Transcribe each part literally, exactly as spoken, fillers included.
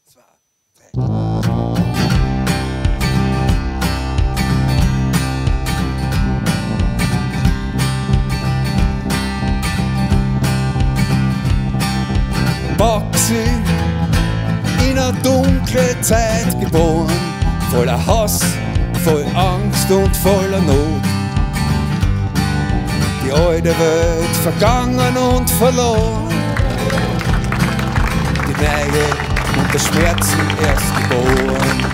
zwei, drei. Wachsen in einer dunklen Zeit geboren, voller Hass, voll Angst und voller Not. Die alte Welt vergangen und verloren, die neue unter Schmerzen erst geboren.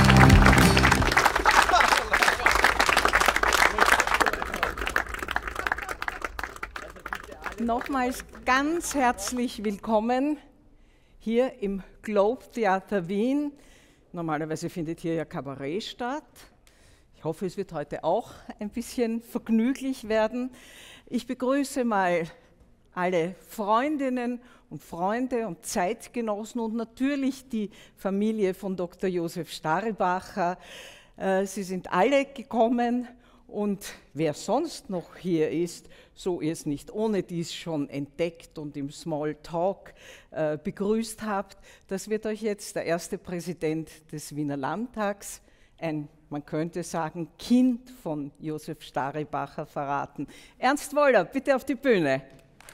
Nochmals ganz herzlich willkommen hier im Globe Theater Wien. Normalerweise findet hier ja Kabarett statt. Ich hoffe, es wird heute auch ein bisschen vergnüglich werden. Ich begrüße mal alle Freundinnen und Freunde und Zeitgenossen und natürlich die Familie von Doktor Josef Staribacher. Sie sind alle gekommen. Und wer sonst noch hier ist, so ihr es nicht ohne dies schon entdeckt und im Smalltalk äh, begrüßt habt, das wird euch jetzt der erste Präsident des Wiener Landtags, ein, man könnte sagen, Kind von Josef Staribacher verraten. Ernst Woller, bitte auf die Bühne.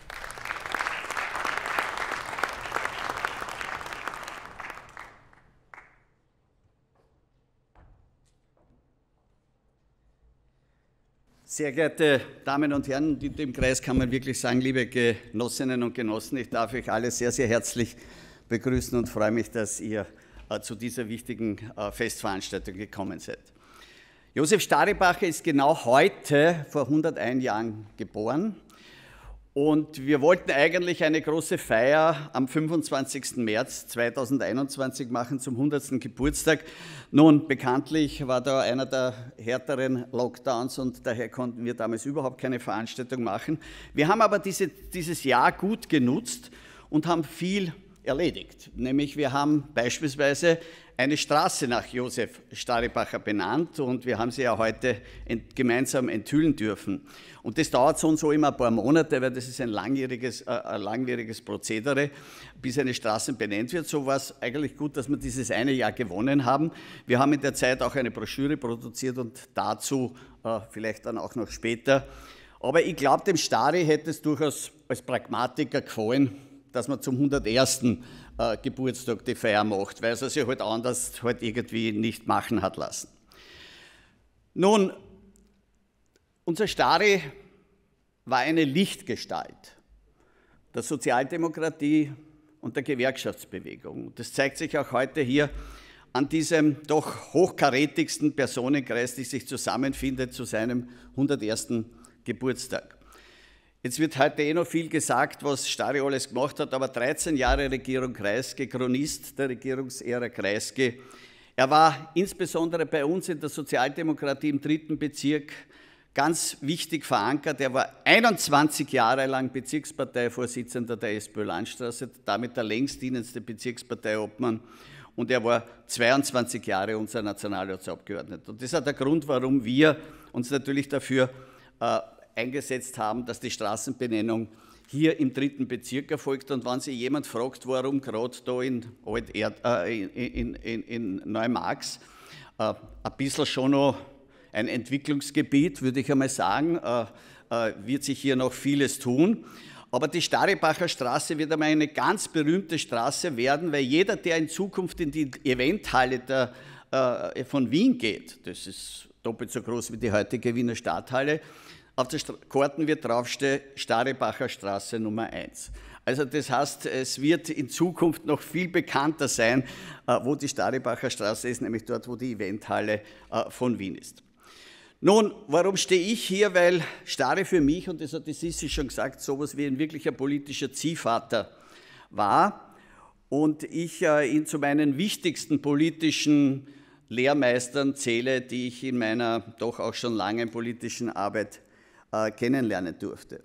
Sehr geehrte Damen und Herren, in dem Kreis kann man wirklich sagen, liebe Genossinnen und Genossen, ich darf euch alle sehr, sehr herzlich begrüßen und freue mich, dass ihr äh, zu dieser wichtigen äh, Festveranstaltung gekommen seid. Josef Staribacher ist genau heute vor hunderteins Jahren geboren und wir wollten eigentlich eine große Feier am fünfundzwanzigsten März zweitausendeinundzwanzig machen zum hundertsten Geburtstag. Nun, bekanntlich war da einer der härteren Lockdowns und daher konnten wir damals überhaupt keine Veranstaltung machen. Wir haben aber diese, dieses Jahr gut genutzt und haben viel erledigt. Nämlich wir haben beispielsweise eine Straße nach Josef Staribacher benannt und wir haben sie ja heute ent, gemeinsam enthüllen dürfen. Und das dauert so und so immer ein paar Monate, weil das ist ein langwieriges, äh, ein langwieriges Prozedere, bis eine Straße benannt wird. So war es eigentlich gut, dass wir dieses eine Jahr gewonnen haben. Wir haben in der Zeit auch eine Broschüre produziert und dazu äh, vielleicht dann auch noch später. Aber ich glaube, dem Stari hätte es durchaus als Pragmatiker gefallen, dass man zum hundertersten Äh, Geburtstag die Feier macht, weil er sich halt anders halt irgendwie nicht machen hat lassen. Nun, unser Stari war eine Lichtgestalt der Sozialdemokratie und der Gewerkschaftsbewegung. Das zeigt sich auch heute hier an diesem doch hochkarätigsten Personenkreis, die sich zusammenfindet zu seinem hundertersten Geburtstag. Jetzt wird heute eh noch viel gesagt, was Stari alles gemacht hat, aber dreizehn Jahre Regierung Kreisky, Chronist der Regierungsära Kreisky. Er war insbesondere bei uns in der Sozialdemokratie im dritten Bezirk ganz wichtig verankert. Er war einundzwanzig Jahre lang Bezirksparteivorsitzender der SPÖ-Landstraße, damit der längst dienendste Bezirksparteiobmann. Und er war zweiundzwanzig Jahre unser Nationalratsabgeordneter. Und das ist der Grund, warum wir uns natürlich dafür äh, eingesetzt haben, dass die Straßenbenennung hier im dritten Bezirk erfolgt. Und wenn sich jemand fragt, warum gerade da in, Alt äh, in, in, in Neumarx, äh, ein bisschen schon noch ein Entwicklungsgebiet, würde ich einmal sagen, äh, äh, wird sich hier noch vieles tun. Aber die Staribacher Straße wird einmal eine ganz berühmte Straße werden, weil jeder, der in Zukunft in die Eventhalle der, äh, von Wien geht, das ist doppelt so groß wie die heutige Wiener Stadthalle, auf der Karten wird draufstehen, Staribacher Straße Nummer eins. Also das heißt, es wird in Zukunft noch viel bekannter sein, wo die Staribacher Straße ist, nämlich dort, wo die Eventhalle von Wien ist. Nun, warum stehe ich hier? Weil Stari für mich, und das hat die Sissi schon gesagt, sowas wie ein wirklicher politischer Ziehvater war und ich ihn zu meinen wichtigsten politischen Lehrmeistern zähle, die ich in meiner doch auch schon langen politischen Arbeit Äh, kennenlernen durfte.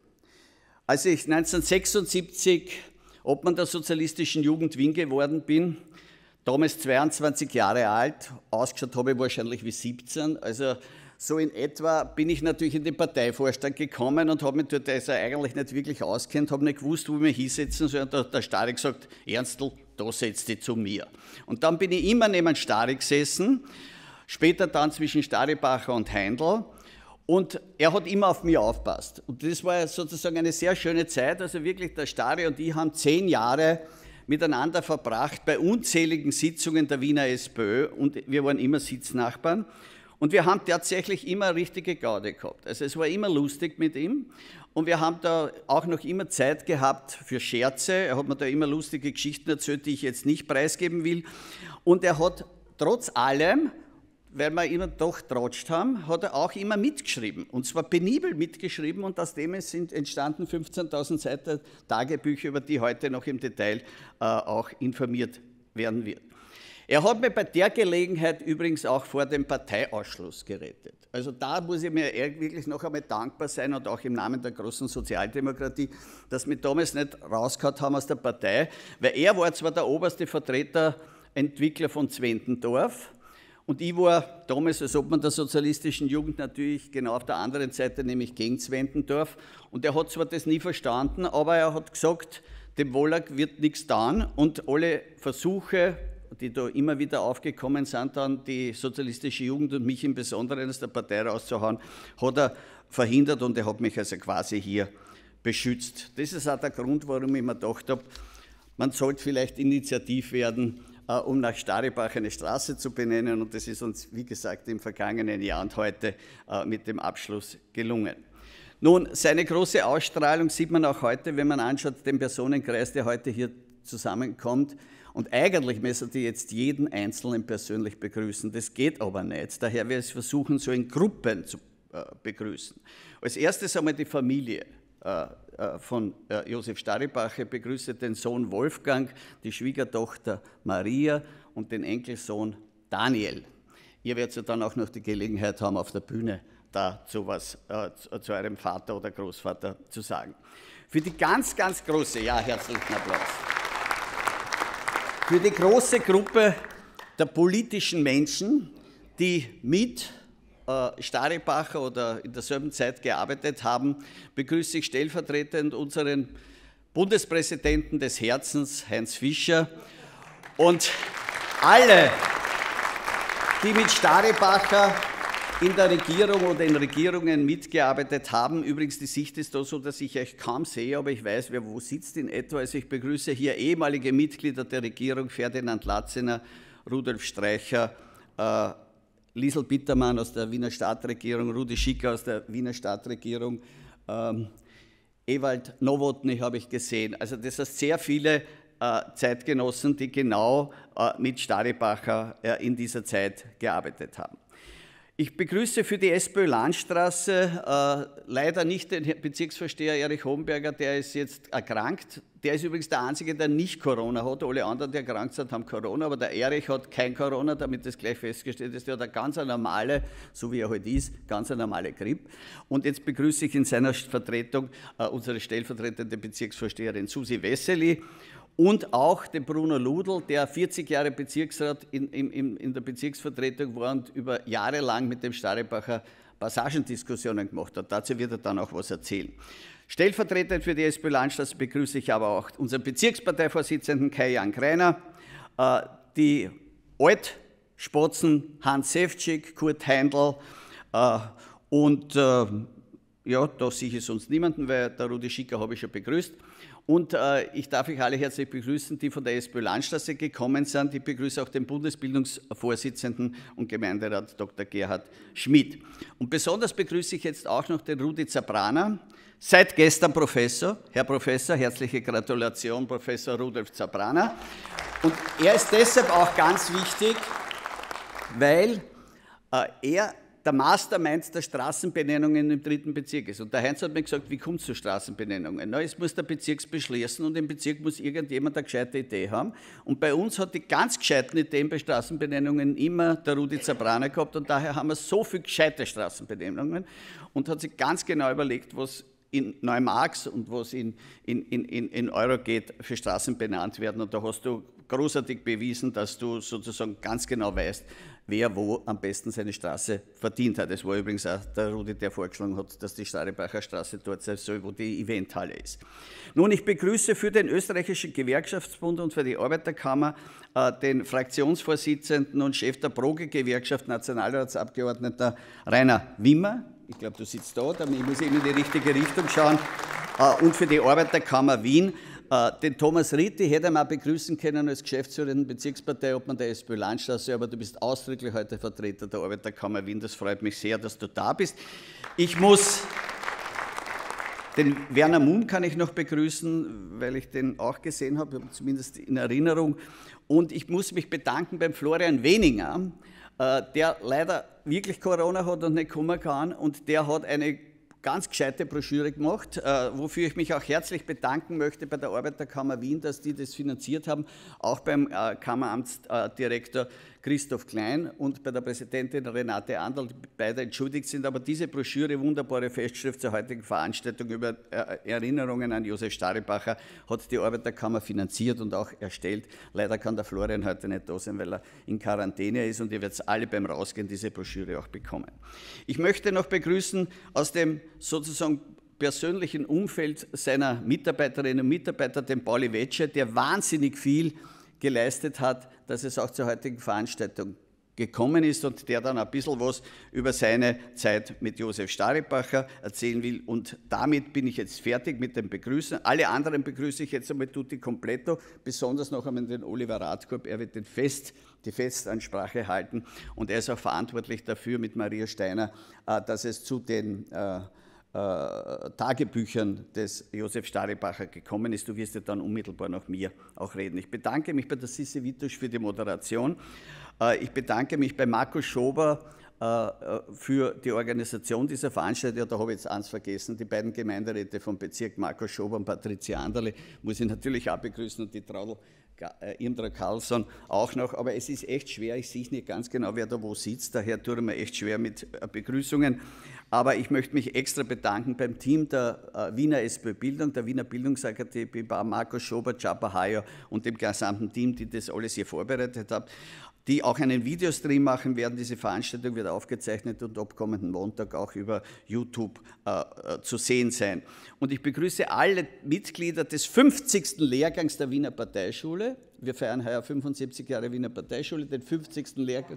Als ich neunzehnhundertsechsundsiebzig Obmann der Sozialistischen Jugend Wien geworden bin, damals zweiundzwanzig Jahre alt, ausgeschaut habe ich wahrscheinlich wie siebzehn, also so in etwa bin ich natürlich in den Parteivorstand gekommen und habe mich dort also eigentlich nicht wirklich auskennt, habe nicht gewusst, wo ich mich hinsetzen soll. Und der, der Stari gesagt, Ernstl, da setzt die zu mir. Und dann bin ich immer neben Stari gesessen, später dann zwischen Staribacher und Heindl. Und er hat immer auf mich aufgepasst. Und das war sozusagen eine sehr schöne Zeit. Also wirklich, der Stari und ich haben zehn Jahre miteinander verbracht bei unzähligen Sitzungen der Wiener SPÖ und wir waren immer Sitznachbarn. Und wir haben tatsächlich immer eine richtige Gaude gehabt. Also es war immer lustig mit ihm. Und wir haben da auch noch immer Zeit gehabt für Scherze. Er hat mir da immer lustige Geschichten erzählt, die ich jetzt nicht preisgeben will. Und er hat trotz allem, weil wir immer doch trotscht haben, hat er auch immer mitgeschrieben. Und zwar penibel mitgeschrieben und aus dem sind entstanden fünfzehntausend Seiten Tagebücher, über die heute noch im Detail äh, auch informiert werden wird. Er hat mir bei der Gelegenheit übrigens auch vor dem Parteiausschluss gerettet. Also da muss ich mir wirklich noch einmal dankbar sein und auch im Namen der großen Sozialdemokratie, dass wir damals nicht rausgehauen haben aus der Partei, weil er war zwar der oberste Vertreter, Entwickler von Zwentendorf, und ich war damals, als ob man der sozialistischen Jugend natürlich genau auf der anderen Seite, nämlich gegen Zwentendorf. Und er hat zwar das nie verstanden, aber er hat gesagt, dem Wollak wird nichts getan. Und alle Versuche, die da immer wieder aufgekommen sind, dann die sozialistische Jugend und mich im Besonderen aus der Partei rauszuhauen, hat er verhindert und er hat mich also quasi hier beschützt. Das ist auch der Grund, warum ich mir gedacht habe, man sollte vielleicht initiativ werden, um nach Staribach eine Straße zu benennen. Und das ist uns, wie gesagt, im vergangenen Jahr und heute mit dem Abschluss gelungen. Nun, seine große Ausstrahlung sieht man auch heute, wenn man anschaut, den Personenkreis, der heute hier zusammenkommt. Und eigentlich müssen die jetzt jeden Einzelnen persönlich begrüßen. Das geht aber nicht. Daher werde ich es versuchen, so in Gruppen zu begrüßen. Als erstes einmal die Familie von Josef Staribacher. Ich begrüße den Sohn Wolfgang, die Schwiegertochter Maria und den Enkelsohn Daniel. Ihr werdet ja dann auch noch die Gelegenheit haben, auf der Bühne dazu was äh, zu eurem Vater oder Großvater zu sagen. Für die ganz, ganz große, ja, herzlichen Applaus. Für die große Gruppe der politischen Menschen, die mit Staribacher oder in derselben Zeit gearbeitet haben, begrüße ich stellvertretend unseren Bundespräsidenten des Herzens, Heinz Fischer, und alle, die mit Staribacher in der Regierung oder in Regierungen mitgearbeitet haben. Übrigens, die Sicht ist da so, dass ich euch kaum sehe, aber ich weiß, wer wo sitzt in etwa. Also ich begrüße hier ehemalige Mitglieder der Regierung, Ferdinand Latzener, Rudolf Streicher, äh, Liesl Bittermann aus der Wiener Stadtregierung, Rudi Schicker aus der Wiener Stadtregierung, ähm, Ewald Nowotny habe ich gesehen. Also das heißt sehr viele äh, Zeitgenossen, die genau äh, mit Staribacher äh, in dieser Zeit gearbeitet haben. Ich begrüße für die SPÖ-Landstraße äh, leider nicht den Bezirksvorsteher Erich Homberger, der ist jetzt erkrankt. Der ist übrigens der Einzige, der nicht Corona hat. Alle anderen, die erkrankt sind, haben Corona, aber der Erich hat kein Corona, damit das gleich festgestellt ist. Der hat eine ganz normale, so wie er heute ist, ganz normale Grippe. Und jetzt begrüße ich in seiner Vertretung äh, unsere stellvertretende Bezirksvorsteherin Susi Wessely. Und auch den Bruno Ludl, der vierzig Jahre Bezirksrat in, in, in der Bezirksvertretung war und über Jahre lang mit dem Staribacher Passagendiskussionen gemacht hat. Dazu wird er dann auch was erzählen. Stellvertretend für die SPÖ-Landstraße begrüße ich aber auch unseren Bezirksparteivorsitzenden Kai-Jan Greiner, äh, die Altspotzen Hans Sefcik, Kurt Heindl äh, und äh, ja, da sehe ich sonst niemanden, weil der Rudi Schicker habe ich schon begrüßt. Und äh, ich darf euch alle herzlich begrüßen, die von der SPÖ-Landstraße gekommen sind. Ich begrüße auch den Bundesbildungsvorsitzenden und Gemeinderat Doktor Gerhard Schmidt. Und besonders begrüße ich jetzt auch noch den Rudi Zabrana, seit gestern Professor. Herr Professor, herzliche Gratulation, Professor Rudolf Zabrana. Und er ist deshalb auch ganz wichtig, weil äh, er der Mastermind der Straßenbenennungen im dritten Bezirk ist. Und der Heinz hat mir gesagt, wie kommt es zu Straßenbenennungen? Na, es muss der Bezirk beschließen und im Bezirk muss irgendjemand eine gescheite Idee haben. Und bei uns hat die ganz gescheiten Ideen bei Straßenbenennungen immer der Rudi Zabrana gehabt und daher haben wir so viele gescheite Straßenbenennungen und hat sich ganz genau überlegt, was in Neumarx und was in, in, in, in Eurogeht für Straßen benannt werden. Und da hast du großartig bewiesen, dass du sozusagen ganz genau weißt, wer wo am besten seine Straße verdient hat. Es war übrigens auch der Rudi, der vorgeschlagen hat, dass die Staribacher Straße dort sein soll, wo die Eventhalle ist. Nun, ich begrüße für den Österreichischen Gewerkschaftsbund und für die Arbeiterkammer äh, den Fraktionsvorsitzenden und Chef der Proge-Gewerkschaft, Nationalratsabgeordneter Rainer Wimmer. Ich glaube, du sitzt da, ich muss eben in die richtige Richtung schauen. Äh, und für die Arbeiterkammer Wien, äh, den Thomas Ritt, ich hätte ihn auch begrüßen können als Geschäftsführer der Bezirkspartei, ob man der SPÖ-Landstraße, aber du bist ausdrücklich heute Vertreter der Arbeiterkammer Wien. Das freut mich sehr, dass du da bist. Ich muss den Werner Mumm kann ich noch begrüßen, weil ich den auch gesehen habe, zumindest in Erinnerung. Und ich muss mich bedanken beim Florian Weninger, äh, der leider wirklich Corona hat und nicht kommen kann. Und der hat eine ganz gescheite Broschüre gemacht, äh, wofür ich mich auch herzlich bedanken möchte bei der Arbeiterkammer Wien, dass die das finanziert haben, auch beim äh, Kammeramtsdirektor Christoph Klein und bei der Präsidentin Renate Anderl, die beide entschuldigt sind. Aber diese Broschüre, wunderbare Festschrift zur heutigen Veranstaltung über äh, Erinnerungen an Josef Staribacher, hat die Arbeiterkammer finanziert und auch erstellt. Leider kann der Florian heute nicht da sein, weil er in Quarantäne ist, und ihr werdet alle beim Rausgehen diese Broschüre auch bekommen. Ich möchte noch begrüßen aus dem sozusagen persönlichen Umfeld seiner Mitarbeiterinnen und Mitarbeiter, den Pauli Wetsche, der wahnsinnig viel geleistet hat, dass es auch zur heutigen Veranstaltung gekommen ist und der dann ein bisschen was über seine Zeit mit Josef Staribacher erzählen will. Und damit bin ich jetzt fertig mit dem Begrüßen. Alle anderen begrüße ich jetzt einmal tutti completo, besonders noch einmal den Oliver Radkorb. Er wird den Fest, die Festansprache halten, und er ist auch verantwortlich dafür mit Maria Steiner, dass es zu den äh, Äh, Tagebüchern des Josef Staribacher gekommen ist. Du wirst ja dann unmittelbar nach mir auch reden. Ich bedanke mich bei der Sissi Wittusch für die Moderation. Äh, ich bedanke mich bei Marco Schober äh, für die Organisation dieser Veranstaltung. Ja, da habe ich jetzt eins vergessen, die beiden Gemeinderäte vom Bezirk, Marco Schober und Patricia Anderle, muss ich natürlich auch begrüßen, und die Traudl Irmdra Karlsson auch noch, aber es ist echt schwer, ich sehe nicht ganz genau, wer da wo sitzt, daher tue ich mir echt schwer mit Begrüßungen, aber ich möchte mich extra bedanken beim Team der Wiener SPÖ Bildung, der Wiener Bildungsakademie, bei Marco Schober, Chapa Hayer und dem gesamten Team, die das alles hier vorbereitet haben, die auch einen Videostream machen werden. Diese Veranstaltung wird aufgezeichnet und ab kommenden Montag auch über YouTube äh, zu sehen sein. Und ich begrüße alle Mitglieder des fünfzigsten Lehrgangs der Wiener Parteischule. Wir feiern heuer fünfundsiebzig Jahre Wiener Parteischule, den fünfzigsten Lehrgang.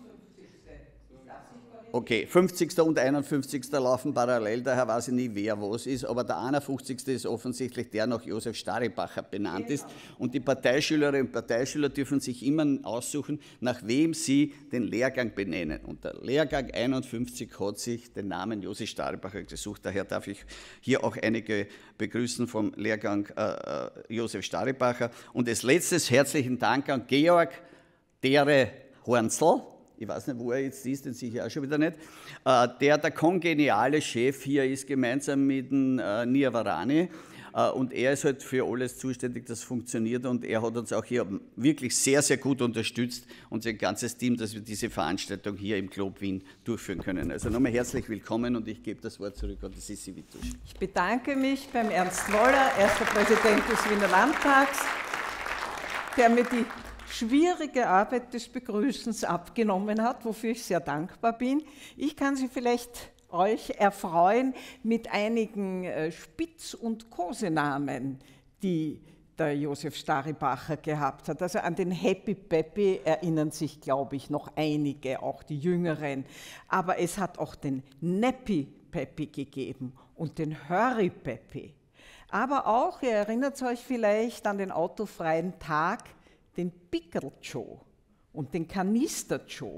Okay, fünfzigsten und einundfünfzigsten laufen parallel, daher weiß ich nie, wer was ist, aber der einundfünfzigste ist offensichtlich der nach Josef Staribacher benannt ist. Und die Parteischülerinnen und Parteischüler dürfen sich immer aussuchen, nach wem sie den Lehrgang benennen. Und der Lehrgang einundfünfzig hat sich den Namen Josef Staribacher gesucht, daher darf ich hier auch einige begrüßen vom Lehrgang äh, Josef Staribacher. Und als letztes herzlichen Dank an Georg Dere Hornsl. Ich weiß nicht, wo er jetzt ist, den sehe ich auch schon wieder nicht, äh, der der kongeniale Chef hier ist, gemeinsam mit dem äh, Niavarani. Äh, und er ist halt für alles zuständig, das funktioniert, und er hat uns auch hier wirklich sehr, sehr gut unterstützt, und sein ganzes Team, dass wir diese Veranstaltung hier im Globe Wien durchführen können. Also nochmal herzlich willkommen, und ich gebe das Wort zurück an die Sissi Wittusch. Ich bedanke mich beim Ernst Moller, erster Präsident des Wiener Landtags, der mir die schwierige Arbeit des Begrüßens abgenommen hat, wofür ich sehr dankbar bin. Ich kann Sie vielleicht euch erfreuen mit einigen Spitz- und Kosenamen, die der Josef Staribacher gehabt hat. Also an den Happy Peppy erinnern sich, glaube ich, noch einige, auch die Jüngeren. Aber es hat auch den Nappy Peppy gegeben und den Hurry Peppy. Aber auch, ihr erinnert euch vielleicht an den autofreien Tag, den Pickel Joe und den Kanister Joe.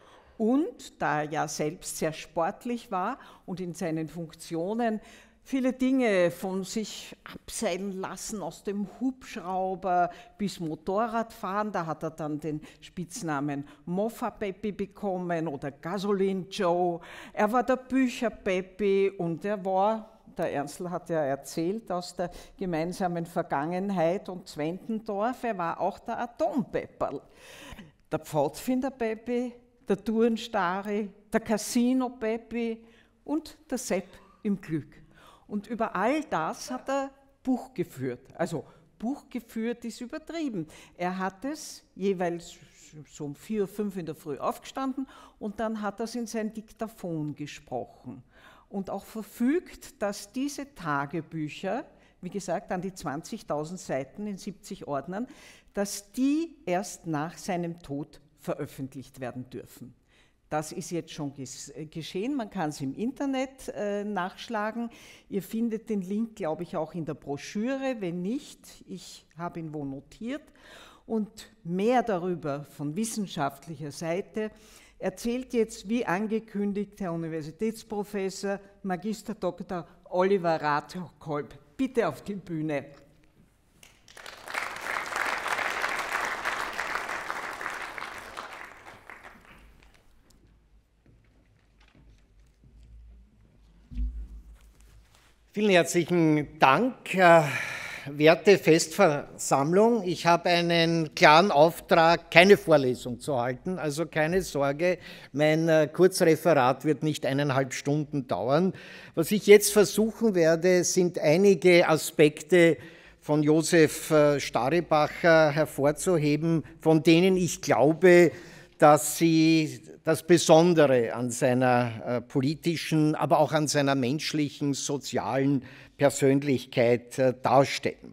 Und da er ja selbst sehr sportlich war und in seinen Funktionen viele Dinge von sich abseilen lassen, aus dem Hubschrauber bis Motorradfahren, da hat er dann den Spitznamen Moffa Peppi bekommen oder Gasolin Joe. Er war der Bücher Peppi und er war, der Ernstl hat ja erzählt aus der gemeinsamen Vergangenheit, und Zwentendorf, er war auch der Atompepperl, der Pfadfinder Peppi, der Turnstari, der Casino Peppi und der Sepp im Glück. Und über all das hat er Buch geführt, also Buch geführt, ist übertrieben. Er hat es jeweils so um vier, fünf in der Früh aufgestanden und dann hat er es in sein Diktaphon gesprochen und auch verfügt, dass diese Tagebücher, wie gesagt, an die zwanzigtausend Seiten in siebzig Ordnern, dass die erst nach seinem Tod veröffentlicht werden dürfen. Das ist jetzt schon geschehen, man kann es im Internet äh, nachschlagen. Ihr findet den Link, glaube ich, auch in der Broschüre. Wenn nicht, ich habe ihn wo notiert. Und mehr darüber von wissenschaftlicher Seite erzählt jetzt, wie angekündigt, Herr Universitätsprofessor, Magister Doktor Oliver Rathkolb. Bitte auf die Bühne. Vielen herzlichen Dank, äh, werte Festversammlung. Ich habe einen klaren Auftrag, keine Vorlesung zu halten, also keine Sorge, mein äh, Kurzreferat wird nicht eineinhalb Stunden dauern. Was ich jetzt versuchen werde, sind einige Aspekte von Josef äh, Staribacher hervorzuheben, von denen ich glaube, dass sie das Besondere an seiner äh, politischen, aber auch an seiner menschlichen, sozialen Persönlichkeit äh, darstellen.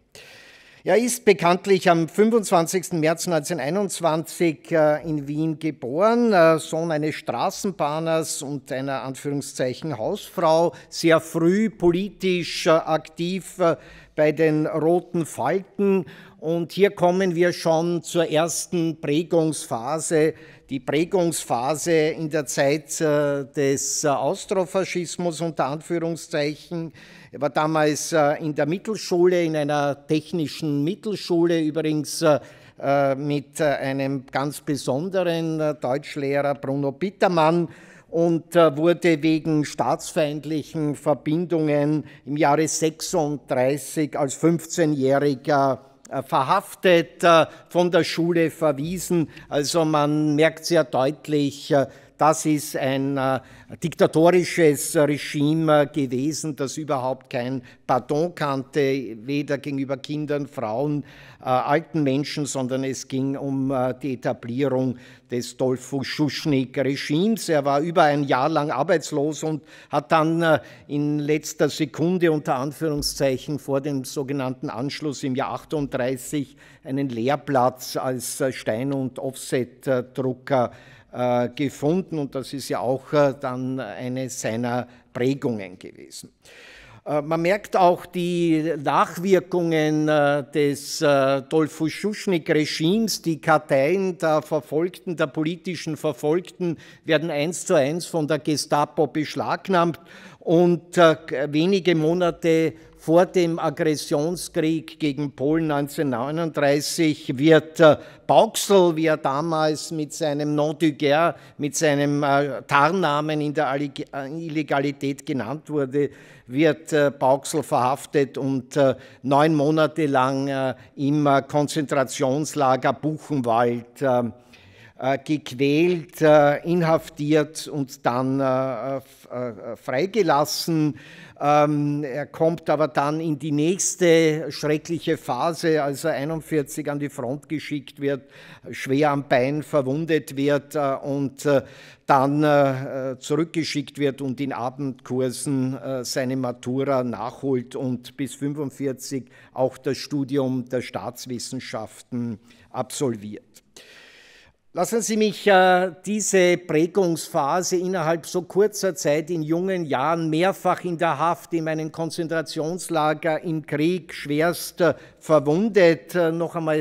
Er ist bekanntlich am fünfundzwanzigsten März neunzehnhunderteinundzwanzig äh, in Wien geboren, äh, Sohn eines Straßenbahners und einer Anführungszeichen Hausfrau, sehr früh politisch äh, aktiv äh, bei den Roten Falken. Und hier kommen wir schon zur ersten Prägungsphase, die Prägungsphase in der Zeit äh, des äh, Austrofaschismus unter Anführungszeichen. Er war damals äh, in der Mittelschule, in einer technischen Mittelschule, übrigens äh, mit äh, einem ganz besonderen äh, Deutschlehrer, Bruno Bittermann, und äh, wurde wegen staatsfeindlichen Verbindungen im Jahre sechsunddreißig als fünfzehnjähriger verhaftet, von der Schule verwiesen. Also man merkt sehr deutlich, das ist ein diktatorisches Regime gewesen, das überhaupt kein Pardon kannte, weder gegenüber Kindern, Frauen, alten Menschen, sondern es ging um die Etablierung des Dollfuß-Schuschnigg-Regimes. Er war über ein Jahr lang arbeitslos und hat dann in letzter Sekunde unter Anführungszeichen vor dem sogenannten Anschluss im Jahr achtunddreißig einen Lehrplatz als Stein- und Offsetdrucker gefunden und das ist ja auch dann eine seiner Prägungen gewesen. Man merkt auch die Nachwirkungen des Dollfuß-Schuschnigg-Regimes. Die Karteien der Verfolgten, der politischen Verfolgten werden eins zu eins von der Gestapo beschlagnahmt und wenige Monate vor dem Aggressionskrieg gegen Polen neunzehnhundertneununddreißig wird äh, Bauxl, wie er damals mit seinem Nom de guerre, mit seinem äh, Tarnnamen in der Illegalität genannt wurde, wird äh, Bauxl verhaftet und äh, neun Monate lang äh, im äh, Konzentrationslager Buchenwald äh, äh, gequält, äh, inhaftiert und dann äh, äh, freigelassen. Ähm, er kommt aber dann in die nächste schreckliche Phase, als er einundvierzig an die Front geschickt wird, schwer am Bein verwundet wird äh, und äh, dann äh, zurückgeschickt wird und in Abendkursen äh, seine Matura nachholt und bis fünfundvierzig auch das Studium der Staatswissenschaften absolviert. Lassen Sie mich äh, diese Prägungsphase innerhalb so kurzer Zeit in jungen Jahren mehrfach in der Haft, in einem Konzentrationslager, im Krieg schwerst äh, verwundet, äh, noch einmal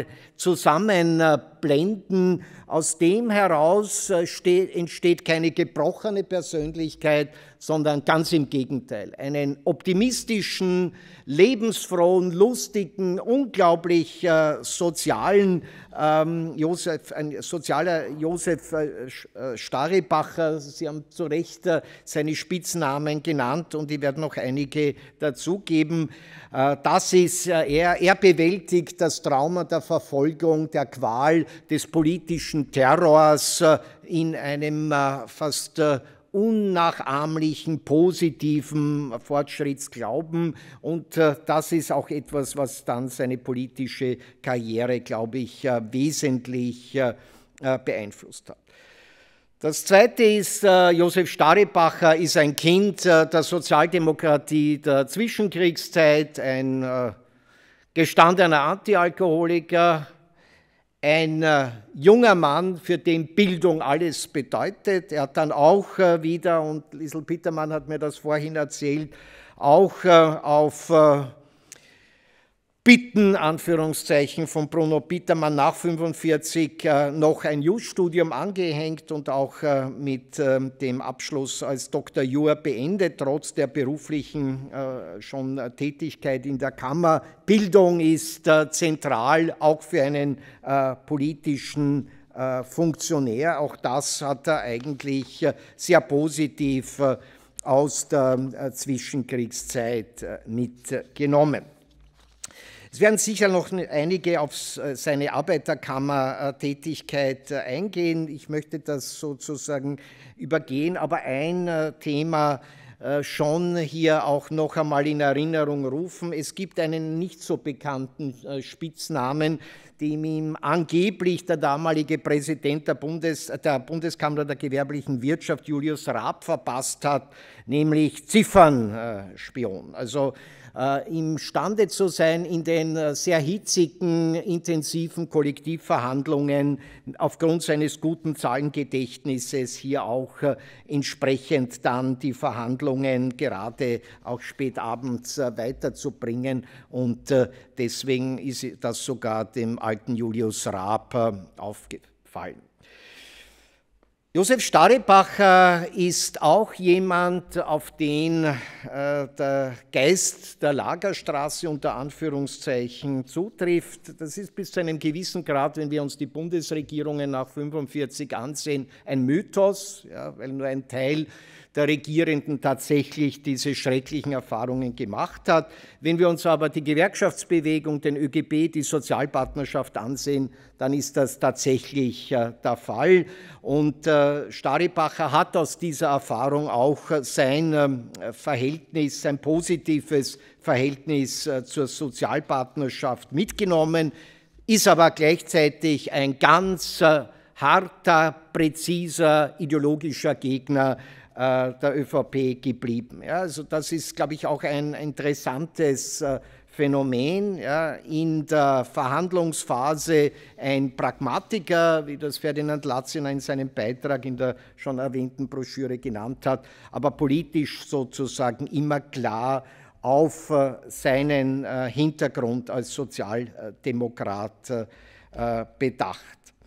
zusammenblenden. Aus dem heraus äh, steht, entsteht keine gebrochene Persönlichkeit, sondern ganz im Gegenteil, einen optimistischen, lebensfrohen, lustigen, unglaublich äh, sozialen ähm, Josef, ein sozialer Josef äh, Staribacher. Sie haben zu Recht äh, seine Spitznamen genannt und ich werde noch einige dazugeben. Äh, das ist, äh, er, er bewältigt das Trauma der Verfolgung, der Qual, des politischen Terrors äh, in einem äh, fast äh, unnachahmlichen, positiven Fortschrittsglauben. Und äh, das ist auch etwas, was dann seine politische Karriere, glaube ich, äh, wesentlich äh, beeinflusst hat. Das Zweite ist, äh, Josef Staribacher ist ein Kind äh, der Sozialdemokratie der Zwischenkriegszeit, ein äh, gestandener Antialkoholiker, ein äh, junger Mann, für den Bildung alles bedeutet. Er hat dann auch äh, wieder, und Liesl Petermann hat mir das vorhin erzählt, auch äh, auf äh, Bitten, Anführungszeichen, von Bruno Petermann nach fünfundvierzig äh, noch ein Jus-Studium angehängt und auch äh, mit äh, dem Abschluss als Doktor Jur beendet, trotz der beruflichen äh, schon äh, Tätigkeit in der Kammer. Bildung ist äh, zentral, auch für einen äh, politischen äh, Funktionär. Auch das hat er eigentlich äh, sehr positiv äh, aus der äh, Zwischenkriegszeit äh, mitgenommen. Es werden sicher noch einige auf seine Arbeiterkammer-Tätigkeit eingehen. Ich möchte das sozusagen übergehen, aber ein Thema schon hier auch noch einmal in Erinnerung rufen. Es gibt einen nicht so bekannten Spitznamen, dem ihm angeblich der damalige Präsident der, Bundes, der Bundeskammer der gewerblichen Wirtschaft, Julius Raab, verpasst hat, nämlich Ziffernspion. Also äh, imstande zu sein, in den äh, sehr hitzigen, intensiven Kollektivverhandlungen aufgrund seines guten Zahlengedächtnisses hier auch äh, entsprechend dann die Verhandlungen gerade auch spät abends äh, weiterzubringen. Und äh, deswegen ist das sogar dem alten Julius Raab äh, aufgefallen. Josef Staribacher ist auch jemand, auf den äh, der Geist der Lagerstraße unter Anführungszeichen zutrifft. Das ist bis zu einem gewissen Grad, wenn wir uns die Bundesregierungen nach fünfundvierzig ansehen, ein Mythos, ja, weil nur ein Teil der Regierenden tatsächlich diese schrecklichen Erfahrungen gemacht hat. Wenn wir uns aber die Gewerkschaftsbewegung, den ÖGB, die Sozialpartnerschaft ansehen, dann ist das tatsächlich äh, der Fall. Und äh, Staribacher hat aus dieser Erfahrung auch äh, sein äh, Verhältnis, sein positives Verhältnis äh, zur Sozialpartnerschaft mitgenommen, ist aber gleichzeitig ein ganz äh, harter, präziser, ideologischer Gegner der ÖVP geblieben. Ja, also das ist, glaube ich, auch ein interessantes äh, Phänomen. Ja, in der Verhandlungsphase ein Pragmatiker, wie das Ferdinand Latziner in seinem Beitrag in der schon erwähnten Broschüre genannt hat, aber politisch sozusagen immer klar auf äh, seinen äh, Hintergrund als Sozialdemokrat äh, bedacht.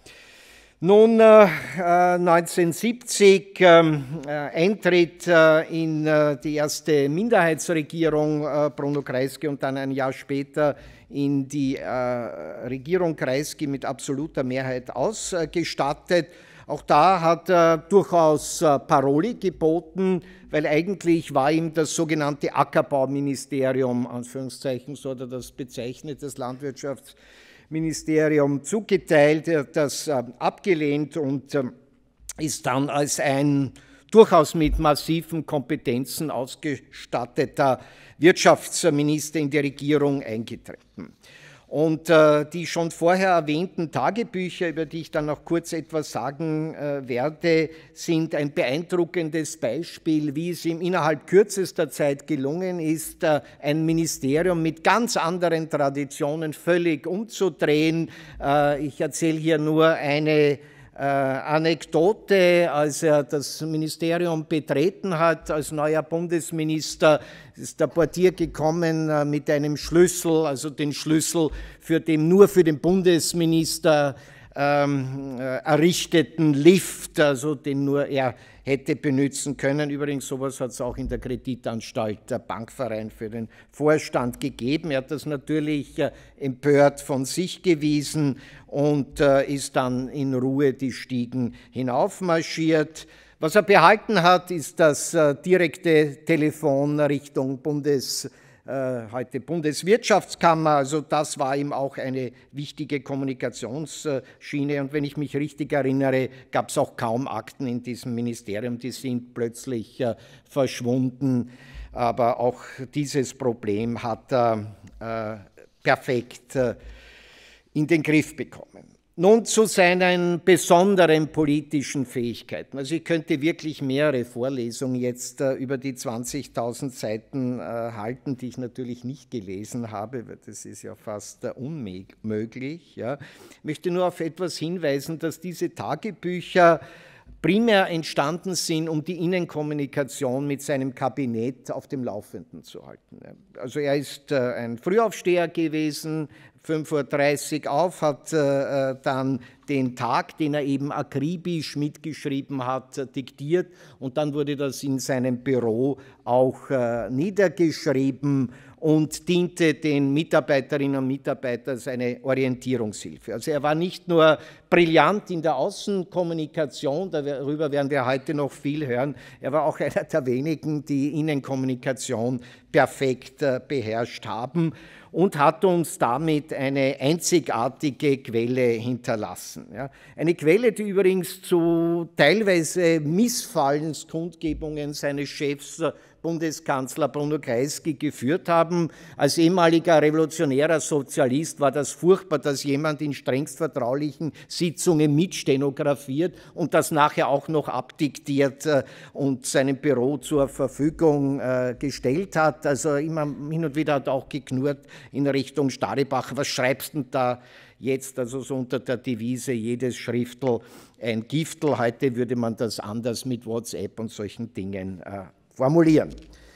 Nun, äh, neunzehnhundertsiebzig äh, eintritt äh, in äh, die erste Minderheitsregierung äh, Bruno Kreisky und dann ein Jahr später in die äh, Regierung Kreisky mit absoluter Mehrheit ausgestattet. Auch da hat er durchaus äh, Paroli geboten, weil eigentlich war ihm das sogenannte Ackerbauministerium, Anführungszeichen, so hat er das bezeichnet, das Landwirtschafts Ministerium zugeteilt, er hat das äh, abgelehnt und äh, ist dann als ein durchaus mit massiven Kompetenzen ausgestatteter Wirtschaftsminister in die Regierung eingetreten. Und äh, die schon vorher erwähnten Tagebücher, über die ich dann noch kurz etwas sagen äh, werde, sind ein beeindruckendes Beispiel, wie es ihm innerhalb kürzester Zeit gelungen ist, äh, ein Ministerium mit ganz anderen Traditionen völlig umzudrehen. Äh, ich erzähle hier nur eine Äh, Anekdote, als er das Ministerium betreten hat, als neuer Bundesminister, ist der Portier gekommen äh, mit einem Schlüssel, also den Schlüssel für den nur für den Bundesminister ähm, äh, errichteten Lift, also den nur er hätte benutzen können. Übrigens, sowas hat es auch in der Kreditanstalt der Bankverein für den Vorstand gegeben. Er hat das natürlich äh, empört von sich gewiesen und äh, ist dann in Ruhe die Stiegen hinaufmarschiert. Was er behalten hat, ist das äh, direkte Telefon Richtung Bundeskanzlei heute Bundeswirtschaftskammer, also das war ihm auch eine wichtige Kommunikationsschiene und wenn ich mich richtig erinnere, gab es auch kaum Akten in diesem Ministerium, die sind plötzlich verschwunden, aber auch dieses Problem hat er perfekt in den Griff bekommen. Nun zu seinen besonderen politischen Fähigkeiten. Also ich könnte wirklich mehrere Vorlesungen jetzt äh, über die zwanzigtausend Seiten äh, halten, die ich natürlich nicht gelesen habe, weil das ist ja fast äh, unmöglich. Ja. Ich möchte nur auf etwas hinweisen, dass diese Tagebücher primär entstanden sind, um die Innenkommunikation mit seinem Kabinett auf dem Laufenden zu halten. Also er ist äh, ein Frühaufsteher gewesen, fünf Uhr dreißig auf, hat äh, dann den Tag, den er eben akribisch mitgeschrieben hat, äh, diktiert und dann wurde das in seinem Büro auch äh, niedergeschrieben und diente den Mitarbeiterinnen und Mitarbeitern als eine Orientierungshilfe. Also er war nicht nur brillant in der Außenkommunikation, darüber werden wir heute noch viel hören, er war auch einer der wenigen, die Innenkommunikation perfekt äh, beherrscht haben und hat uns damit eine einzigartige Quelle hinterlassen. Ja. Eine Quelle, die übrigens zu teilweise Missfallenskundgebungen seines Chefs, Bundeskanzler Bruno Kreisky, geführt haben. Als ehemaliger revolutionärer Sozialist war das furchtbar, dass jemand in strengst vertraulichen Sitzungen mitstenografiert und das nachher auch noch abdiktiert und seinem Büro zur Verfügung gestellt hat. Also immer hin und wieder hat er auch geknurrt in Richtung Staribacher, was schreibst du denn da jetzt, also so unter der Devise, jedes Schriftel ein Giftel. Heute würde man das anders mit WhatsApp und solchen Dingen äh, formulieren.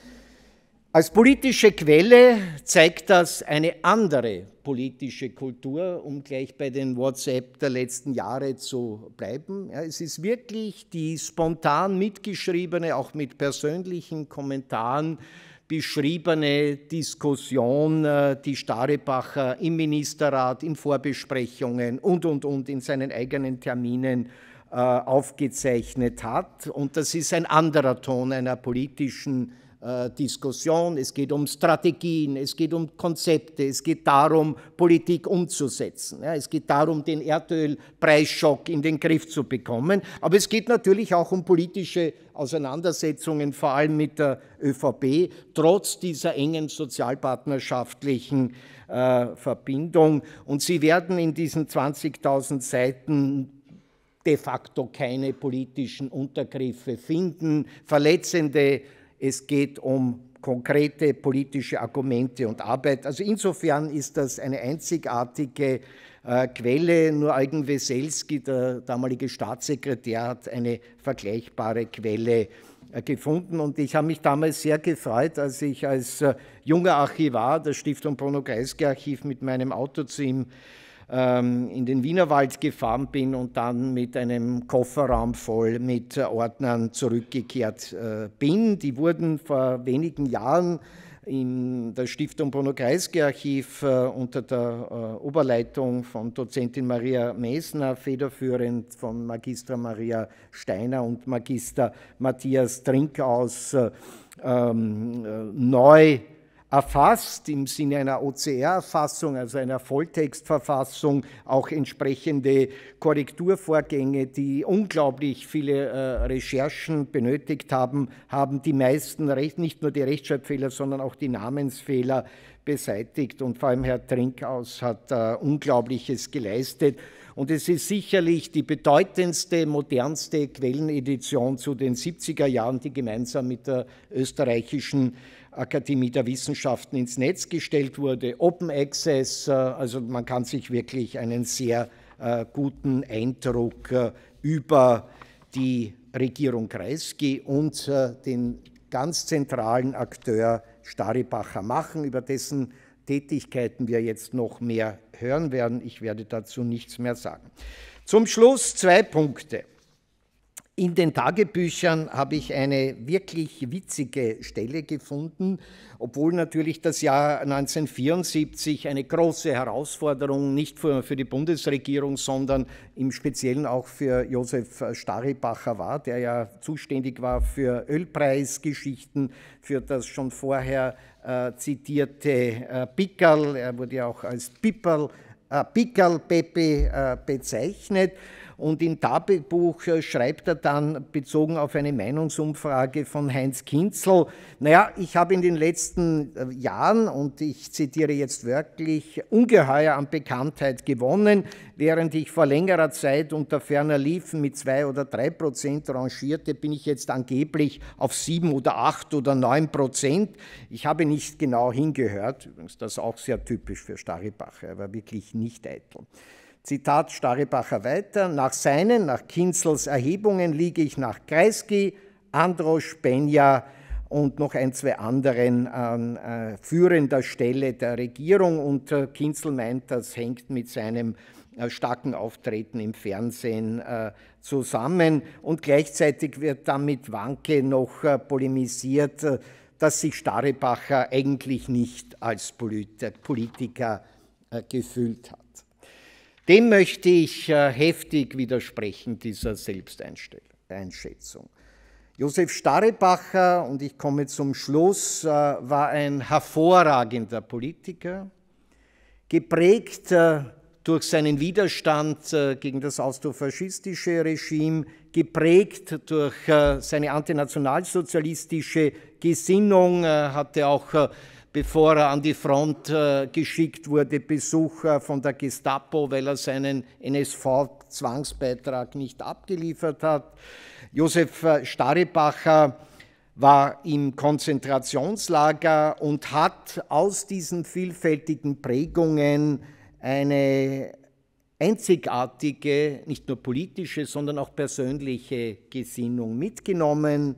Als politische Quelle zeigt das eine andere politische Kultur, um gleich bei den WhatsApp der letzten Jahre zu bleiben. Ja, es ist wirklich die spontan mitgeschriebene, auch mit persönlichen Kommentaren beschriebene Diskussion, die Staribacher im Ministerrat, in Vorbesprechungen und, und, und in seinen eigenen Terminen äh, aufgezeichnet hat. Und das ist ein anderer Ton einer politischen äh, Diskussion. Es geht um Strategien, es geht um Konzepte, es geht darum, Politik umzusetzen. Ja, es geht darum, den Erdölpreisschock in den Griff zu bekommen. Aber es geht natürlich auch um politische Auseinandersetzungen, vor allem mit der ÖVP, trotz dieser engen sozialpartnerschaftlichen äh, Verbindung. Und Sie werden in diesen zwanzigtausend Seiten de facto keine politischen Untergriffe finden, verletzende. Es geht um konkrete politische Argumente und Arbeit. Also insofern ist das eine einzigartige äh, Quelle. Nur Eugen Weselski, der damalige Staatssekretär, hat eine vergleichbare Quelle äh, gefunden. Und ich habe mich damals sehr gefreut, als ich als äh, junger Archivar der Stiftung Bruno Kreisky Archiv mit meinem Auto zu ihm in den Wienerwald gefahren bin und dann mit einem Kofferraum voll mit Ordnern zurückgekehrt bin. Die wurden vor wenigen Jahren in der Stiftung Bruno Kreisky Archiv unter der Oberleitung von Dozentin Maria Mesner, federführend von Magister Maria Steiner und Magister Matthias Trinkaus ähm, neu erfasst, im Sinne einer O C R-Erfassung, also einer Volltextverfassung, auch entsprechende Korrekturvorgänge, die unglaublich viele äh, Recherchen benötigt haben, haben die meisten, nicht nur die Rechtschreibfehler, sondern auch die Namensfehler beseitigt. Und vor allem Herr Trinkaus hat äh, Unglaubliches geleistet. Und es ist sicherlich die bedeutendste, modernste Quellenedition zu den siebziger Jahren, die gemeinsam mit der österreichischen Akademie der Wissenschaften ins Netz gestellt wurde. Open Access, also man kann sich wirklich einen sehr äh, guten Eindruck äh, über die Regierung Kreisky und äh, den ganz zentralen Akteur Staribacher machen, über dessen Tätigkeiten wir jetzt noch mehr hören werden. Ich werde dazu nichts mehr sagen. Zum Schluss zwei Punkte. In den Tagebüchern habe ich eine wirklich witzige Stelle gefunden, obwohl natürlich das Jahr neunzehnhundertvierundsiebzig eine große Herausforderung nicht für, für die Bundesregierung, sondern im Speziellen auch für Josef Staribacher war, der ja zuständig war für Ölpreisgeschichten, für das schon vorher äh, zitierte äh, Pickerl, er wurde ja auch als Pipperl, äh, Pickerl Pepe äh, bezeichnet. Und im Tagebuch äh, schreibt er dann, bezogen auf eine Meinungsumfrage von Heinz Kinzl, naja, ich habe in den letzten äh, Jahren, und ich zitiere jetzt wörtlich, ungeheuer an Bekanntheit gewonnen, während ich vor längerer Zeit unter ferner Liefen mit zwei oder drei Prozent rangierte, bin ich jetzt angeblich auf sieben oder acht oder neun Prozent. Ich habe nicht genau hingehört, übrigens das ist auch sehr typisch für Staribacher, er war wirklich nicht eitel. Zitat Staribacher weiter, nach seinen, nach Kinzls Erhebungen liege ich nach Kreisky, Androsch, Benja und noch ein, zwei anderen an äh, führender Stelle der Regierung. Und äh, Kinzl meint, das hängt mit seinem äh, starken Auftreten im Fernsehen äh, zusammen. Und gleichzeitig wird dann mit Wanke noch äh, polemisiert, äh, dass sich Staribacher eigentlich nicht als Polit- Politiker äh, gefühlt hat. Dem möchte ich äh, heftig widersprechen, dieser Selbsteinschätzung. Josef Staribacher, und ich komme zum Schluss, äh, war ein hervorragender Politiker, geprägt äh, durch seinen Widerstand äh, gegen das austrofaschistische Regime, geprägt durch äh, seine antinationalsozialistische Gesinnung, äh, hatte auch äh, bevor er an die Front äh, geschickt wurde, Besuch äh, von der Gestapo, weil er seinen N S V-Zwangsbeitrag nicht abgeliefert hat. Josef äh, Staribacher war im Konzentrationslager und hat aus diesen vielfältigen Prägungen eine einzigartige, nicht nur politische, sondern auch persönliche Gesinnung mitgenommen.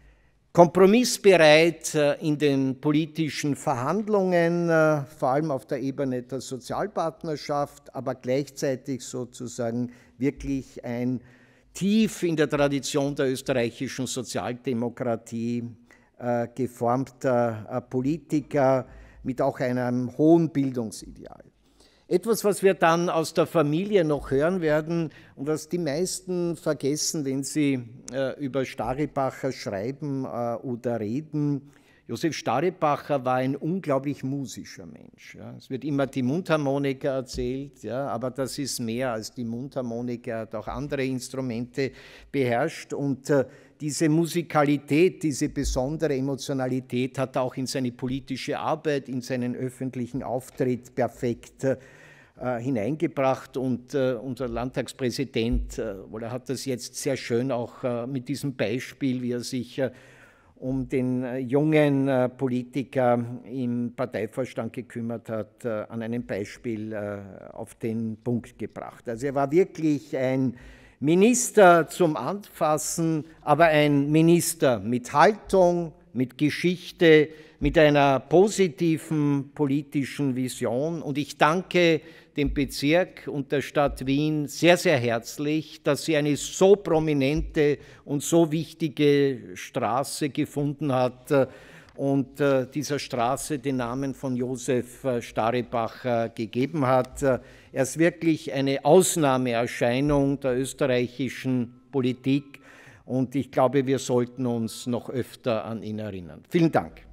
Kompromissbereit in den politischen Verhandlungen, vor allem auf der Ebene der Sozialpartnerschaft, aber gleichzeitig sozusagen wirklich ein tief in der Tradition der österreichischen Sozialdemokratie äh, geformter äh, Politiker mit auch einem hohen Bildungsideal. Etwas, was wir dann aus der Familie noch hören werden und was die meisten vergessen, wenn sie äh, über Staribacher schreiben äh, oder reden. Josef Staribacher war ein unglaublich musischer Mensch. Ja. Es wird immer die Mundharmonika erzählt, ja, aber das ist mehr als die Mundharmonika, er hat auch andere Instrumente beherrscht und äh, diese Musikalität, diese besondere Emotionalität hat er auch in seine politische Arbeit, in seinen öffentlichen Auftritt perfekt äh, hineingebracht und äh, unser Landtagspräsident, äh, er hat das jetzt sehr schön auch äh, mit diesem Beispiel, wie er sich äh, um den äh, jungen äh, Politiker im Parteivorstand gekümmert hat, äh, an einem Beispiel äh, auf den Punkt gebracht. Also er war wirklich ein Minister zum Anfassen, aber ein Minister mit Haltung, mit Geschichte, mit einer positiven politischen Vision. Und ich danke dem Bezirk und der Stadt Wien sehr, sehr herzlich, dass sie eine so prominente und so wichtige Straße gefunden hat und äh, dieser Straße den Namen von Josef Staribacher gegeben hat. Er ist wirklich eine Ausnahmeerscheinung der österreichischen Politik und ich glaube, wir sollten uns noch öfter an ihn erinnern. Vielen Dank.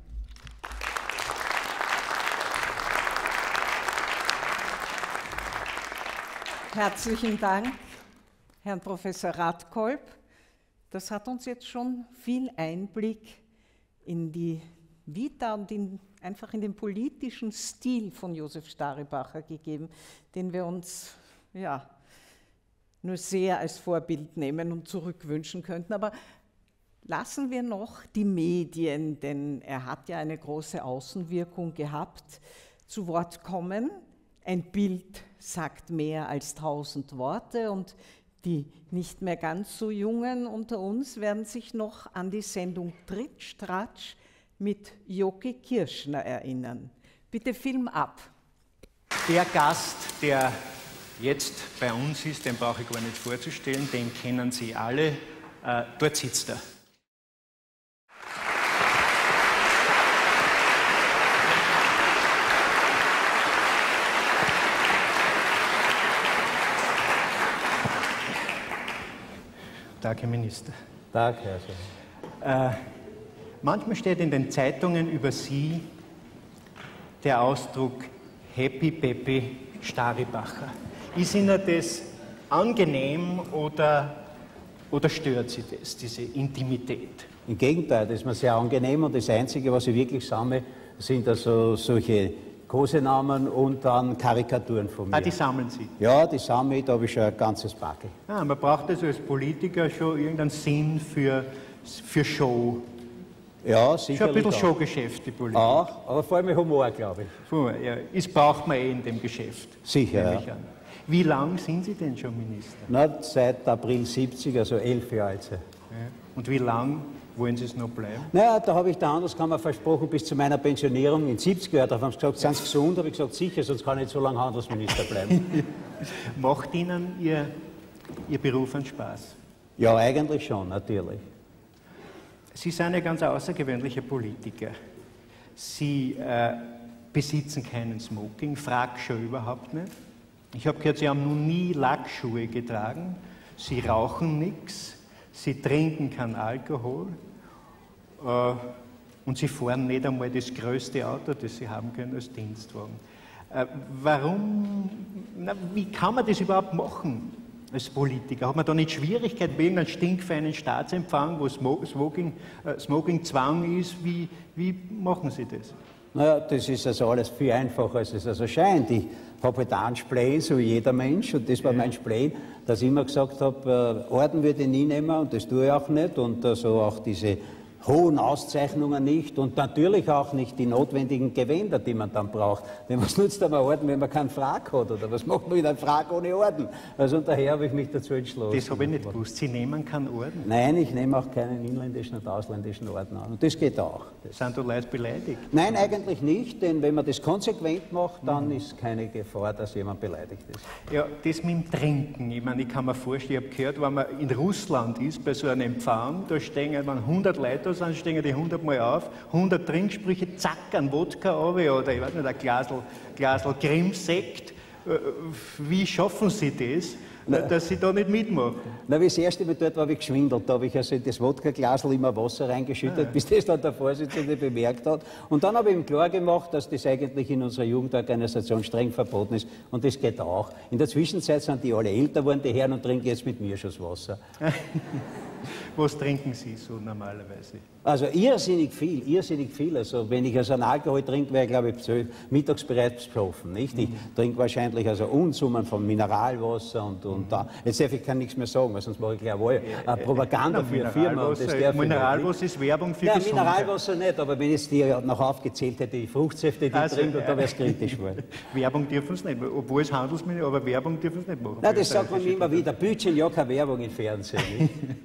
Herzlichen Dank, Herrn Professor Radkolb. Das hat uns jetzt schon viel Einblick in die Vita und in, einfach in den politischen Stil von Josef Staribacher gegeben, den wir uns ja, nur sehr als Vorbild nehmen und zurückwünschen könnten. Aber lassen wir noch die Medien, denn er hat ja eine große Außenwirkung gehabt, zu Wort kommen. Ein Bild sagt mehr als tausend Worte und die nicht mehr ganz so Jungen unter uns werden sich noch an die Sendung Tritsch, Tratsch mit Joki Kirschner erinnern. Bitte Film ab. Der Gast, der jetzt bei uns ist, den brauche ich gar nicht vorzustellen, den kennen Sie alle. Äh, dort sitzt er. Danke, Herr Minister. Danke, Herr Schön. Äh, manchmal steht in den Zeitungen über Sie, der Ausdruck Happy Peppy Staribacher. Ist Ihnen das angenehm oder, oder stört Sie das, diese Intimität? Im Gegenteil, das ist mir sehr angenehm und das Einzige, was ich wirklich sammle, sind also solche Kosenamen und dann Karikaturen von mir. Ah, die sammeln Sie? Ja, die sammle ich, da habe ich schon ein ganzes Backel. Ah, man braucht also als Politiker schon irgendeinen Sinn für, für Show. Ja, sicherlich. Schon ein bisschen auch. Showgeschäft, die Politik. Auch, aber vor allem Humor, glaube ich. Humor, ja. Das braucht man eh in dem Geschäft. Sicher, ja. Wie lange sind Sie denn schon Minister? Na, seit April siebzig, also elf Jahre alt. Ja. Und wie lange wollen Sie es noch bleiben? Naja, da habe ich der Handelskammer versprochen, bis zu meiner Pensionierung in siebzig Jahren. Da haben sie gesagt, sind Sie gesund? Da habe ich gesagt, sicher, sonst kann ich nicht so lange Handelsminister bleiben. Macht Ihnen Ihr, Ihr Beruf einen Spaß? Ja, eigentlich schon, natürlich. Sie sind ein ganz außergewöhnlicher Politiker. Sie äh, besitzen keinen Smoking, frag schon überhaupt nicht. Ich habe gehört, Sie haben noch nie Lackschuhe getragen, Sie rauchen nichts, Sie trinken keinen Alkohol äh, und Sie fahren nicht einmal das größte Auto, das Sie haben können als Dienstwagen. Äh, warum, na, wie kann man das überhaupt machen als Politiker? Hat man da nicht Schwierigkeiten bei irgendeinem stinkfeinen Staatsempfang, wo Smoking, äh, Smoking Zwang ist? Wie, wie machen Sie das? Naja, das ist also alles viel einfacher, als es also scheint. Ich habe halt einen Spleen, so wie jeder Mensch, und das war mein Spleen, dass ich immer gesagt habe, äh, Orden würde ich nie nehmen, und das tue ich auch nicht, und also auch diese hohen Auszeichnungen nicht und natürlich auch nicht die notwendigen Gewänder, die man dann braucht. Denn was nutzt einem Orden, wenn man keinen Frag hat? Oder was macht man mit einem Frag ohne Orden? Also daher habe ich mich dazu entschlossen. Das habe ich nicht gewusst. Sie nehmen keinen Orden? Nein, ich nehme auch keinen inländischen und ausländischen Orden an. Und das geht auch. Das Sind da Leute beleidigt? Nein, eigentlich nicht, denn wenn man das konsequent macht, dann mhm. ist keine Gefahr, dass jemand beleidigt ist. Ja, das mit dem Trinken, ich meine, ich kann mir vorstellen, ich habe gehört, wenn man in Russland ist, bei so einem Empfang, da stehen wenn hundert Leute sind, stehen die hundert Mal auf, hundert Trinksprüche, zack, ein Wodka runter, oder ich weiß nicht, ein Glasl, Glasl Grimm-Sekt. Wie schaffen Sie das, Na, dass Sie da nicht mitmachen? Na, wie das erste Mal dort war, habe ich geschwindelt. Da habe ich also in das Wodka-Glasl immer Wasser reingeschüttet, ah. bis das dann der Vorsitzende bemerkt hat. Und dann habe ich ihm klar gemacht, dass das eigentlich in unserer Jugendorganisation streng verboten ist. Und das geht auch. In der Zwischenzeit sind die alle älter geworden, die Herren, und trinken jetzt mit mir schon das Wasser. Was trinken Sie so normalerweise? Also irrsinnig viel, irrsinnig viel. Also wenn ich also einen Alkohol trinke, wäre ich, glaube ich, mittags bereits besoffen, nicht? Ich mhm. trinke wahrscheinlich also Unsummen von Mineralwasser und, und mhm. da. Jetzt darf ich kann nichts mehr sagen, weil sonst mache ich gleich wohl äh, Propaganda für eine Firma. Und das Mineralwasser ist Werbung für Nein, Gesundheit. Mineralwasser nicht, aber wenn ich es dir noch aufgezählt hätte, die Fruchtsäfte, die also, ich trinke, ja. da wäre es kritisch geworden. Werbung dürfen es nicht, obwohl es Handelsmittel, aber Werbung dürfen es nicht machen. Nein, das sagt man immer wieder, Bütchen, ja, keine Werbung im Fernsehen.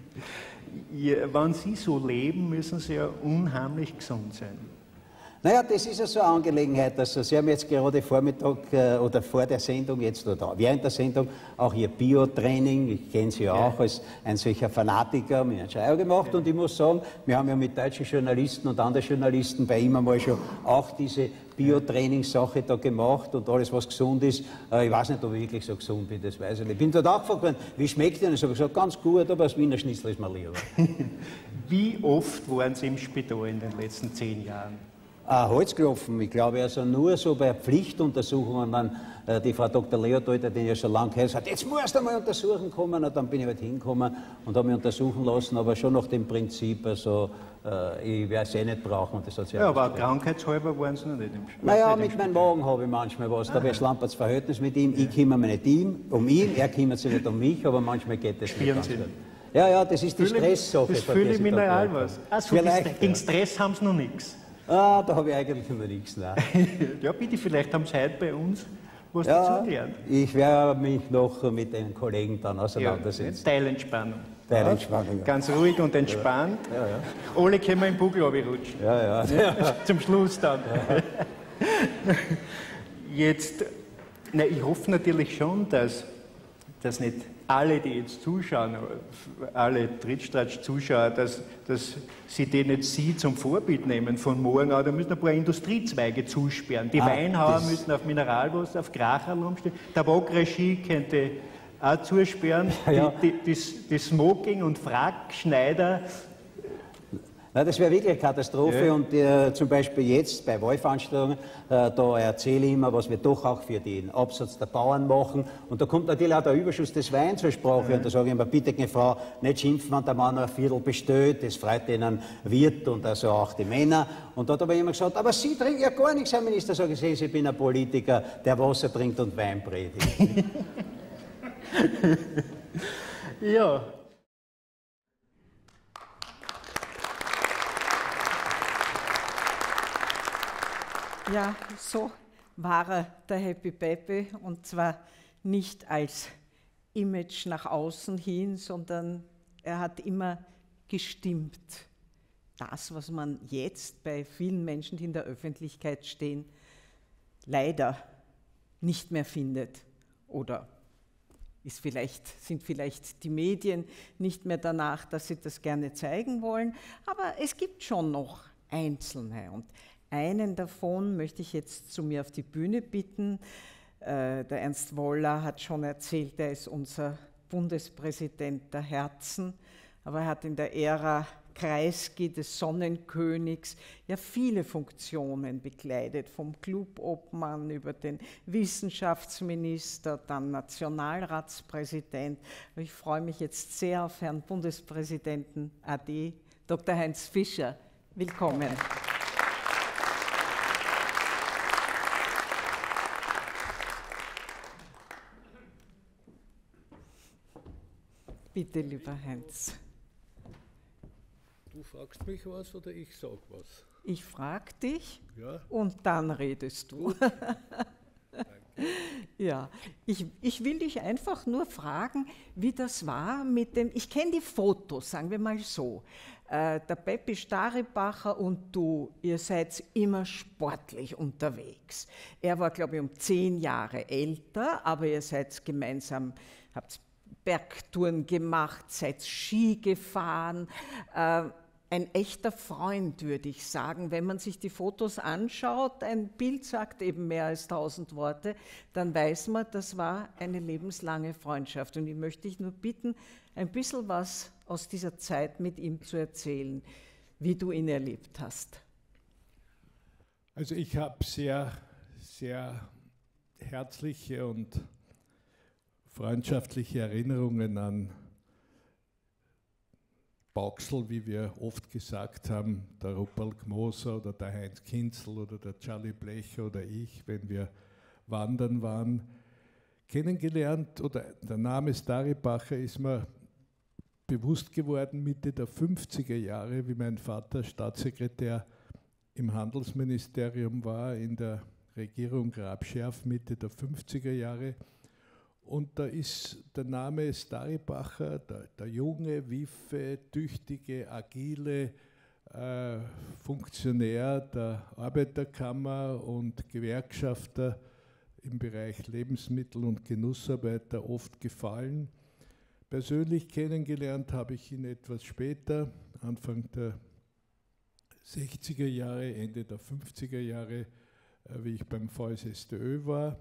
Ja, wenn Sie so leben, müssen Sie ja unheimlich gesund sein. Naja, das ist ja so eine Angelegenheit. Also Sie haben jetzt gerade Vormittag äh, oder vor der Sendung jetzt oder während der Sendung auch Ihr Bio-Training, ich kenne Sie ja auch als ein solcher Fanatiker, mit einem Schreier gemacht. Ja. Und ich muss sagen, wir haben ja mit deutschen Journalisten und anderen Journalisten bei ihm einmal schon auch diese Bio-Trainingssache da gemacht und alles, was gesund ist. Äh, ich weiß nicht, ob ich wirklich so gesund bin, das weiß ich nicht. Ich bin dort auch gefragt worden, wie schmeckt denn? Ich habe gesagt, ganz gut, aber das Wiener Schnitzel ist mir lieber. Wie oft waren Sie im Spital in den letzten zehn Jahren? Ah, Holzklopfen. Ich glaube, also nur so bei Pflichtuntersuchungen, dann äh, die Frau Doktor Leopold, die ja schon lange kennt, sagt, jetzt musst du mal untersuchen kommen. Und dann bin ich halt hingekommen und habe mich untersuchen lassen, aber schon nach dem Prinzip, also äh, ich werde es eh nicht brauchen. Und das hat ja, aber krankheitshalber waren Sie noch nicht im Spital? Naja, mit meinem Magen habe ich manchmal was. Da wäre es Lamperts Verhältnis mit ihm. Ich kümmere mich nicht ihm, um ihn, er kümmert sich nicht um mich, aber manchmal geht das nicht ganz gut. Ja, ja, das ist die Stresssache. Das fühle ich Mineralwasser. Also gegen Stress haben Sie noch nichts? Ah, da habe ich eigentlich immer nichts. Nein. Ja, bitte, vielleicht haben Sie heute bei uns was ja, dazu gelernt. Ich werde mich noch mit den Kollegen dann auseinandersetzen. Ja, Teilentspannung. Teilentspannung. Ja. Ganz ruhig und entspannt. Ja. Ja, ja. Alle können wir im Buckel runterrutschen. Ja, ja. ja. Zum Schluss dann. Ja. Jetzt, na, ich hoffe natürlich schon, dass, dass nicht alle, die jetzt zuschauen, alle Trittstratsch-Zuschauer, dass, dass sie die nicht Sie zum Vorbild nehmen von morgen an. Da müssen ein paar Industriezweige zusperren. Die ah, Weinhauer müssen auf Mineralwasser, auf Kracherl umstellen. Tabakregie könnte auch zusperren. Ja, ja. Die, die, das, das Smoking und Frackschneider. Nein, das wäre wirklich eine Katastrophe. Ja. Und äh, zum Beispiel jetzt bei Wahlveranstaltungen, äh, da erzähle ich immer, was wir doch auch für den Absatz der Bauern machen. Und da kommt natürlich auch der Überschuss des Weins zur Sprache. Ja. Und da sage ich immer, bitte, keine Frau, nicht schimpfen, wenn der Mann ein Viertel bestellt. Das freut den Wirt und also auch die Männer. Und da hat aber jemand gesagt, aber Sie trinken ja gar nichts, Herr Minister. Sage ich, sehen Sie, ich bin ein Politiker, der Wasser trinkt und Wein predigt. Ja. Ja, so war er, der Happy Pepe, und zwar nicht als Image nach außen hin, sondern er hat immer gestimmt. Das, was man jetzt bei vielen Menschen, die in der Öffentlichkeit stehen, leider nicht mehr findet. Oder ist vielleicht, sind vielleicht die Medien nicht mehr danach, dass sie das gerne zeigen wollen. Aber es gibt schon noch Einzelne. Und einen davon möchte ich jetzt zu mir auf die Bühne bitten. Äh, der Ernst Woller hat schon erzählt, er ist unser Bundespräsident der Herzen. Aber er hat in der Ära Kreisky, des Sonnenkönigs, ja viele Funktionen bekleidet, vom Clubobmann über den Wissenschaftsminister, dann Nationalratspräsident. Ich freue mich jetzt sehr auf Herrn Bundespräsidenten A D, Doktor Heinz Fischer. Willkommen. Bitte, lieber Heinz. Du fragst mich was oder ich sag was? Ich frag dich, ja? Und dann redest du. Ja, ich, ich will dich einfach nur fragen, wie das war mit dem, ich kenne die Fotos, sagen wir mal so. Äh, der Peppi Staribacher und du, ihr seid immer sportlich unterwegs. Er war, glaube ich, um zehn Jahre älter, aber ihr seid gemeinsam, habt Bergtouren gemacht, seid Ski gefahren. Äh, ein echter Freund, würde ich sagen. Wenn man sich die Fotos anschaut, ein Bild sagt eben mehr als tausend Worte, dann weiß man, das war eine lebenslange Freundschaft. Und ich möchte dich nur bitten, ein bisschen was aus dieser Zeit mit ihm zu erzählen, wie du ihn erlebt hast. Also ich habe sehr, sehr herzliche und freundschaftliche Erinnerungen an Bauxl, wie wir oft gesagt haben, der Rupert Gmoser oder der Heinz Kinzel oder der Charlie Blecher oder ich, wenn wir wandern waren, kennengelernt, oder der Name Staribacher ist mir bewusst geworden Mitte der fünfziger Jahre, wie mein Vater Staatssekretär im Handelsministerium war, in der Regierung Grabscherf Mitte der fünfziger Jahre. Und da ist der Name Staribacher, der, der junge, wiffe, tüchtige, agile äh, Funktionär der Arbeiterkammer und Gewerkschafter im Bereich Lebensmittel- und Genussarbeiter oft gefallen. Persönlich kennengelernt habe ich ihn etwas später, Anfang der sechziger Jahre, Ende der fünfziger Jahre, äh, wie ich beim V S S D Ö war.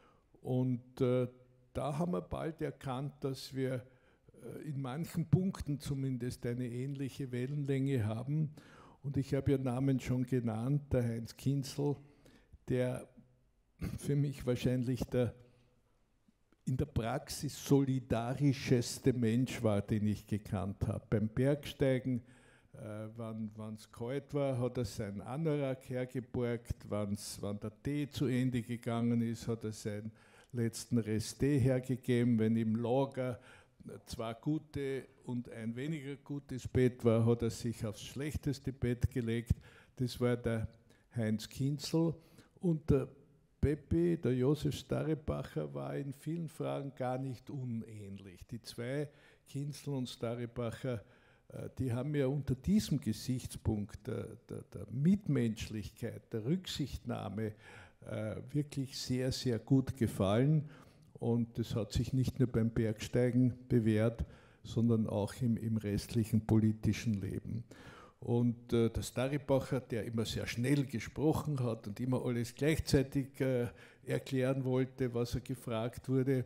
Und äh, da haben wir bald erkannt, dass wir in manchen Punkten zumindest eine ähnliche Wellenlänge haben. Und ich habe Ihren Namen schon genannt, der Heinz Kinzel, der für mich wahrscheinlich der in der Praxis solidarischste Mensch war, den ich gekannt habe. Beim Bergsteigen, äh, wenn es kalt war, hat er seinen Anorak hergeborgt, wenn's, wenn der Tee zu Ende gegangen ist, hat er seinen letzten Rest Tee hergegeben. Wenn im Lager zwei gute und ein weniger gutes Bett war, hat er sich aufs schlechteste Bett gelegt. Das war der Heinz Kinzel. Und der Peppi, der Josef Staribacher, war in vielen Fragen gar nicht unähnlich. Die zwei, Kinzel und Staribacher, die haben mir unter diesem Gesichtspunkt der, der, der Mitmenschlichkeit, der Rücksichtnahme wirklich sehr, sehr gut gefallen. Und das hat sich nicht nur beim Bergsteigen bewährt, sondern auch im, im restlichen politischen Leben. Und äh, der Staribacher, der immer sehr schnell gesprochen hat und immer alles gleichzeitig äh, erklären wollte, was er gefragt wurde,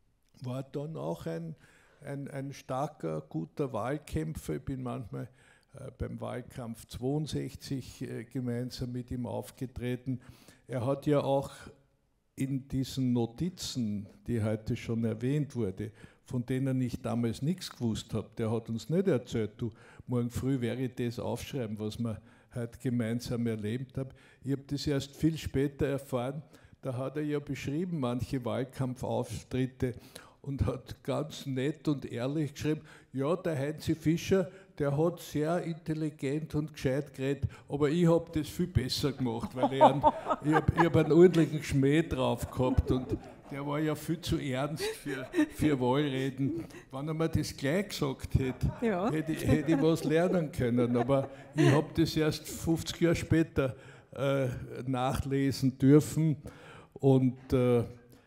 war dann auch ein, ein, ein starker, guter Wahlkämpfer. Ich bin manchmal äh, beim Wahlkampf zweiundsechzig äh, gemeinsam mit ihm aufgetreten. Er hat ja auch in diesen Notizen, die heute schon erwähnt wurde, von denen ich damals nichts gewusst habe, der hat uns nicht erzählt, du, morgen früh werde ich das aufschreiben, was wir heute gemeinsam erlebt haben. Ich habe das erst viel später erfahren, da hat er ja beschrieben, manche Wahlkampfauftritte und hat ganz nett und ehrlich geschrieben, ja, der Heinzi Fischer, der hat sehr intelligent und gescheit geredet, aber ich habe das viel besser gemacht, weil ich, einen, ich habe hab einen ordentlichen Schmäh drauf gehabt und der war ja viel zu ernst für, für Wahlreden. Wenn er mir das gleich gesagt hätte, ja. hätte, ich, hätte ich was lernen können, aber ich habe das erst fünfzig Jahre später äh, nachlesen dürfen und äh,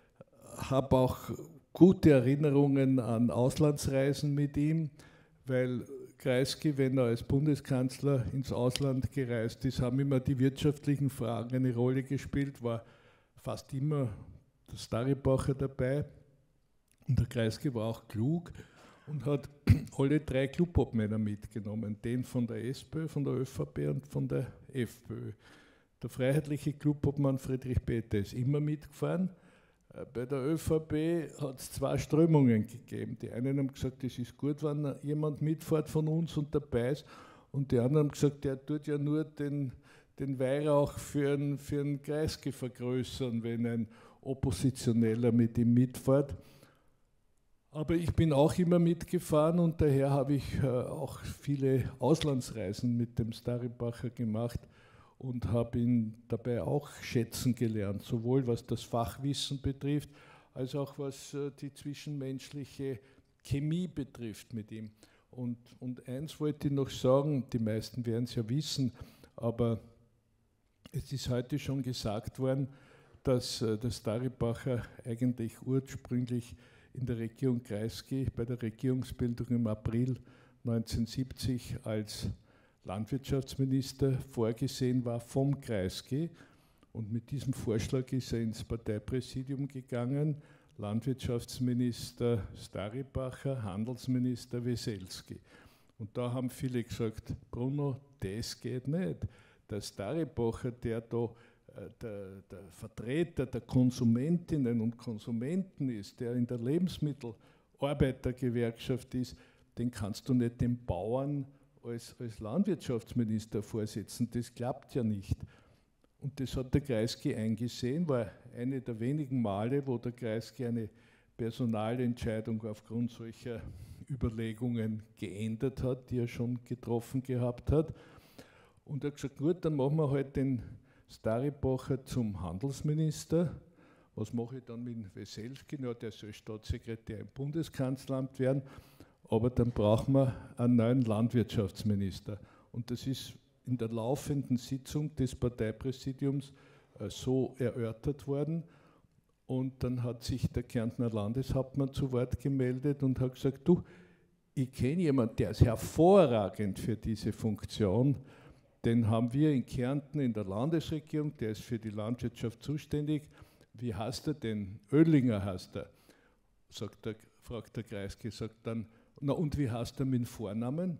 habe auch gute Erinnerungen an Auslandsreisen mit ihm, weil Kreisky, wenn er als Bundeskanzler ins Ausland gereist ist, haben immer die wirtschaftlichen Fragen eine Rolle gespielt, war fast immer der Staribacher dabei und der Kreisky war auch klug und hat alle drei Clubobmänner mitgenommen, den von der SPÖ, von der ÖVP und von der FPÖ. Der freiheitliche Clubobmann Friedrich Peter ist immer mitgefahren. Bei der ÖVP hat es zwei Strömungen gegeben. Die einen haben gesagt, es ist gut, wenn jemand mitfährt von uns und dabei ist. Und die anderen haben gesagt, der tut ja nur den, den Weihrauch für einen, für einen Kreisky vergrößern, wenn ein Oppositioneller mit ihm mitfährt. Aber ich bin auch immer mitgefahren und daher habe ich äh, auch viele Auslandsreisen mit dem Staribacher gemacht und habe ihn dabei auch schätzen gelernt, sowohl was das Fachwissen betrifft, als auch was äh, die zwischenmenschliche Chemie betrifft mit ihm. Und, und eins wollte ich noch sagen, die meisten werden es ja wissen, aber es ist heute schon gesagt worden, dass äh, der Staribacher eigentlich ursprünglich in der Regierung Kreisky bei der Regierungsbildung im April neunzehnhundertsiebzig als Landwirtschaftsminister vorgesehen war vom Kreisky. Und mit diesem Vorschlag ist er ins Parteipräsidium gegangen, Landwirtschaftsminister Staribacher, Handelsminister Weselski. Und da haben viele gesagt, Bruno, das geht nicht. Der Staribacher, der da Der, der Vertreter der Konsumentinnen und Konsumenten ist, der in der Lebensmittelarbeitergewerkschaft ist, den kannst du nicht dem Bauern als, als Landwirtschaftsminister vorsetzen. Das klappt ja nicht. Und das hat der Kreisky eingesehen, war eine der wenigen Male, wo der Kreisky eine Personalentscheidung aufgrund solcher Überlegungen geändert hat, die er schon getroffen gehabt hat. Und er hat gesagt, gut, dann machen wir halt den Staribacher zum Handelsminister. Was mache ich dann mit Weselski? Ja, der soll Staatssekretär im Bundeskanzleramt werden, aber dann brauchen wir einen neuen Landwirtschaftsminister. Und das ist in der laufenden Sitzung des Parteipräsidiums äh, so erörtert worden. Und dann hat sich der Kärntner Landeshauptmann zu Wort gemeldet und hat gesagt, du, ich kenne jemanden, der ist hervorragend für diese Funktion. Den haben wir in Kärnten in der Landesregierung, der ist für die Landwirtschaft zuständig. Wie heißt er denn? Oellinger heißt er, sagt der, fragt der Kreisky, sagt dann, na und wie heißt er mit Vornamen?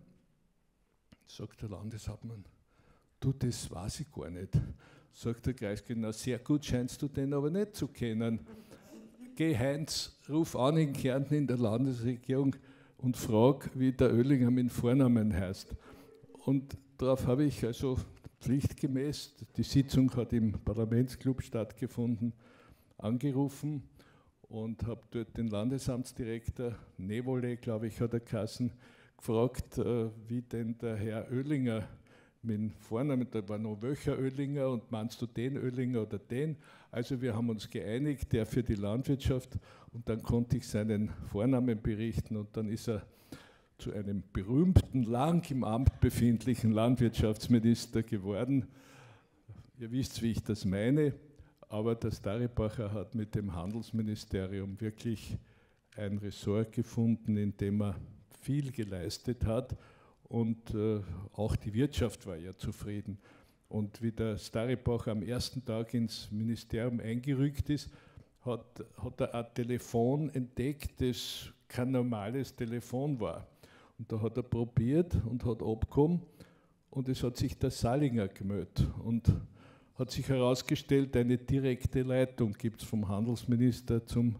Sagt der Landeshauptmann, du, das weiß ich gar nicht. Sagt der Kreisky, na sehr gut scheinst du den aber nicht zu kennen. Geh Heinz, ruf an in Kärnten in der Landesregierung und frag, wie der Oellinger mit Vornamen heißt. Und darauf habe ich also pflichtgemäß, die Sitzung hat im Parlamentsclub stattgefunden, angerufen und habe dort den Landesamtsdirektor, Nevole, glaube ich, hat er geheißen, gefragt, wie denn der Herr Oellinger mit dem Vornamen, da war noch welcher Oellinger und meinst du den Oellinger oder den? Also wir haben uns geeinigt, der für die Landwirtschaft, und dann konnte ich seinen Vornamen berichten und dann ist er zu einem berühmten, lang im Amt befindlichen Landwirtschaftsminister geworden. Ihr wisst, wie ich das meine, aber der Staribacher hat mit dem Handelsministerium wirklich ein Ressort gefunden, in dem er viel geleistet hat und äh, auch die Wirtschaft war ja zufrieden. Und wie der Staribacher am ersten Tag ins Ministerium eingerückt ist, hat, hat er ein Telefon entdeckt, das kein normales Telefon war. Und da hat er probiert und hat abgekommen und es hat sich der Salinger gemeldet und hat sich herausgestellt, eine direkte Leitung gibt es vom Handelsminister zum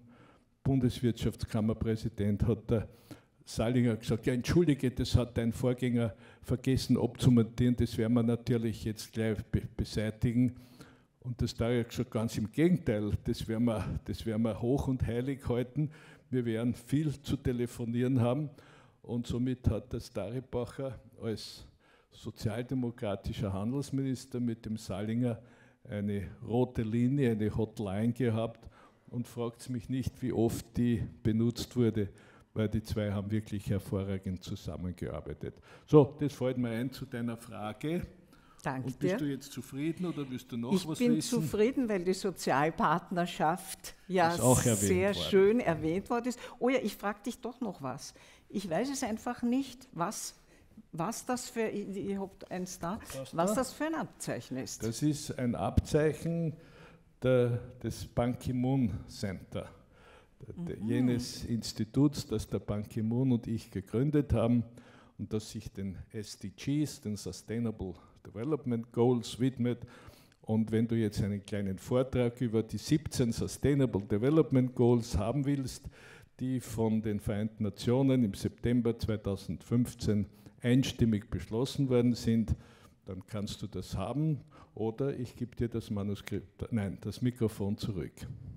Bundeswirtschaftskammerpräsident, hat der Salinger gesagt, ja entschuldige, das hat dein Vorgänger vergessen abzumontieren, das werden wir natürlich jetzt gleich be beseitigen. Und das Dari hat gesagt, ganz im Gegenteil, das werden, wir, das werden wir hoch und heilig halten, wir werden viel zu telefonieren haben. Und somit hat das Daribacher als sozialdemokratischer Handelsminister mit dem Salinger eine rote Linie, eine Hotline gehabt und fragt mich nicht, wie oft die benutzt wurde, weil die zwei haben wirklich hervorragend zusammengearbeitet. So, das fällt mir ein zu deiner Frage. Danke und bist dir. du jetzt zufrieden oder willst du noch ich was bin wissen? zufrieden, weil die Sozialpartnerschaft ja sehr worden. schön erwähnt worden ist. Oh ja, ich frage dich doch noch was. Ich weiß es einfach nicht, was, was das für, ihr habt eins da, was das für ein Abzeichen ist. Das ist ein Abzeichen der, des Ban Ki-moon Center, der, mhm. jenes Instituts, das der Ban Ki-moon und ich gegründet haben und das sich den S D Gs, den Sustainable Development Goals, widmet. Und wenn du jetzt einen kleinen Vortrag über die siebzehn Sustainable Development Goals haben willst, die von den Vereinten Nationen im September zweitausendfünfzehn einstimmig beschlossen worden sind, dann kannst du das haben oder ich gebe dir das Manuskript, nein, das Mikrofon zurück.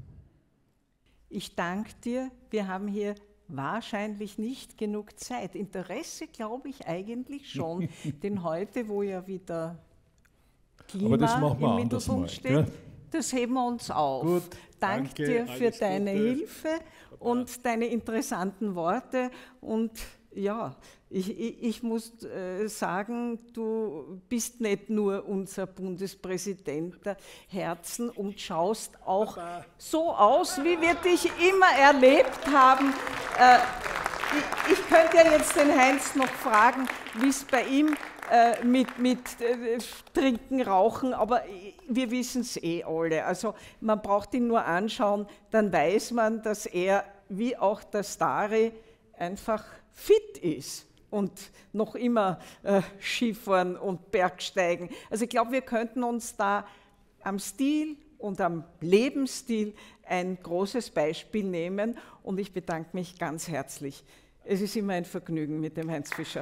Ich danke dir, wir haben hier wahrscheinlich nicht genug Zeit. Interesse glaube ich eigentlich schon, denn heute, wo ja wieder Klima im Mittelpunkt steht, ja? Das heben wir uns auf. Gut, danke, danke dir für deine Gute. Hilfe und deine interessanten Worte und ja, ich, ich, ich muss äh, sagen, du bist nicht nur unser Bundespräsident der Herzen und schaust auch Papa. so aus, wie wir dich immer erlebt haben. Äh, ich, ich könnte ja jetzt den Heinz noch fragen, wie es bei ihm äh, mit, mit äh, Trinken, Rauchen, aber wir wissen es eh alle. Also man braucht ihn nur anschauen, dann weiß man, dass er, wie auch der Stari, einfach fit ist und noch immer äh, Skifahren und Bergsteigen. Also ich glaube, wir könnten uns da am Stil und am Lebensstil ein großes Beispiel nehmen und ich bedanke mich ganz herzlich. Es ist immer ein Vergnügen mit dem Heinz Fischer.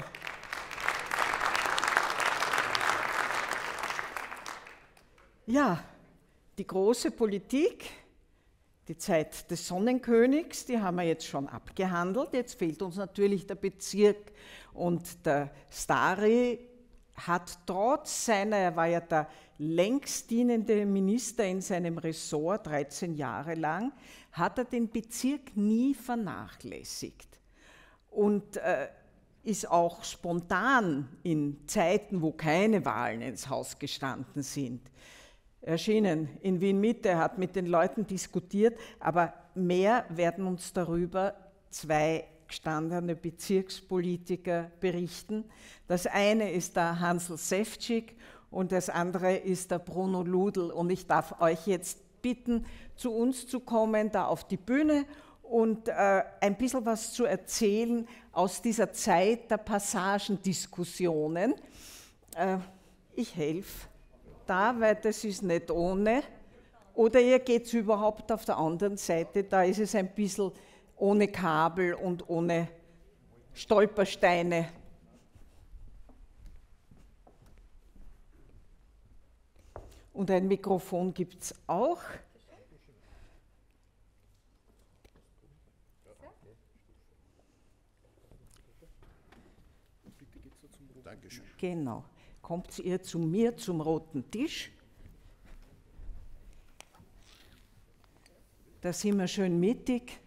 Ja, die große Politik, die Zeit des Sonnenkönigs, die haben wir jetzt schon abgehandelt. Jetzt fehlt uns natürlich der Bezirk und der Stari hat trotz seiner, er war ja der längst dienende Minister in seinem Ressort, dreizehn Jahre lang, hat er den Bezirk nie vernachlässigt und äh, ist auch spontan in Zeiten, wo keine Wahlen ins Haus gestanden sind, erschienen in Wien-Mitte, hat mit den Leuten diskutiert, aber mehr werden uns darüber zwei gestandene Bezirkspolitiker berichten. Das eine ist der Hansl Ševčík und das andere ist der Bruno Ludl. Und ich darf euch jetzt bitten, zu uns zu kommen, da auf die Bühne und äh, ein bisschen was zu erzählen aus dieser Zeit der Passagendiskussionen. Äh, ich helfe da, weil das ist nicht ohne. Oder ihr geht überhaupt auf der anderen Seite, da ist es ein bisschen ohne Kabel und ohne Stolpersteine. Und ein Mikrofon gibt es auch. Dankeschön. Genau. Kommt ihr zu mir zum roten Tisch. Da sind wir schön mittig.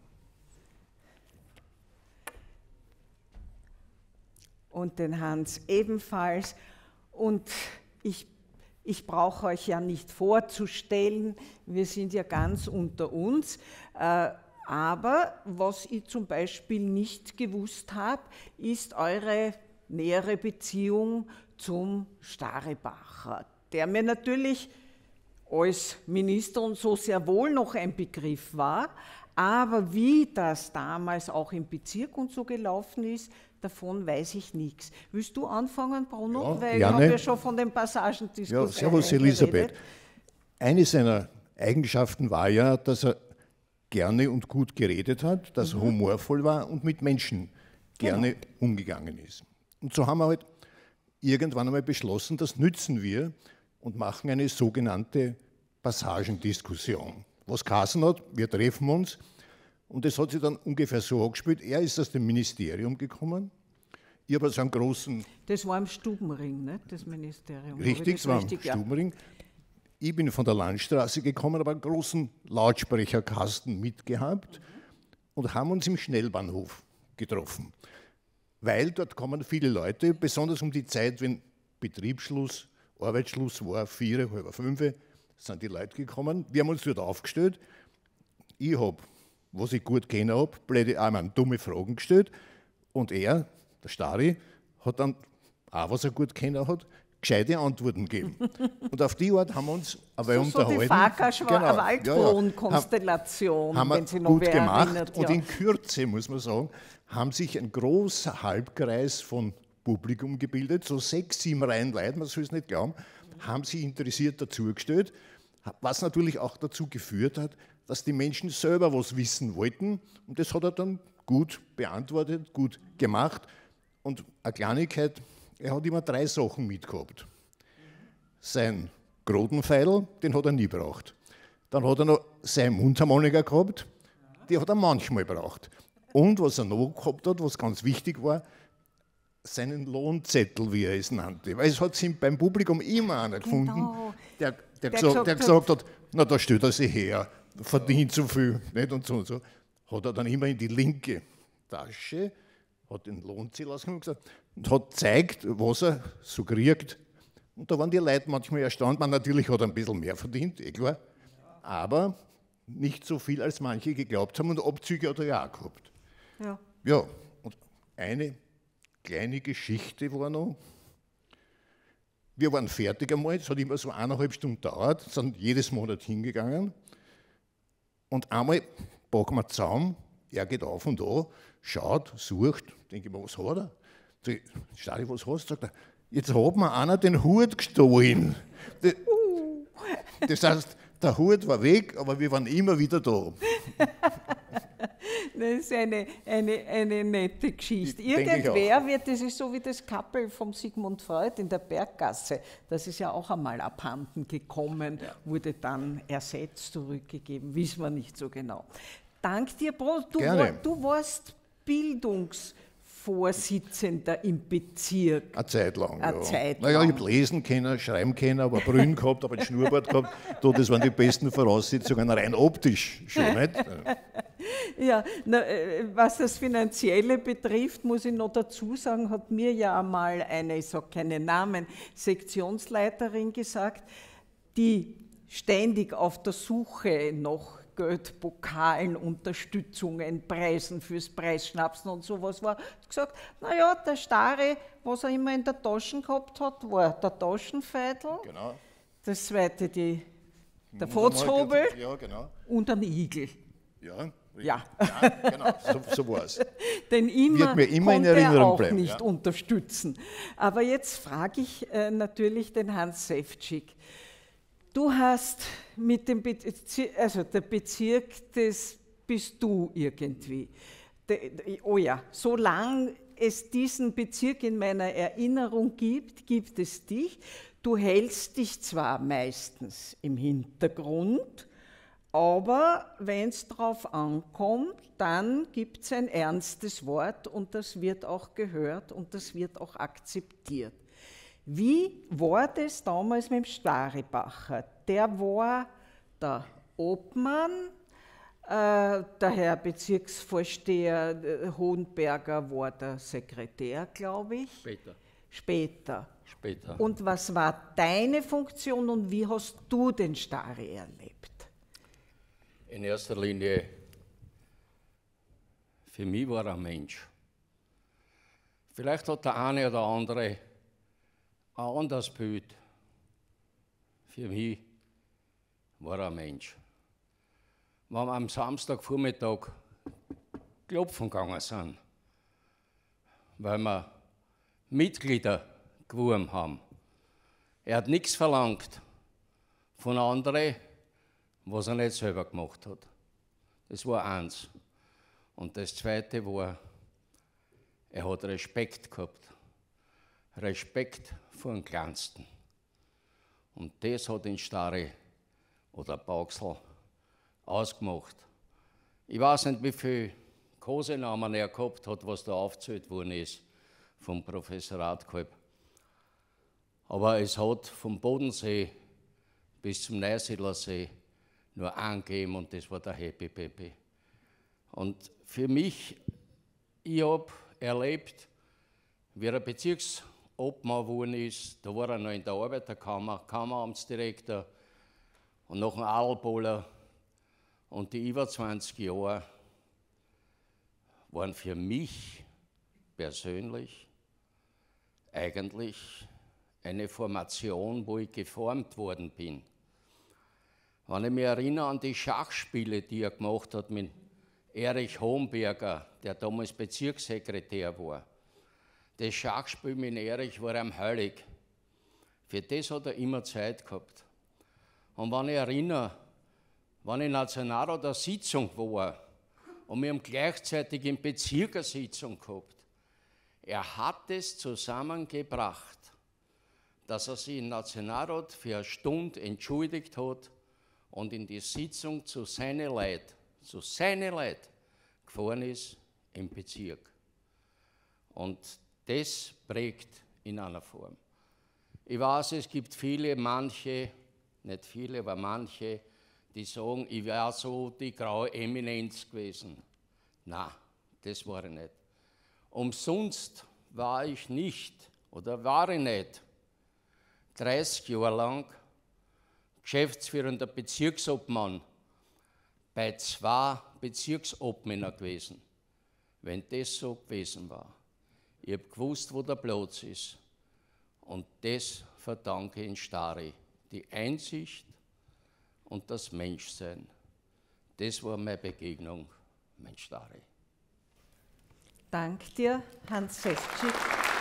Und den Hans ebenfalls. Und ich, ich brauche euch ja nicht vorzustellen, wir sind ja ganz unter uns. Äh, aber was ich zum Beispiel nicht gewusst habe, ist eure nähere Beziehung zum Staribacher, der mir natürlich als Minister und so sehr wohl noch ein Begriff war, Aber wie das damals auch im Bezirk und so gelaufen ist, davon weiß ich nichts. Willst du anfangen, Bruno? Ja, Weil gerne. ich habe ja schon von den Passagen diskutiert. Ja, servus Elisabeth. Eine seiner Eigenschaften war ja, dass er gerne und gut geredet hat, dass er Mhm. humorvoll war und mit Menschen gerne Genau. umgegangen ist. Und so haben wir halt irgendwann einmal beschlossen, das nützen wir und machen eine sogenannte Passagendiskussion. Was geheißen hat, wir treffen uns und es hat sich dann ungefähr so angespielt, er ist aus dem Ministerium gekommen, ich habe so einen großen... Das war im Stubenring, nicht? Das Ministerium. Richtig, das es war im richtig? Ja. Stubenring. Ich bin von der Landstraße gekommen, habe einen großen Lautsprecherkasten mitgehabt und haben uns im Schnellbahnhof getroffen. Weil dort kommen viele Leute, besonders um die Zeit, wenn Betriebsschluss, Arbeitsschluss war, vier, halb fünf, sind die Leute gekommen. Wir haben uns dort aufgestellt. Ich habe, was ich gut kenne habe, blöde, auch mal dumme Fragen gestellt. Und er, der Stari, hat dann, auch was er gut kennen hat, gescheite Antworten gegeben. Und auf die Art haben wir uns aber So, so unterhalten. die Ja, Farkas-Waldkron-Konstellation, ja. Haben wenn wir sie noch gut wer gemacht erinnert. und Ja. in Kürze, muss man sagen, haben sich ein großer Halbkreis von Publikum gebildet, so sechs, sieben Reihen Leute, man soll es nicht glauben, haben sich interessiert dazugestellt, was natürlich auch dazu geführt hat, dass die Menschen selber was wissen wollten und das hat er dann gut beantwortet, gut gemacht und eine Kleinigkeit, er hat immer drei Sachen mitgehabt. Sein Grotenfeidel, den hat er nie braucht. Dann hat er noch seine Mundharmonika gehabt, die hat er manchmal braucht. Und was er noch gehabt hat, was ganz wichtig war, seinen Lohnzettel, wie er es nannte. Weil es hat sich beim Publikum immer einer gefunden, Genau. der, der, Der gesagt, gesagt der gesagt hat, na da stellt er sich her, verdient so viel, nicht und so und so. Hat er dann immer in die linke Tasche, hat den Lohnzettel ausgenommen und gesagt, und hat gezeigt, was er so kriegt. Und da waren die Leute manchmal erstaunt. Man natürlich hat er ein bisschen mehr verdient, eh klar, aber nicht so viel, als manche geglaubt haben und Abzüge hat er ja auch gehabt. Ja. Ja, und eine kleine Geschichte war noch. Wir waren fertig einmal, es hat immer so eineinhalb Stunden gedauert, sind jedes Monat hingegangen. Und einmal packen wir zusammen, er geht auf und an, schaut, sucht, denke ich mir, was hat er? Sag ich, Stadi, was hast du? Sagt er, jetzt hat mir einer den Hut gestohlen. Das, das heißt, der Hut war weg, aber wir waren immer wieder da. Das ist eine, eine, eine nette Geschichte. Ich- denke ich Irgendwer wird, das ist so wie das Kappel vom Sigmund Freud in der Berggasse, das ist ja auch einmal abhanden gekommen, wurde dann ersetzt, zurückgegeben, wissen wir nicht so genau. Dank dir, Bro, du, Gerne. war, du warst Bildungsvorsitzender im Bezirk. Eine Zeit lang. Eine ja. Zeit naja, ich lang. habe lesen können, schreiben können, aber Brüllen gehabt, aber einen Schnurrbart gehabt. Da, das waren die besten Voraussetzungen, rein optisch schon nicht. Ja, na, äh, was das Finanzielle betrifft, muss ich noch dazu sagen, hat mir ja einmal eine, ich sage keinen Namen, Sektionsleiterin gesagt, die ständig auf der Suche nach Geld, Pokalen, Unterstützungen, Preisen fürs Preisschnapsen und sowas war, hat gesagt, naja, der Stare, was er immer in der Tasche gehabt hat, war der Taschenfeidel, Genau. das zweite die, der Fotzhobel Ja, genau. und ein Igel. Ja, richtig. Ja. ja genau, so, so war es. Denn immer, Wird mir immer in konnte er Erinnerung auch bleiben, nicht ja. unterstützen. Aber jetzt frage ich äh, natürlich den Hans Ševčík. Du hast mit dem Bezirk, also der Bezirk, das bist du irgendwie. De, de, oh ja, solange es diesen Bezirk in meiner Erinnerung gibt, gibt es dich. Du hältst dich zwar meistens im Hintergrund, aber wenn es darauf ankommt, dann gibt es ein ernstes Wort und das wird auch gehört und das wird auch akzeptiert. Wie war das damals mit dem Staribacher? Der war der Obmann, äh, der Herr Bezirksvorsteher äh, Hohenberger war der Sekretär, glaube ich. Später. Später. Später. Und was war deine Funktion und wie hast du den Stari erlebt? In erster Linie, für mich war er ein Mensch. Vielleicht hat der eine oder andere ein anderes Bild. Für mich war er ein Mensch. wenn wir am Samstagvormittag klopfen gegangen sind, weil wir Mitglieder gewonnen haben. Er hat nichts verlangt von anderen, was er nicht selber gemacht hat. Das war eins. Und das Zweite war, er hat Respekt gehabt. Respekt vor dem Kleinsten. Und das hat den Stari oder Bauxl ausgemacht. Ich weiß nicht, wie viele Kosenamen er gehabt hat, was da aufgezählt worden ist vom Professor Radkalb. Aber es hat vom Bodensee bis zum Neusiedlersee nur einen gegeben und das war der Happy Peppy. Und für mich, ich habe erlebt, wie er Bezirksobmann geworden ist, da war er noch in der Arbeiterkammer, Kammeramtsdirektor und noch ein Adelbohler. Und die über zwanzig Jahre waren für mich persönlich eigentlich eine Formation, wo ich geformt worden bin. Wenn ich mich erinnere an die Schachspiele, die er gemacht hat mit Erich Homberger, der damals Bezirkssekretär war. Das Schachspiel mit Erich war ihm heilig. Für das hat er immer Zeit gehabt. Und wenn ich erinnere, wenn ich Nationalrat der Sitzung war und wir haben gleichzeitig im Bezirk eine Sitzung gehabt, er hat es zusammengebracht, dass er sich im Nationalrat für eine Stunde entschuldigt hat und in die Sitzung zu seinen Leuten, zu seinen Leuten gefahren ist im Bezirk. Und das prägt in einer Form. Ich weiß, es gibt viele, manche, nicht viele, aber manche, die sagen, ich wäre so die graue Eminenz gewesen. Nein, das war ich nicht. Umsonst war ich nicht, oder war ich nicht, dreißig Jahre lang geschäftsführender Bezirksobmann bei zwei Bezirksobmänner gewesen, wenn das so gewesen war. Ich habe gewusst, wo der Platz ist. Und das verdanke ich in Stari. Die Einsicht und das Menschsein. Das war meine Begegnung mit Stari. Danke dir, Hans Sefcik.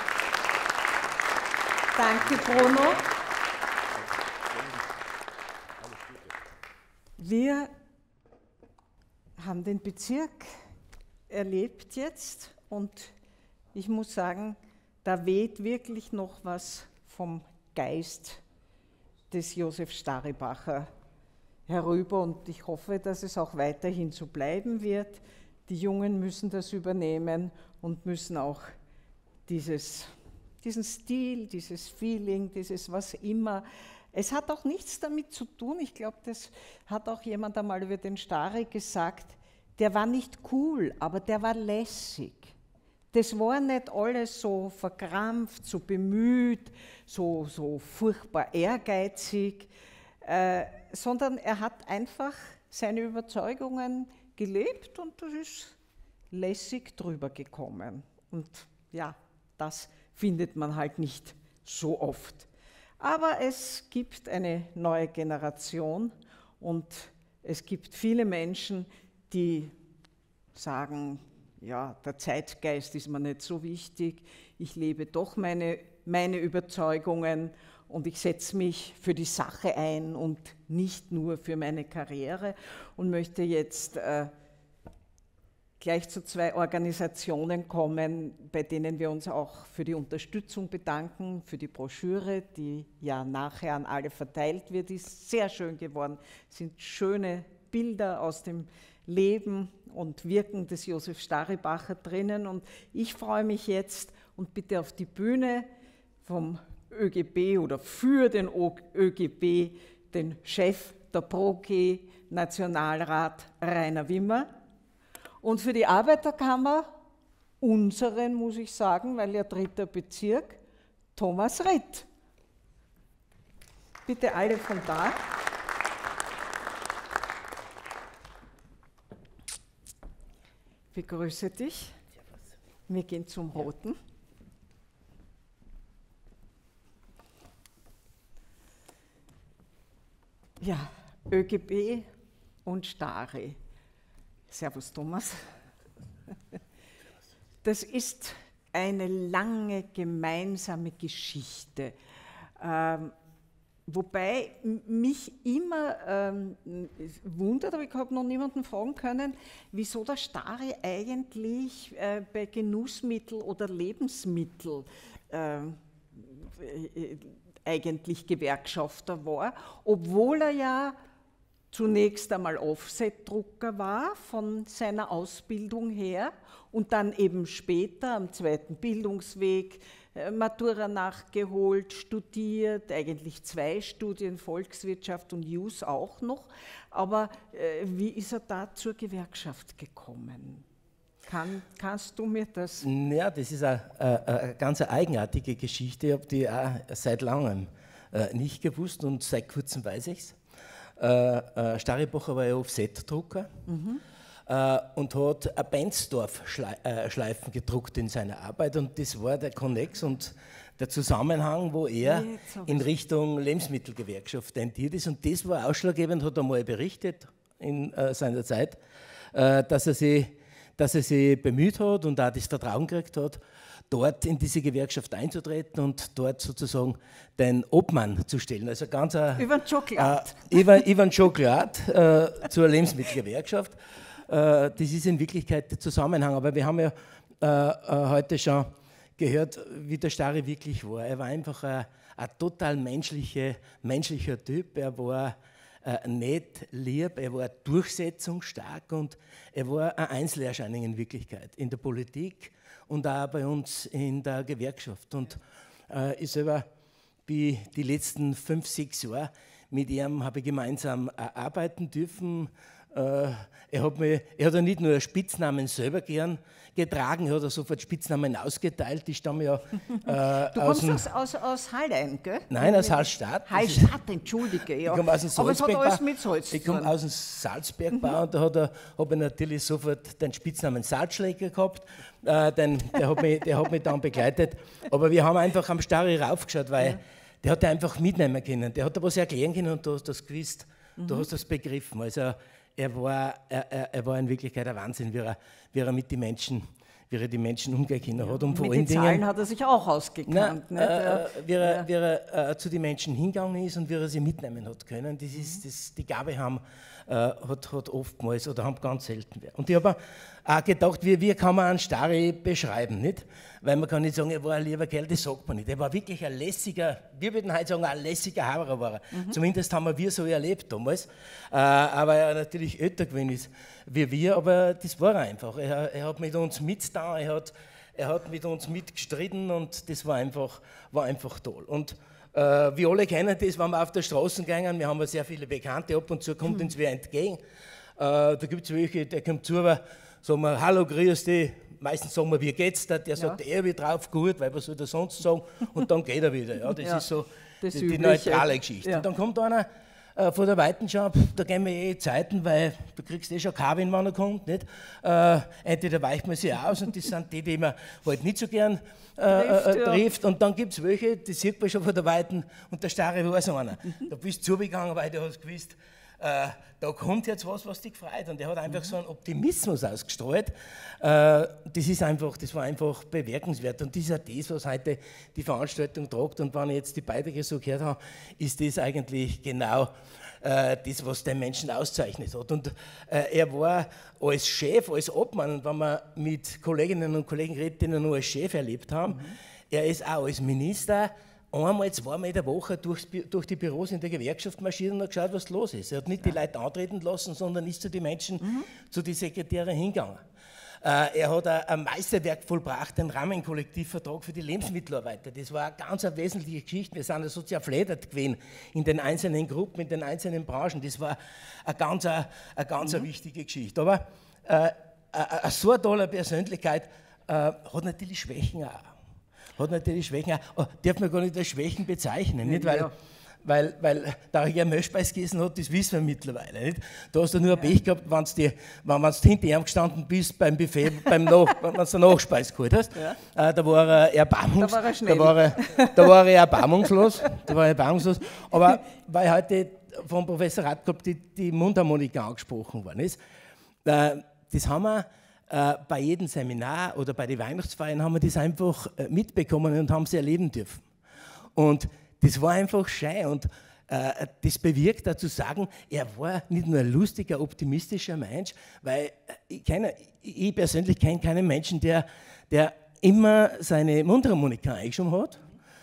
Danke, Bruno. Wir haben den Bezirk erlebt jetzt und ich muss sagen, da weht wirklich noch was vom Geist des Josef Staribacher herüber und ich hoffe, dass es auch weiterhin so bleiben wird. Die Jungen müssen das übernehmen und müssen auch dieses, diesen Stil, dieses Feeling, dieses was immer. Es hat auch nichts damit zu tun, ich glaube, das hat auch jemand einmal über den Stari gesagt, der war nicht cool, aber der war lässig. Das war nicht alles so verkrampft, so bemüht, so, so furchtbar ehrgeizig, äh, sondern er hat einfach seine Überzeugungen gelebt und das ist lässig drüber gekommen. Und ja, das findet man halt nicht so oft. Aber es gibt eine neue Generation und es gibt viele Menschen, die sagen, ja, der Zeitgeist ist mir nicht so wichtig, ich lebe doch meine, meine Überzeugungen und ich setze mich für die Sache ein und nicht nur für meine Karriere und möchte jetzt äh, gleich zu zwei Organisationen kommen, bei denen wir uns auch für die Unterstützung bedanken, für die Broschüre, die ja nachher an alle verteilt wird, die ist sehr schön geworden, es sind schöne Bilder aus dem Leben und Wirken des Josef Staribacher drinnen und ich freue mich jetzt und bitte auf die Bühne vom ÖGB oder für den ÖGB den Chef der ProG Nationalrat Rainer Wimmer und für die Arbeiterkammer unseren, muss ich sagen, weil ja dritter Bezirk, Thomas Ritt. Bitte alle von da. Ich begrüße dich. Wir gehen zum Roten. Ja, ÖGB und Stary. Servus Thomas. Das ist eine lange gemeinsame Geschichte, ähm, wobei mich immer ähm, wundert, aber ich habe noch niemanden fragen können, wieso der Stary eigentlich äh, bei Genussmittel oder Lebensmittel äh, eigentlich Gewerkschafter war, obwohl er ja zunächst einmal Offsetdrucker war von seiner Ausbildung her und dann eben später am zweiten Bildungsweg äh, Matura nachgeholt, studiert, eigentlich zwei Studien, Volkswirtschaft und Jus auch noch. Aber äh, wie ist er da zur Gewerkschaft gekommen? Kann, kannst du mir das? Ja, das ist eine, eine, eine ganz eigenartige Geschichte. Ich habe die auch seit langem äh, nicht gewusst und seit kurzem weiß ich es. Äh, äh, Staribacher war ja Offsetdrucker mhm. äh, und hat ein Benzdorf-Schleifen gedruckt in seiner Arbeit und das war der Konnex und der Zusammenhang, wo er in Richtung Lebensmittelgewerkschaft tendiert ist und das war ausschlaggebend, hat er mal berichtet in äh, seiner Zeit, äh, dass er sich dass er sich bemüht hat und auch das Vertrauen gekriegt hat, dort in diese Gewerkschaft einzutreten und dort sozusagen den Obmann zu stellen. Also ganz ein, über den Schokolad. Äh, über, über den Schokolad äh, zur Lebensmittelgewerkschaft. Äh, das ist in Wirklichkeit der Zusammenhang. Aber wir haben ja äh, äh, heute schon gehört, wie der Stary wirklich war. Er war einfach ein, ein total menschliche, menschlicher Typ. Er war Äh, nett, lieb, er war durchsetzungsstark und er war eine Einzelerscheinung in Wirklichkeit, in der Politik und auch bei uns in der Gewerkschaft. Und äh, ich selber bin die letzten fünf, sechs Jahre mit ihm habe ich gemeinsam äh, arbeiten dürfen. Äh, er, hat mich, er hat ja nicht nur Spitznamen selber gern getragen, er hat sofort Spitznamen ausgeteilt. Ich stamme ja äh, du aus kommst aus, aus, aus Hallein, gell? Nein, aus Hallstatt. Hallstatt, entschuldige. Ja. Ich komme aus dem Aber es hat Salzbergbau. alles mit Salz Ich komme aus dem Salzbergbau mhm. und da habe ich natürlich sofort den Spitznamen Salzschläger gehabt. Äh, den, der, hat mich, der hat mich dann begleitet. Aber wir haben einfach am Stary raufgeschaut, weil ja. der hat einfach mitnehmen können. Der hat da was erklären können und du hast das gewusst, mhm. du hast das begriffen. Also er war, er, er, er war in Wirklichkeit ein Wahnsinn, wie er, wie er mit den Menschen, wie er die Menschen umgehen hat. Und vor mit den Zahlen hat er sich auch ausgekannt. Na, äh, wie er, ja. wie er äh, zu den Menschen hingegangen ist und wie er sie mitnehmen hat können. Das ist, das, die Gabe haben, äh, hat, hat oftmals oder haben ganz selten. Und ich habe auch gedacht, wie, wie kann man einen Stary beschreiben, nicht? Weil man kann nicht sagen, er war ein lieber Kerl, das sagt man nicht. Er war wirklich ein lässiger, wir würden heute sagen, ein lässiger Hauer war er. Mhm. Zumindest haben wir so erlebt damals. Äh, aber er natürlich älter gewesen ist wie wir, aber das war er einfach. Er, er hat mit uns mitgetan, er hat, er hat mit uns mitgestritten und das war einfach, war einfach toll. Und äh, wir alle kennen das, wenn wir auf der Straße gehen, wir haben ja sehr viele Bekannte, ab und zu kommt mhm. uns wer entgegen. Äh, da gibt es welche, der kommt zu, sagen wir, hallo, grüß dich. Meistens sagen wir, wie geht's da? Der sagt, ja. er wird drauf, gut, weil was soll er sonst sagen? Und dann geht er wieder. Ja, das ja, ist so das die, die neutrale Geschichte. Ja. Und dann kommt einer äh, von der Weiten schon, da gehen wir eh Zeiten, weil du kriegst eh schon Kabin, wenn er kommt. Nicht? Äh, entweder weicht man sich aus und das sind die, die man halt nicht so gern äh, trifft. Äh, trifft. Ja. Und dann gibt es welche, die sieht man schon von der Weiten und der Stary war so einer. Mhm. Da bist du zugegangen, weil du hast gewusst, Äh, da kommt jetzt was, was dich freut. Und er hat einfach mhm. so einen Optimismus ausgestrahlt. Äh, das ist einfach, das war einfach bemerkenswert. Und das ist auch das, was heute die Veranstaltung tragt. Und wenn ich jetzt die Beiträge so gehört habe, ist das eigentlich genau äh, das, was den Menschen auszeichnet hat. Und äh, er war als Chef, als Obmann, und wenn man mit Kolleginnen und Kollegen redet, die ihn nur als Chef erlebt haben, mhm. er ist auch als Minister einmal, zweimal in der Woche durchs, durch die Büros in der Gewerkschaft marschiert und hat geschaut, was los ist. Er hat nicht ja. die Leute antreten lassen, sondern ist zu den Menschen, mhm. zu den Sekretären hingegangen. Äh, er hat ein Meisterwerk vollbracht, den Rahmenkollektivvertrag für die Lebensmittelarbeiter. Das war eine ganz eine wesentliche Geschichte. Wir sind ja so zerfledert gewesen in den einzelnen Gruppen, in den einzelnen Branchen. Das war eine ganz, eine, eine ganz mhm. eine wichtige Geschichte. Aber äh, eine so eine tolle Persönlichkeit äh, hat natürlich Schwächen auch. Hat natürlich Schwächen, auch, darf man gar nicht als Schwächen bezeichnen, nicht? Weil, ja. weil, weil da er Milchspeis gegessen hat, das wissen wir mittlerweile. Nicht? Da hast du nur ein Pech gehabt, wenn du wenn hinter ihm gestanden bist beim Buffet, beim Nach, wenn du den Nachspeis geholt hast. Ja. Äh, da war er erbarmungs, da war er, da war er, da war er erbarmungslos, da war er erbarmungslos. Aber weil heute vom Professor Radkop die, die Mundharmonika angesprochen worden ist. Äh, das haben wir äh, bei jedem Seminar oder bei den Weihnachtsfeiern haben wir das einfach äh, mitbekommen und haben sie erleben dürfen. Und das war einfach schön und äh, das bewirkt dazu sagen, er war nicht nur ein lustiger, optimistischer Mensch, weil ich, keine, ich persönlich kenne keinen Menschen, der, der immer seine Mundharmonika eingeschoben hat.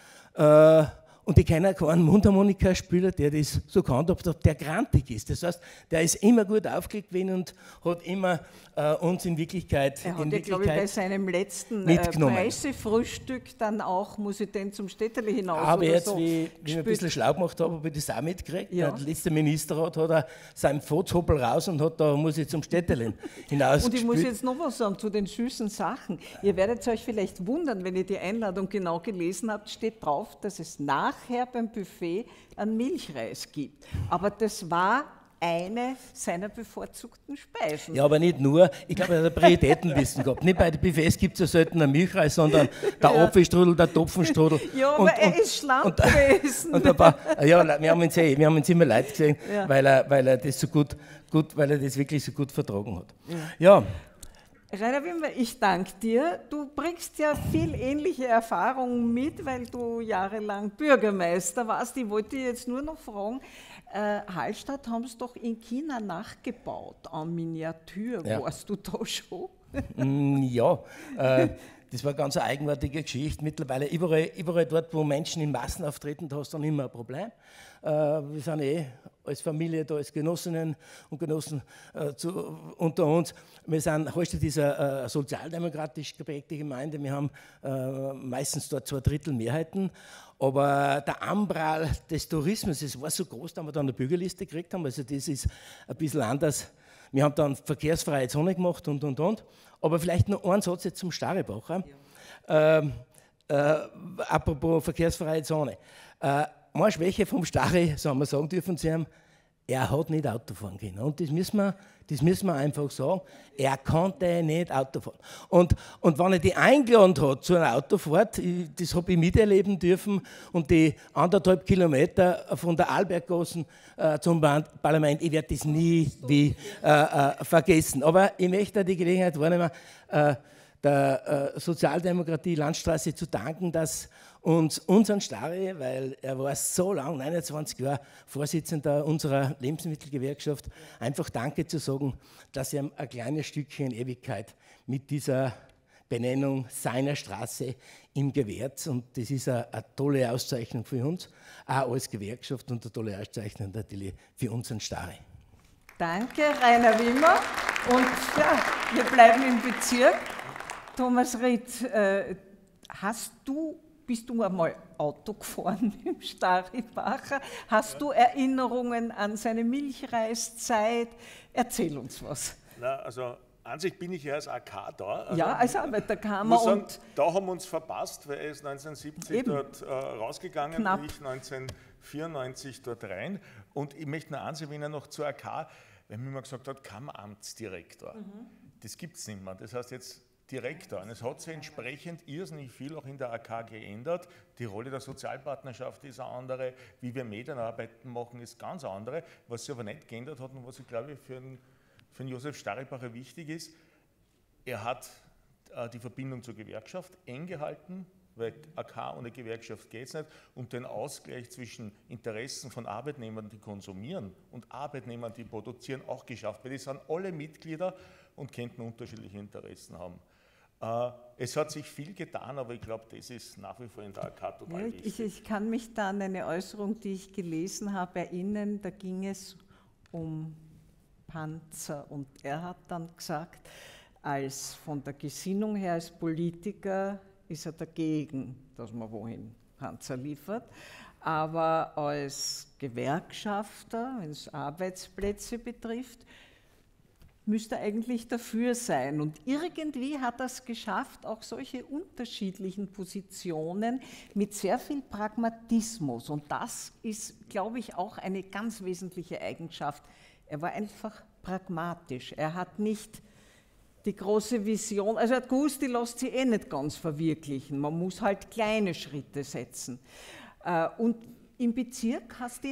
Äh, Und ich kenne auch keinen Mundharmonikaspieler, der das so gehandhabt hat, der grantig ist. Das heißt, der ist immer gut aufgelegt gewesen und hat immer äh, uns in Wirklichkeit Er hat in ja, glaube ich, bei Wirklichkeit seinem letzten äh, mitgenommen. Pressefrühstück dann auch, muss ich denn zum Städterli hinaus Aber oder jetzt, so wie, wie ich ein gespielt. bisschen schlau gemacht habe, habe ich das auch mitgekriegt. Ja. Der letzte Ministerrat hat er seinen Pfotzhoppel raus und hat da, muss ich zum Städterli hinaus Und ich muss gespielt. jetzt noch was sagen zu den süßen Sachen. Ihr werdet euch vielleicht wundern, wenn ihr die Einladung genau gelesen habt, steht drauf, dass es nachher beim Buffet einen Milchreis gibt. Aber das war eine seiner bevorzugten Speisen. Ja, aber nicht nur. Ich glaube, er hat Prioritätenlisten gehabt. Nicht bei den Buffets gibt es ja selten einen Milchreis, sondern der Ja. Apfelstrudel, der Topfenstrudel. Ja, aber er ist schlank und, gewesen. Und ein paar, ja, wir haben uns, eh, wir haben uns immer leid gesehen, Ja. weil, er, weil er das so gut, gut, weil er das wirklich so gut vertragen hat. Ja. Ja. Rainer Wimmer, ich danke dir. Du bringst ja viel ähnliche Erfahrungen mit, weil du jahrelang Bürgermeister warst. Ich wollte jetzt nur noch fragen, äh, Hallstatt haben es doch in China nachgebaut, en Miniatur. Ja. Warst du da schon? Mm, ja, äh, das war eine ganz eigenartige Geschichte. Mittlerweile überall, überall dort, wo Menschen in Massen auftreten, da hast du dann immer ein Problem. Äh, wir sind eh als Familie da, als Genossinnen und Genossen äh, zu, unter uns. Wir sind Hallstatt ist eine äh, sozialdemokratisch geprägte Gemeinde. Wir haben äh, meistens dort zwei Drittel Mehrheiten. Aber der Ambral des Tourismus, das war so groß, dass wir dann eine Bürgerliste gekriegt haben. Also das ist ein bisschen anders. Wir haben dann verkehrsfreie Zone gemacht und, und, und. Aber vielleicht noch einen Satz jetzt zum Starrebacher. Ja. Ähm, äh, apropos verkehrsfreie Zone. Äh, eine Schwäche vom Starre, so haben wir sagen dürfen zu ihm, er hat nicht Auto fahren können. Und das müssen wir, das müssen wir einfach sagen. Er konnte nicht Auto fahren. Und, und wenn er die eingeladen hat zu einer Autofahrt, ich, das habe ich miterleben dürfen, und die anderthalb Kilometer von der Arlberggasse äh, zum Parlament, ich werde das nie wie, äh, äh, vergessen. Aber ich möchte die Gelegenheit wahrnehmen, äh, der äh, Sozialdemokratie Landstraße zu danken, dass uns unseren Starre, weil er war so lang, neunundzwanzig Jahre Vorsitzender unserer Lebensmittelgewerkschaft, einfach Danke zu sagen, dass er ihm ein kleines Stückchen Ewigkeit mit dieser Benennung seiner Straße ihm gewährt. Und das ist eine, eine tolle Auszeichnung für uns, auch als Gewerkschaft, und eine tolle Auszeichnung natürlich für unseren Starre. Danke, Rainer Wimmer. Und ja, wir bleiben im Bezirk. Thomas Ritt, äh, hast du, bist du einmal Auto gefahren im Starribacher? Hast du Erinnerungen an seine Milchreiszeit? Erzähl uns was. Na, also an sich bin ich ja als A K da. Also ja, als Arbeiterkammer. muss sagen, und da haben wir uns verpasst, weil er ist neunzehnhundertsiebzig Eben. dort äh, rausgegangen Knapp. und ich neunzehnhundertvierundneunzig dort rein. Und ich möchte noch eins erwähnen, noch zur A K, weil mir immer gesagt hat, Kammeramtsdirektor. Mhm. Das gibt es nicht mehr. Das heißt jetzt Direktor. Und es hat sich entsprechend irrsinnig viel auch in der A K geändert. Die Rolle der Sozialpartnerschaft ist eine andere. Wie wir Medienarbeiten machen, ist ganz andere. Was sich aber nicht geändert hat und was ich glaube für einen, für einen Josef Starribacher wichtig ist, er hat äh, die Verbindung zur Gewerkschaft eng gehalten, weil A K ohne Gewerkschaft geht es nicht, und den Ausgleich zwischen Interessen von Arbeitnehmern, die konsumieren, und Arbeitnehmern, die produzieren, auch geschafft. Weil die sind alle Mitglieder und könnten unterschiedliche Interessen haben. Es hat sich viel getan, aber ich glaube, das ist nach wie vor in der A K total ja, wichtig. ich, ich kann mich da an eine Äußerung, die ich gelesen habe, erinnern. Da ging es um Panzer, und er hat dann gesagt, als von der Gesinnung her als Politiker ist er dagegen, dass man wohin Panzer liefert. Aber als Gewerkschafter, wenn es Arbeitsplätze betrifft, müsste eigentlich dafür sein. Und irgendwie hat er es geschafft, auch solche unterschiedlichen Positionen mit sehr viel Pragmatismus. Und das ist, glaube ich, auch eine ganz wesentliche Eigenschaft. Er war einfach pragmatisch. Er hat nicht die große Vision, also er hat gewusst, die lässt sich eh nicht ganz verwirklichen. Man muss halt kleine Schritte setzen. Und im Bezirk hast du ihn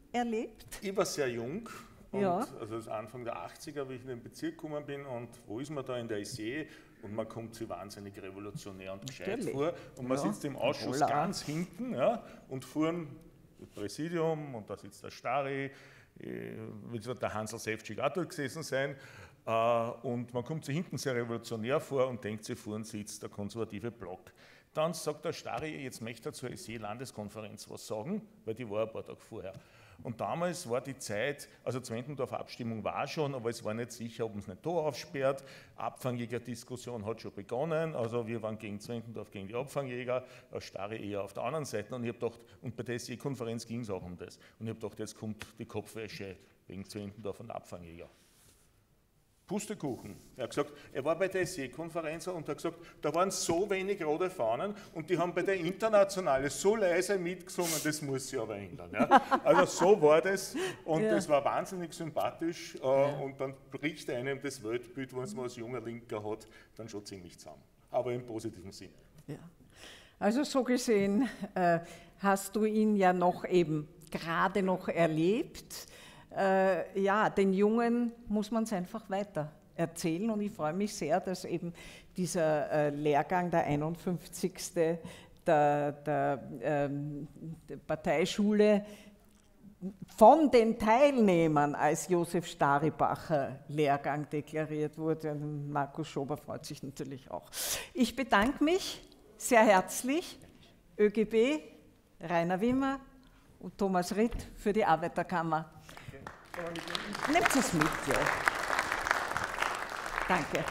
erlebt? Ich war sehr jung. Und ja. Also das Anfang der achtziger, wie ich in den Bezirk gekommen bin, und wo ist man da in der Isee? Und man kommt sich wahnsinnig revolutionär und gescheit Natürlich. vor. Und man ja. sitzt im Ausschuss Hola. ganz hinten, ja, und vorn das Präsidium, und da sitzt der Stari, wird der Hansl Sefcik auch dort gesessen sein. Und man kommt sich hinten sehr revolutionär vor und denkt sich, vorn sitzt der konservative Block. Dann sagt der Stari, jetzt möchte er zur S E-Landeskonferenz was sagen, weil die war ein paar Tage vorher. Und damals war die Zeit, also Zwentendorf-Abstimmung war schon, aber es war nicht sicher, ob man es nicht da aufsperrt. Abfangjäger-Diskussion hat schon begonnen, also wir waren gegen Zwentendorf, gegen die Abfangjäger, Stari eher auf der anderen Seite. Und ich habe gedacht, und bei der S E-Konferenz ging es auch um das. Und ich habe gedacht, jetzt kommt die Kopfwäsche wegen Zwentendorf und Abfangjäger. Pustekuchen. Er hat gesagt, er war bei der S E-Konferenz und hat gesagt, da waren so wenig rote Fahnen und die haben bei der Internationale so leise mitgesungen, das muss sich aber ändern. Ja. Also so war das und ja. das war wahnsinnig sympathisch äh, ja. und dann bricht einem das Weltbild, was man als junger Linker hat, dann schon ziemlich zusammen. Aber im positiven Sinn. Ja. Also so gesehen äh, hast du ihn ja noch eben gerade noch erlebt. Äh, ja, den Jungen muss man es einfach weiter erzählen und ich freue mich sehr, dass eben dieser äh, Lehrgang, der einundfünfzigste der, der, ähm, der Parteischule, von den Teilnehmern als Josef Staribacher Lehrgang deklariert wurde. Und Markus Schober freut sich natürlich auch. Ich bedanke mich sehr herzlich, ÖGB, Rainer Wimmer und Thomas Ritt für die Arbeiterkammer. Nehmt es mit, ja. Danke.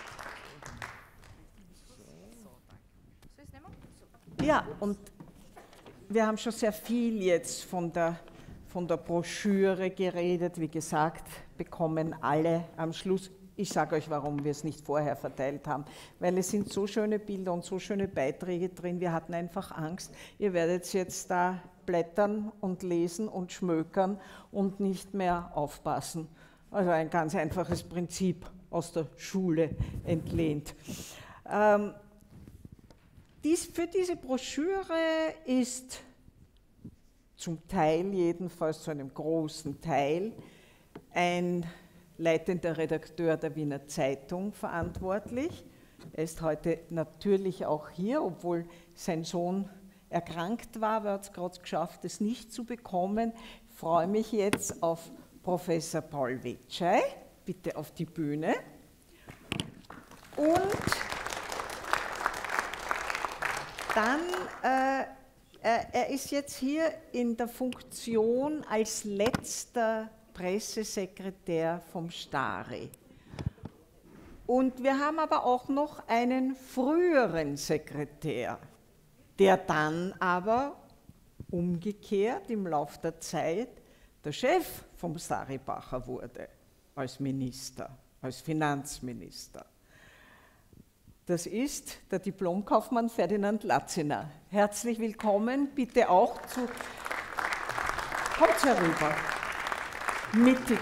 Ja, und wir haben schon sehr viel jetzt von der, von der Broschüre geredet. Wie gesagt, bekommen alle am Schluss. Ich sage euch, warum wir es nicht vorher verteilt haben, weil es sind so schöne Bilder und so schöne Beiträge drin. Wir hatten einfach Angst, ihr werdet jetzt da blättern und lesen und schmökern und nicht mehr aufpassen. Also ein ganz einfaches Prinzip aus der Schule entlehnt. Ähm, dies, für diese Broschüre ist zum Teil, jedenfalls zu einem großen Teil, ein leitender Redakteur der Wiener Zeitung verantwortlich. Er ist heute natürlich auch hier, obwohl sein Sohn erkrankt war, aber er hat es gerade geschafft, es nicht zu bekommen. Ich freue mich jetzt auf Professor Paul Wetschey. Bitte auf die Bühne. Und dann, äh, er ist jetzt hier in der Funktion als letzter Pressesekretär vom Stari. Und wir haben aber auch noch einen früheren Sekretär, der dann aber umgekehrt im Laufe der Zeit der Chef vom Staribacher wurde, als Minister, als Finanzminister. Das ist der Diplomkaufmann Ferdinand Latziner. Herzlich willkommen, bitte auch zu... Kommt herüber, mittig.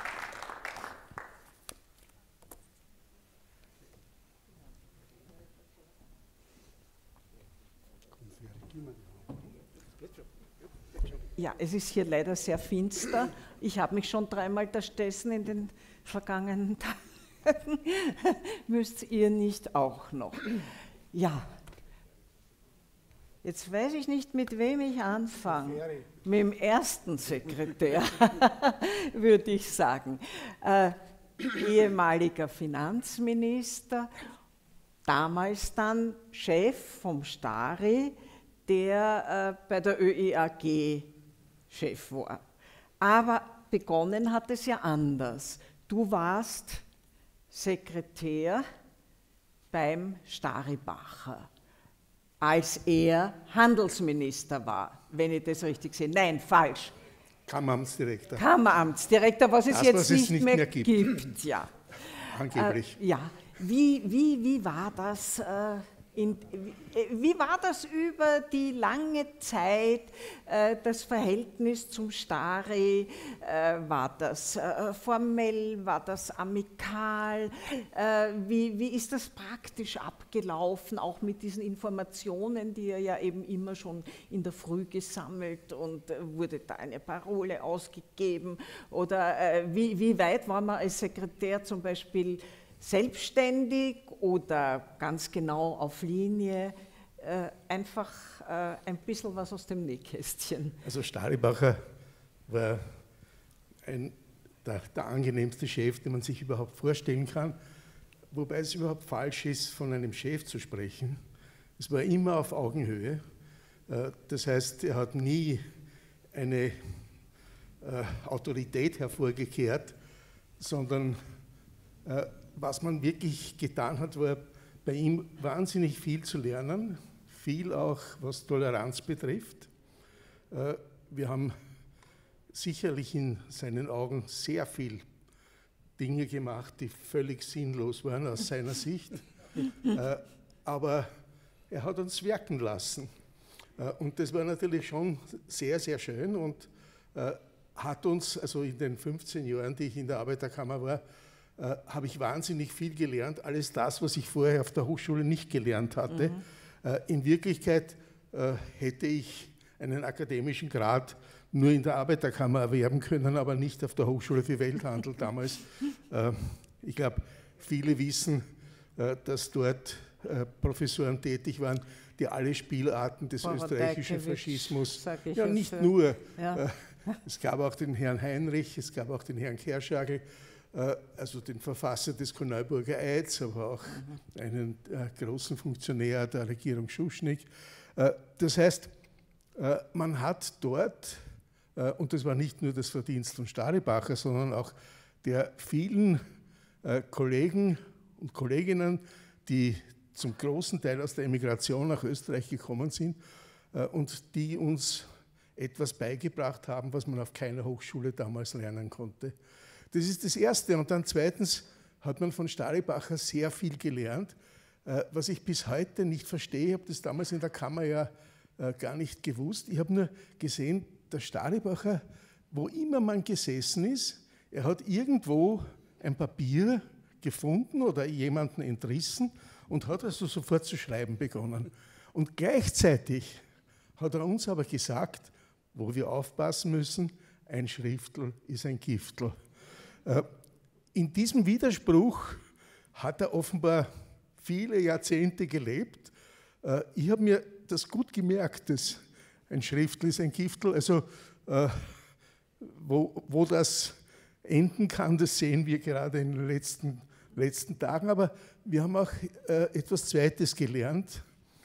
Ja, es ist hier leider sehr finster. Ich habe mich schon dreimal erstessen in den vergangenen Tagen. Müsst ihr nicht auch noch? Ja. Jetzt weiß ich nicht, mit wem ich anfange. Mit dem ersten Sekretär, würde ich sagen. Äh, ehemaliger Finanzminister, damals dann Chef vom Stari, der äh, bei der Ö E A G Chef war. Aber begonnen hat es ja anders. Du warst Sekretär beim Staribacher, als er Handelsminister war, wenn ich das richtig sehe. Nein, falsch. Kammeramtsdirektor. Kammeramtsdirektor, was es das, jetzt was nicht, es nicht mehr, mehr gibt. gibt. Ja. Angeblich. Äh, ja. Wie, wie, wie war das? Äh, In, wie war das über die lange Zeit, äh, das Verhältnis zum Stari? Äh, war das äh, formell, war das amikal? Äh, wie, wie ist das praktisch abgelaufen, auch mit diesen Informationen, die er ja eben immer schon in der Früh gesammelt, und äh, wurde da eine Parole ausgegeben? Oder äh, wie, wie weit war man als Sekretär zum Beispiel selbstständig oder ganz genau auf Linie? Äh, einfach äh, ein bisschen was aus dem Nähkästchen. Also Staribacher war ein, der, der angenehmste Chef, den man sich überhaupt vorstellen kann, wobei es überhaupt falsch ist, von einem Chef zu sprechen. Es war immer auf Augenhöhe. Äh, das heißt, er hat nie eine äh, Autorität hervorgekehrt, sondern äh, was man wirklich getan hat, war bei ihm wahnsinnig viel zu lernen, viel auch was Toleranz betrifft. Wir haben sicherlich in seinen Augen sehr viel Dinge gemacht, die völlig sinnlos waren aus seiner Sicht, aber er hat uns wirken lassen. Und das war natürlich schon sehr, sehr schön und hat uns, also in den fünfzehn Jahren, die ich in der Arbeiterkammer war, Uh, habe ich wahnsinnig viel gelernt, alles das, was ich vorher auf der Hochschule nicht gelernt hatte. Mhm. Uh, in Wirklichkeit uh, hätte ich einen akademischen Grad nur in der Arbeiterkammer erwerben können, aber nicht auf der Hochschule für Welthandel damals. uh, ich glaube, viele wissen, uh, dass dort uh, Professoren tätig waren, die alle Spielarten des Boah, österreichischen Faschismus, ja nicht für. nur, ja. Uh, es gab auch den Herrn Heinrich, es gab auch den Herrn Kerschagel, also den Verfasser des Korneuburger Eids, aber auch mhm. einen äh, großen Funktionär der Regierung Schuschnigg. Äh, das heißt, äh, man hat dort, äh, und das war nicht nur das Verdienst von Staribacher, sondern auch der vielen äh, Kollegen und Kolleginnen, die zum großen Teil aus der Emigration nach Österreich gekommen sind äh, und die uns etwas beigebracht haben, was man auf keiner Hochschule damals lernen konnte. Das ist das Erste. Und dann zweitens hat man von Staribacher sehr viel gelernt, was ich bis heute nicht verstehe. Ich habe das damals in der Kammer ja gar nicht gewusst. Ich habe nur gesehen, der Staribacher, wo immer man gesessen ist, er hat irgendwo ein Papier gefunden oder jemanden entrissen und hat also sofort zu schreiben begonnen. Und gleichzeitig hat er uns aber gesagt, wo wir aufpassen müssen, ein Schriftl ist ein Giftl. In diesem Widerspruch hat er offenbar viele Jahrzehnte gelebt. Ich habe mir das gut gemerkt, dass ein Schriftl ist ein Giftl. Also wo, wo das enden kann, das sehen wir gerade in den letzten, letzten Tagen. Aber wir haben auch etwas Zweites gelernt.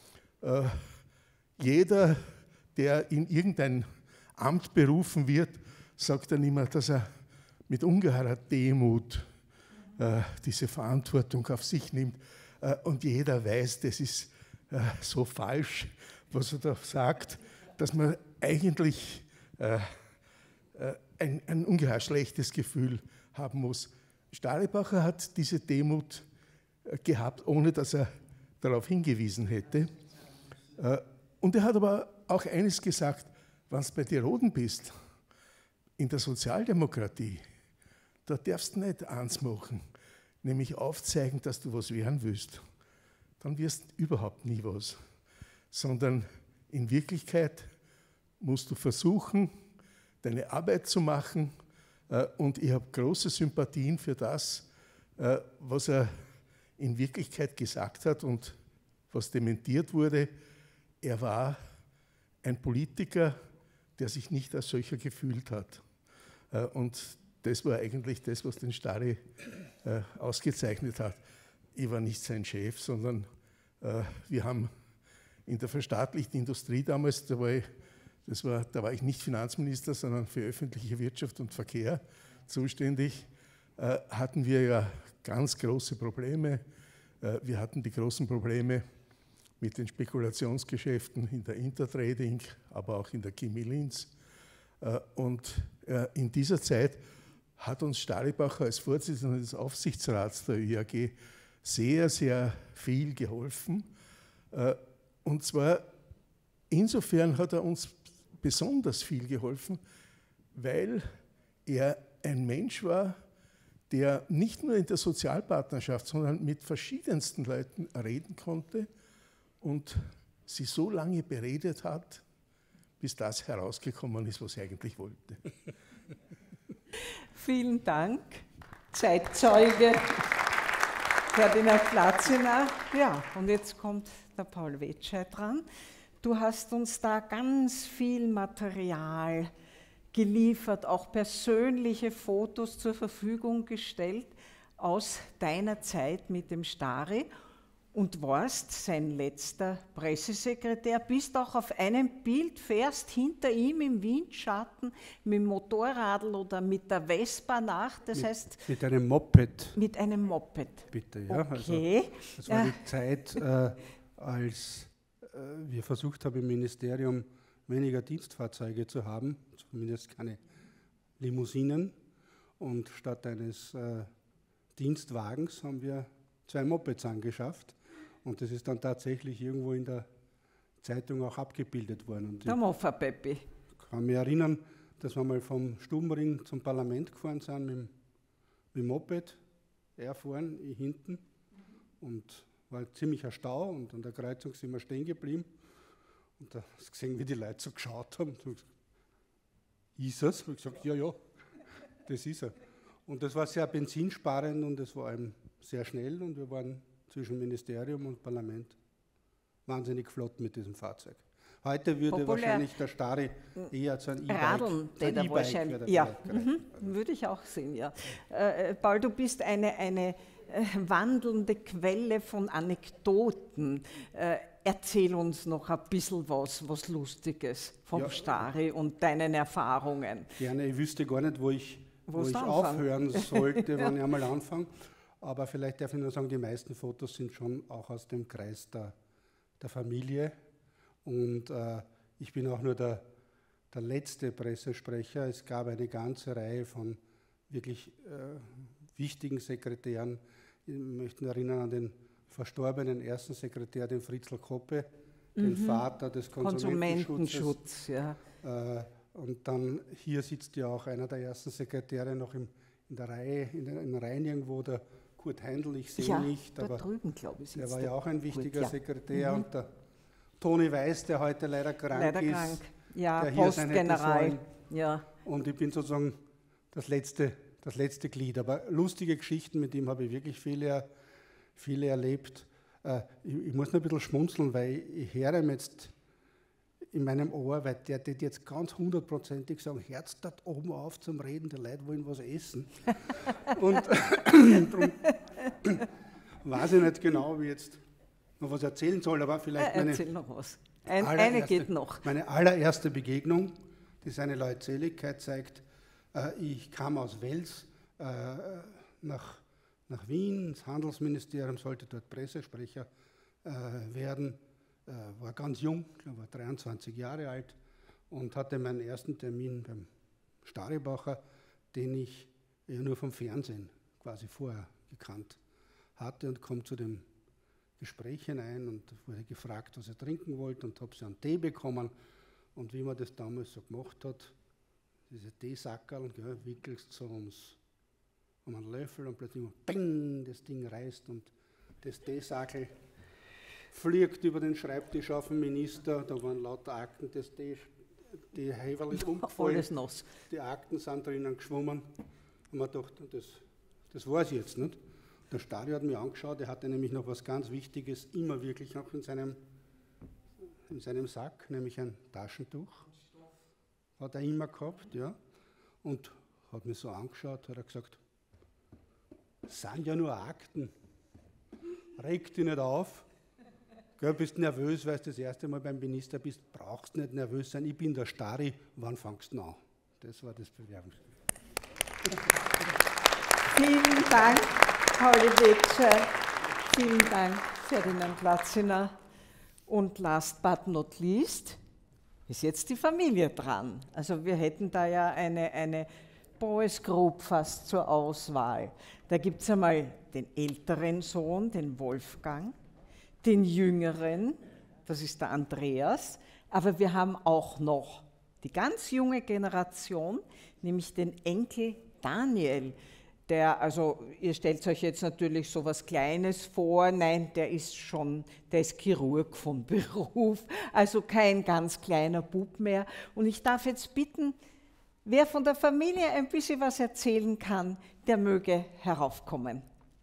Jeder, der in irgendein Amt berufen wird, sagt dann immer, dass er mit ungeheurer Demut äh, diese Verantwortung auf sich nimmt. Äh, und jeder weiß, das ist äh, so falsch, was er da sagt, dass man eigentlich äh, äh, ein, ein ungeheuer schlechtes Gefühl haben muss. Staribacher hat diese Demut äh, gehabt, ohne dass er darauf hingewiesen hätte. Äh, und er hat aber auch eines gesagt, wenn du bei den Roten bist, in der Sozialdemokratie, da darfst du nicht eins machen, nämlich aufzeigen, dass du was werden willst. Dann wirst du überhaupt nie was. Sondern in Wirklichkeit musst du versuchen, deine Arbeit zu machen. Und ich habe große Sympathien für das, was er in Wirklichkeit gesagt hat und was dementiert wurde. Er war ein Politiker, der sich nicht als solcher gefühlt hat. Und das war eigentlich das, was den Stari äh, ausgezeichnet hat. Ich war nicht sein Chef, sondern äh, wir haben in der verstaatlichten Industrie damals, da war, ich, das war, da war ich nicht Finanzminister, sondern für öffentliche Wirtschaft und Verkehr zuständig, äh, hatten wir ja ganz große Probleme. Äh, wir hatten die großen Probleme mit den Spekulationsgeschäften in der Intertrading, aber auch in der Chemie Linz. Äh, und äh, in dieser Zeit hat uns Staribacher als Vorsitzender des Aufsichtsrats der Ö A G sehr, sehr viel geholfen. Und zwar, insofern hat er uns besonders viel geholfen, weil er ein Mensch war, der nicht nur in der Sozialpartnerschaft, sondern mit verschiedensten Leuten reden konnte und sie so lange beredet hat, bis das herausgekommen ist, was er eigentlich wollte. Vielen Dank, Zeitzeuge Ferdinand Glatzener. Ja, und jetzt kommt der Paul Wetschey dran. Du hast uns da ganz viel Material geliefert, auch persönliche Fotos zur Verfügung gestellt aus deiner Zeit mit dem Stari und warst sein letzter Pressesekretär, bist auch auf einem Bild, fährst hinter ihm im Windschatten mit dem Motorradl oder mit der Vespa nach, das mit, heißt... Mit einem Moped. Mit einem Moped. Bitte, ja. Okay. Also, das war ja. die Zeit, äh, als äh, wir versucht haben im Ministerium weniger Dienstfahrzeuge zu haben, zumindest keine Limousinen. Und statt eines äh, Dienstwagens haben wir zwei Mopeds angeschafft. Und das ist dann tatsächlich irgendwo in der Zeitung auch abgebildet worden. Und der Mofa-Peppi. Ich kann mich erinnern, dass wir mal vom Stubenring zum Parlament gefahren sind mit, mit dem Moped. Er vorn, ich hinten. Und war ein ziemlicher Stau und an der Kreuzung sind wir stehen geblieben. Und da hast du gesehen, wie die Leute so geschaut haben. Und gesagt, ist es? Und ich gesagt, ja, ja, das ist er. Und das war sehr benzinsparend und es war eben sehr schnell und wir waren zwischen Ministerium und Parlament wahnsinnig flott mit diesem Fahrzeug. Heute würde Populär. wahrscheinlich der Stari eher zu einem E-Bike. Radeln, den er wahrscheinlich. Ja, mhm. würde ich auch sehen, ja. Äh, Paul, du bist eine, eine äh, wandelnde Quelle von Anekdoten. Äh, erzähl uns noch ein bisschen was, was Lustiges vom ja. Stari und deinen Erfahrungen. Gerne, ich wüsste gar nicht, wo ich, wo ich aufhören sollte, ja. wenn ich einmal anfange. Aber vielleicht darf ich nur sagen, die meisten Fotos sind schon auch aus dem Kreis der, der Familie. Und äh, ich bin auch nur der, der letzte Pressesprecher. Es gab eine ganze Reihe von wirklich äh, wichtigen Sekretären. Ich möchte erinnern an den verstorbenen ersten Sekretär, den Fritzl Koppe, mhm. den Vater des Konsumentenschutzes. Konsumentenschutz, ja. Äh, und dann hier sitzt ja auch einer der ersten Sekretäre noch im, in der Reihe, in den, in den Reihen irgendwo, der Kurt Heindl, ich sehe ja, nicht, aber drüben, glaube ich, der war ja auch ein wichtiger Kurt, ja. Sekretär. Mhm. Und der Toni Weiß, der heute leider krank leider ist, krank. Ja, der hier sein hätte sollen. Ja. Und ich bin sozusagen das letzte, das letzte Glied. Aber lustige Geschichten, mit ihm habe ich wirklich viele, viele erlebt. Äh, ich, ich muss noch ein bisschen schmunzeln, weil ich höre ihm jetzt in meinem Ohr, weil der wird jetzt ganz hundertprozentig sagen, Herz dort oben auf zum Reden, die Leute wollen was essen. Und darum weiß ich nicht genau, wie ich jetzt noch was erzählen soll, aber vielleicht äh, meine, Erzähl noch was. Ein, eine geht noch. Meine allererste Begegnung, die seine Leutseligkeit zeigt. Äh, ich kam aus Wels äh, nach, nach Wien, ins Handelsministerium, sollte dort Pressesprecher äh, werden. Äh, war ganz jung, ich war dreiundzwanzig Jahre alt und hatte meinen ersten Termin beim Staribacher, den ich ja nur vom Fernsehen quasi vorher gekannt hatte und komme zu dem Gespräch hinein und wurde gefragt, was er trinken wollte und habe so einen Tee bekommen und wie man das damals so gemacht hat, diese Teesackerl, ja, wickelst so ums, um einen Löffel und plötzlich bing, das Ding reißt und das Teesackel fliegt über den Schreibtisch auf den Minister, da waren lauter Akten, das Tee, die Heverl ist umgefallen, alles nass. Die Akten sind drinnen geschwommen und man dachte, das, das war es jetzt nicht. Der Stari hat mich angeschaut, er hatte nämlich noch was ganz Wichtiges, immer wirklich noch in seinem, in seinem Sack, nämlich ein Taschentuch. Hat er immer gehabt, ja. Und hat mich so angeschaut, hat er gesagt, das sind ja nur Akten, reg dich nicht auf. Gell, bist nervös, weil du das erste Mal beim Minister bist, brauchst nicht nervös sein, ich bin der Stari, wann fangst du an? Das war das Bewerbungsspiel. Vielen Dank, Pauli Wetschey. Vielen Dank, Ferdinand Glatzener. Und last but not least ist jetzt die Familie dran. Also wir hätten da ja eine, eine Boys Group fast zur Auswahl. Da gibt es einmal den älteren Sohn, den Wolfgang, den Jüngeren, das ist der Andreas, aber wir haben auch noch die ganz junge Generation, nämlich den Enkel Daniel, der, also ihr stellt euch jetzt natürlich so was Kleines vor, nein, der ist schon, der ist Chirurg von Beruf, also kein ganz kleiner Bub mehr. Und ich darf jetzt bitten, wer von der Familie ein bisschen was erzählen kann, der möge heraufkommen.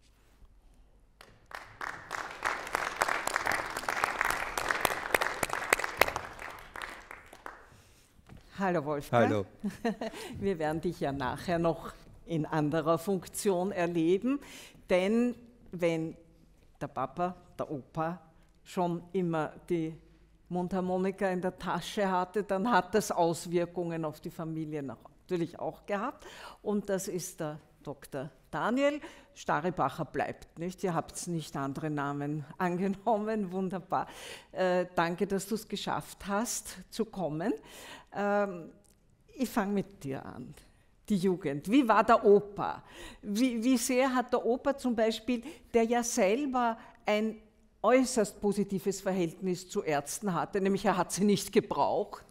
Hallo Wolfgang. Hallo. Wir werden dich ja nachher noch in anderer Funktion erleben, denn wenn der Papa, der Opa schon immer die Mundharmonika in der Tasche hatte, dann hat das Auswirkungen auf die Familie natürlich auch gehabt und das ist der Doktor Daniel. Staribacher bleibt, nicht? Ihr habt nicht andere Namen angenommen, wunderbar. Äh, danke, dass du es geschafft hast, zu kommen. Ähm, ich fange mit dir an. Die Jugend. Wie war der Opa? Wie, wie sehr hat der Opa zum Beispiel, der ja selber ein äußerst positives Verhältnis zu Ärzten hatte, nämlich er hat sie nicht gebraucht.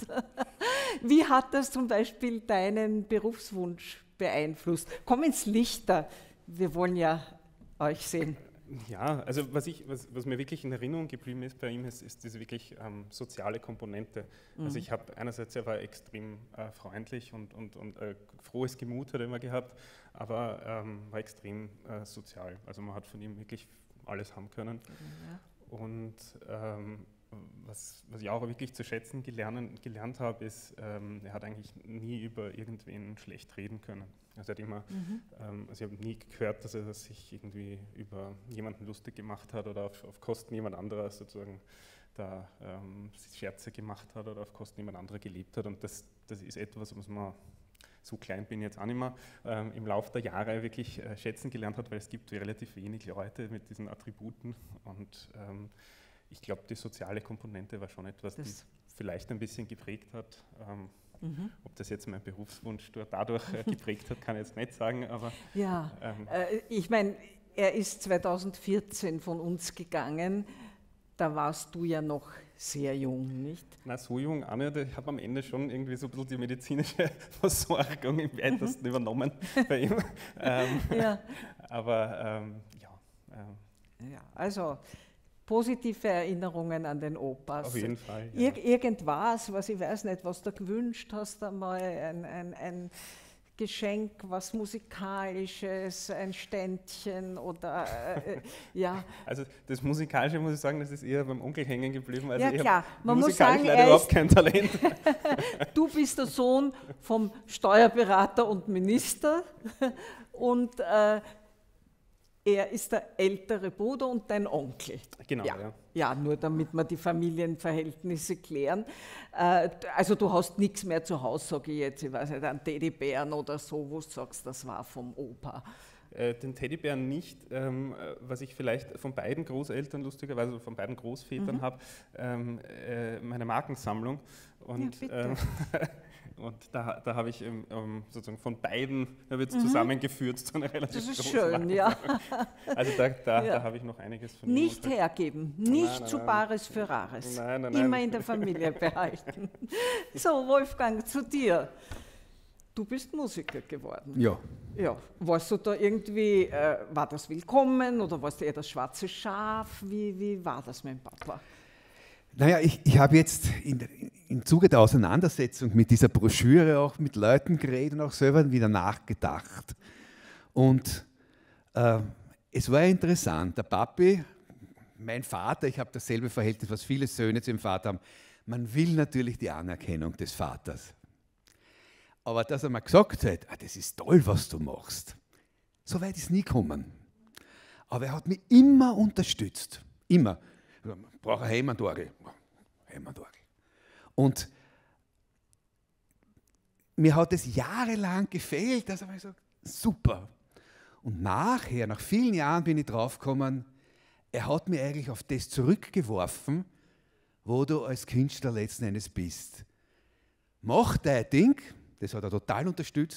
Wie hat das zum Beispiel deinen Berufswunsch beeinflusst? Komm ins Licht da, wir wollen ja euch sehen. Ja, also was, ich, was, was mir wirklich in Erinnerung geblieben ist bei ihm, ist, ist diese wirklich ähm, soziale Komponente. Mhm. Also ich habe einerseits, er war extrem äh, freundlich und, und, und äh, frohes Gemut hat er immer gehabt, aber ähm, war extrem äh, sozial. Also man hat von ihm wirklich alles haben können. Ja. Und ähm, was, was ich auch wirklich zu schätzen gelernt, gelernt habe, ist, ähm, er hat eigentlich nie über irgendwen schlecht reden können. Also, er hat immer, mhm. ähm, also ich habe nie gehört, dass er sich irgendwie über jemanden lustig gemacht hat oder auf, auf Kosten jemand anderer sozusagen da ähm, Scherze gemacht hat oder auf Kosten jemand anderer gelebt hat. Und das, das ist etwas, was man, so klein bin ich jetzt auch nicht mehr, ähm, im Laufe der Jahre wirklich äh, schätzen gelernt hat, weil es gibt relativ wenig Leute mit diesen Attributen und ähm, ich glaube, die soziale Komponente war schon etwas, das die vielleicht ein bisschen geprägt hat. Ähm, mhm. Ob das jetzt mein Berufswunsch dadurch äh, geprägt hat, kann ich jetzt nicht sagen. Aber, ja, ähm, äh, ich meine, er ist zweitausendvierzehn von uns gegangen. Da warst du ja noch sehr jung, nicht? Na, so jung auch nicht. Ich habe am Ende schon irgendwie so ein bisschen die medizinische Versorgung im weitesten übernommen bei ihm. Ähm, ja. Aber ähm, ja. Ähm, ja. Also positive Erinnerungen an den Opas. Auf jeden Fall. Ja. Ir irgendwas, was ich weiß nicht, was du gewünscht hast, einmal ein, ein, ein Geschenk, was Musikalisches, ein Ständchen oder äh, ja. Also das Musikalische muss ich sagen, das ist eher beim Onkel hängen geblieben. Also ja klar, man muss sagen, leider überhaupt kein Talent. Du bist der Sohn vom Steuerberater und Minister und äh, er ist der ältere Bruder und dein Onkel. Genau, ja. ja. Ja, nur damit wir die Familienverhältnisse klären. Äh, also du hast nichts mehr zu Hause, sage ich jetzt, ich weiß nicht, einen Teddybären oder so, wo du sagst, das war vom Opa. Äh, den Teddybären nicht. Ähm, was ich vielleicht von beiden Großeltern, lustigerweise von beiden Großvätern mhm. habe, ähm, äh, meine Markensammlung. Und, ja, ähm, und da, da habe ich ähm, sozusagen von beiden, da wird es mhm. zusammengeführt zu einer relativ Das ist großen schön, Marke. ja. Also da, da, ja. da habe ich noch einiges von Nicht ihm. hergeben, nicht nein, nein, zu nein. Bares für Rares. Nein, nein, nein. Immer in der Familie behalten. So, Wolfgang, zu dir. Du bist Musiker geworden. Ja. Ja. Warst du da irgendwie, äh, war das willkommen oder warst du eher das schwarze Schaf? Wie, wie war das mit dem Papa? Naja, ich, ich habe jetzt in, im Zuge der Auseinandersetzung mit dieser Broschüre auch mit Leuten geredet und auch selber wieder nachgedacht. Und äh, es war ja interessant, der Papi, mein Vater, ich habe dasselbe Verhältnis, was viele Söhne zu dem Vater haben, man will natürlich die Anerkennung des Vaters. Aber dass er mir gesagt hat, ah, das ist toll, was du machst, so weit ist nie gekommen. Aber er hat mich immer unterstützt, immer. Ich brauche eine Hammond-Orgel. Hammond-Orgel. Und mir hat es jahrelang gefehlt, dass er mir gesagt hat, super. Und nachher, nach vielen Jahren bin ich draufgekommen, er hat mich eigentlich auf das zurückgeworfen, wo du als Künstler letzten Endes bist. Mach dein Ding, das hat er total unterstützt,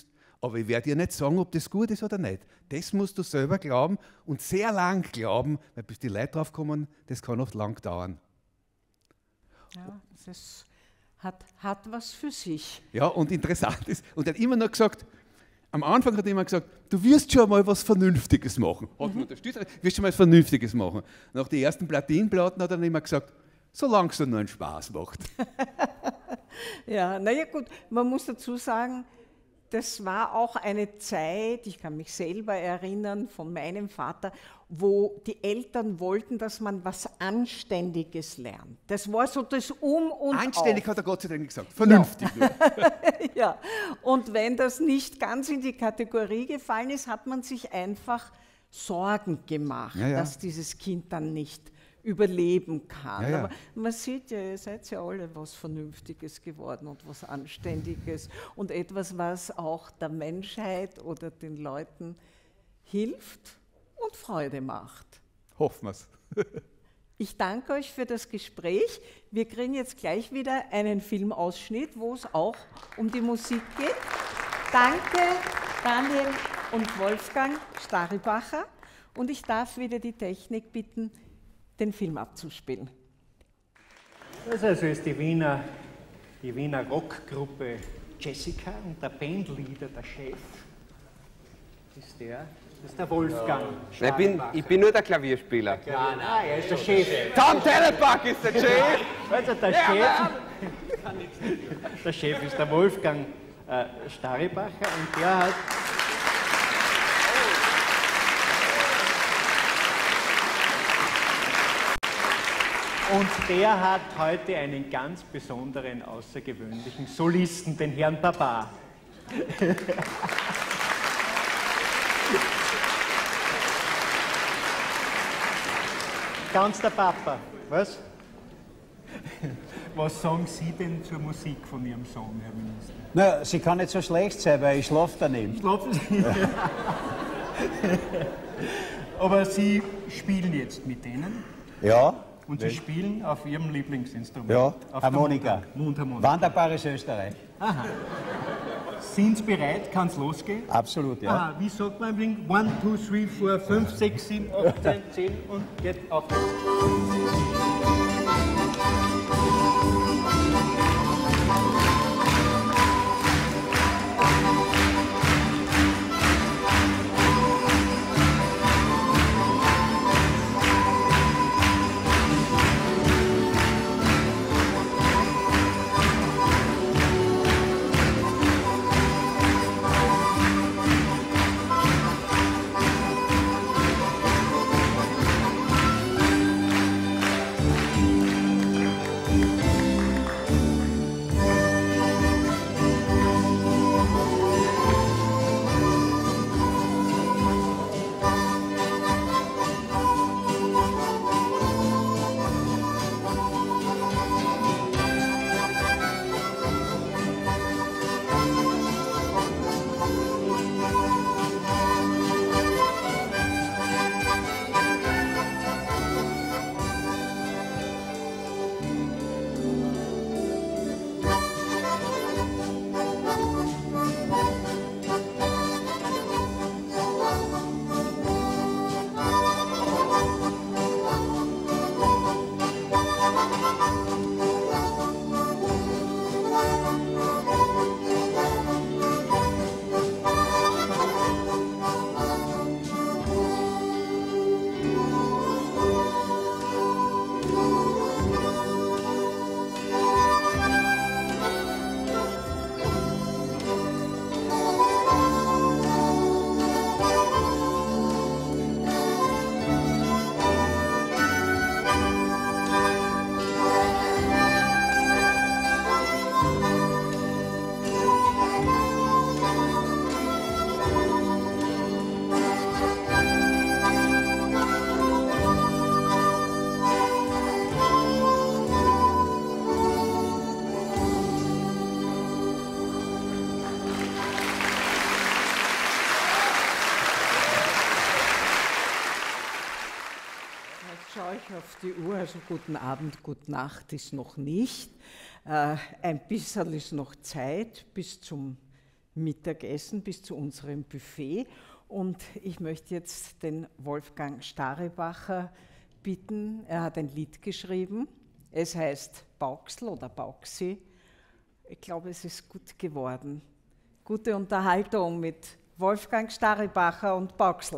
aber ich werde dir nicht sagen, ob das gut ist oder nicht. Das musst du selber glauben und sehr lang glauben, weil bis die Leute drauf kommen, das kann oft lang dauern. Ja, das hat, hat was für sich. Ja, und interessant ist, und er hat immer noch gesagt, am Anfang hat er immer gesagt, du wirst schon mal was Vernünftiges machen. Hat mich unterstützt, du wirst schon mal was Vernünftiges machen. Nach den ersten Platinplatten hat er dann immer gesagt, solange es nur einen Spaß macht. Ja, naja gut, man muss dazu sagen, das war auch eine Zeit, ich kann mich selber erinnern von meinem Vater, wo die Eltern wollten, dass man was Anständiges lernt. Das war so das Um und Anständig Auf. hat er Gott sei Dank gesagt, vernünftig. Ja. Ja, und wenn das nicht ganz in die Kategorie gefallen ist, hat man sich einfach Sorgen gemacht, Ja, ja. dass dieses Kind dann nicht überleben kann. Ja, ja. Aber man sieht ja, ihr seid ja alle was Vernünftiges geworden und was Anständiges und etwas, was auch der Menschheit oder den Leuten hilft und Freude macht. Hoffen wir es. Ich danke euch für das Gespräch. Wir kriegen jetzt gleich wieder einen Filmausschnitt, wo es auch um die Musik geht. Danke, Daniel und Wolfgang Staribacher. Und ich darf wieder die Technik bitten, den Film abzuspielen. Das also ist die Wiener, die Wiener Rockgruppe Jessica und der Bandleader, der Chef, ist der, das ist der Wolfgang. Ich bin, ich bin nur der Klavierspieler. Ja, nein, er ist der Chef. Tom Telepack ist der Chef! Also der Ja, Chef, der Chef ist der Wolfgang äh, Staribacher und der hat... Und der hat heute einen ganz besonderen, außergewöhnlichen Solisten, den Herrn Papa. Ganz der Papa, was? Was sagen Sie denn zur Musik von Ihrem Sohn, Herr Minister? Na, sie kann nicht so schlecht sein, weil ich schlafe daneben. Schlafen Sie? Aber Sie spielen jetzt mit denen? Ja. Und Sie spielen auf Ihrem Lieblingsinstrument? Ja, auf Harmonika. Der Mundharmonika. Wanderbares Österreich. Aha. Sind Sie bereit? Kann es losgehen? Absolut, ja. Aha, wie sagt man im Ring? eins, zwei, drei, vier, fünf, sechs, sieben, acht, neun, zehn und geht auf. Auf die Uhr, also guten Abend, gute Nacht ist noch nicht. Äh, ein bisschen ist noch Zeit bis zum Mittagessen bis zu unserem Buffet. Und ich möchte jetzt den Wolfgang Staribacher bitten, er hat ein Lied geschrieben, es heißt Bauxl oder Bauxi. Ich glaube, es ist gut geworden. Gute Unterhaltung mit Wolfgang Staribacher und Bauxl.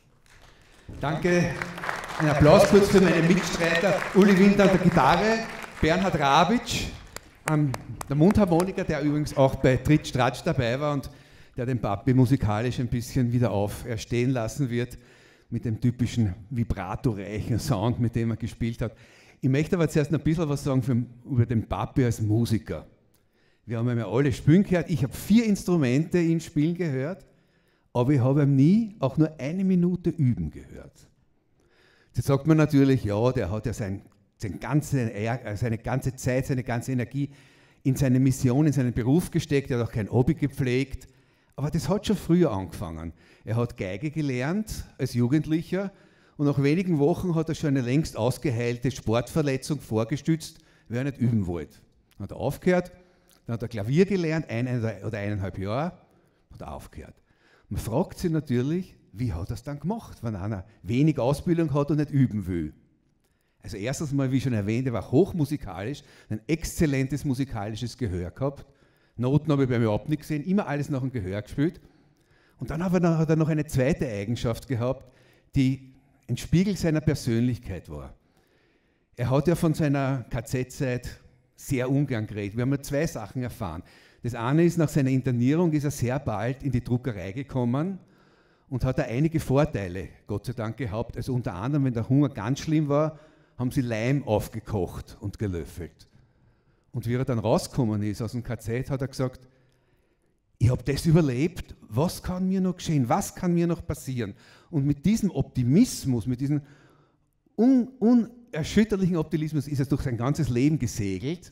Danke. Ein Applaus kurz für meine Mitstreiter Uli Winter an der Gitarre, Bernhard Rabitsch an der Mundharmonika, der übrigens auch bei Tritt Stratsch dabei war und der den Papi musikalisch ein bisschen wieder auferstehen lassen wird mit dem typischen vibratoreichen Sound, mit dem er gespielt hat. Ich möchte aber zuerst ein bisschen was sagen für, über den Papi als Musiker. Wir haben ja alle spielen gehört. Ich habe vier Instrumente ihn spielen gehört, aber ich habe ihn nie auch nur eine Minute üben gehört. Jetzt sagt man natürlich, ja, der hat ja sein, sein ganze, seine ganze Zeit, seine ganze Energie in seine Mission, in seinen Beruf gesteckt, er hat auch kein Hobby gepflegt. Aber das hat schon früher angefangen. Er hat Geige gelernt als Jugendlicher und nach wenigen Wochen hat er schon eine längst ausgeheilte Sportverletzung vorgestützt, weil er nicht üben wollte. Dann hat er aufgehört, dann hat er Klavier gelernt, ein oder eineinhalb Jahre, hat er aufgehört. Man fragt sich natürlich, wie hat er es dann gemacht, wenn einer wenig Ausbildung hat und nicht üben will. Also erstens mal, wie schon erwähnt, er war hochmusikalisch, ein exzellentes musikalisches Gehör gehabt. Noten habe ich bei mir überhaupt nicht gesehen, immer alles nach dem Gehör gespielt. Und dann hat er, hat er noch eine zweite Eigenschaft gehabt, die ein Spiegel seiner Persönlichkeit war. Er hat ja von seiner K Z-Zeit sehr ungern geredet. Wir haben ja zwei Sachen erfahren. Das eine ist, nach seiner Internierung ist er sehr bald in die Druckerei gekommen und hat da einige Vorteile, Gott sei Dank, gehabt. Also unter anderem, wenn der Hunger ganz schlimm war, haben sie Leim aufgekocht und gelöffelt. Und wie er dann rausgekommen ist aus dem K Z, hat er gesagt, ich habe das überlebt, was kann mir noch geschehen, was kann mir noch passieren? Und mit diesem Optimismus, mit diesem un unerschütterlichen Optimismus ist er durch sein ganzes Leben gesegelt.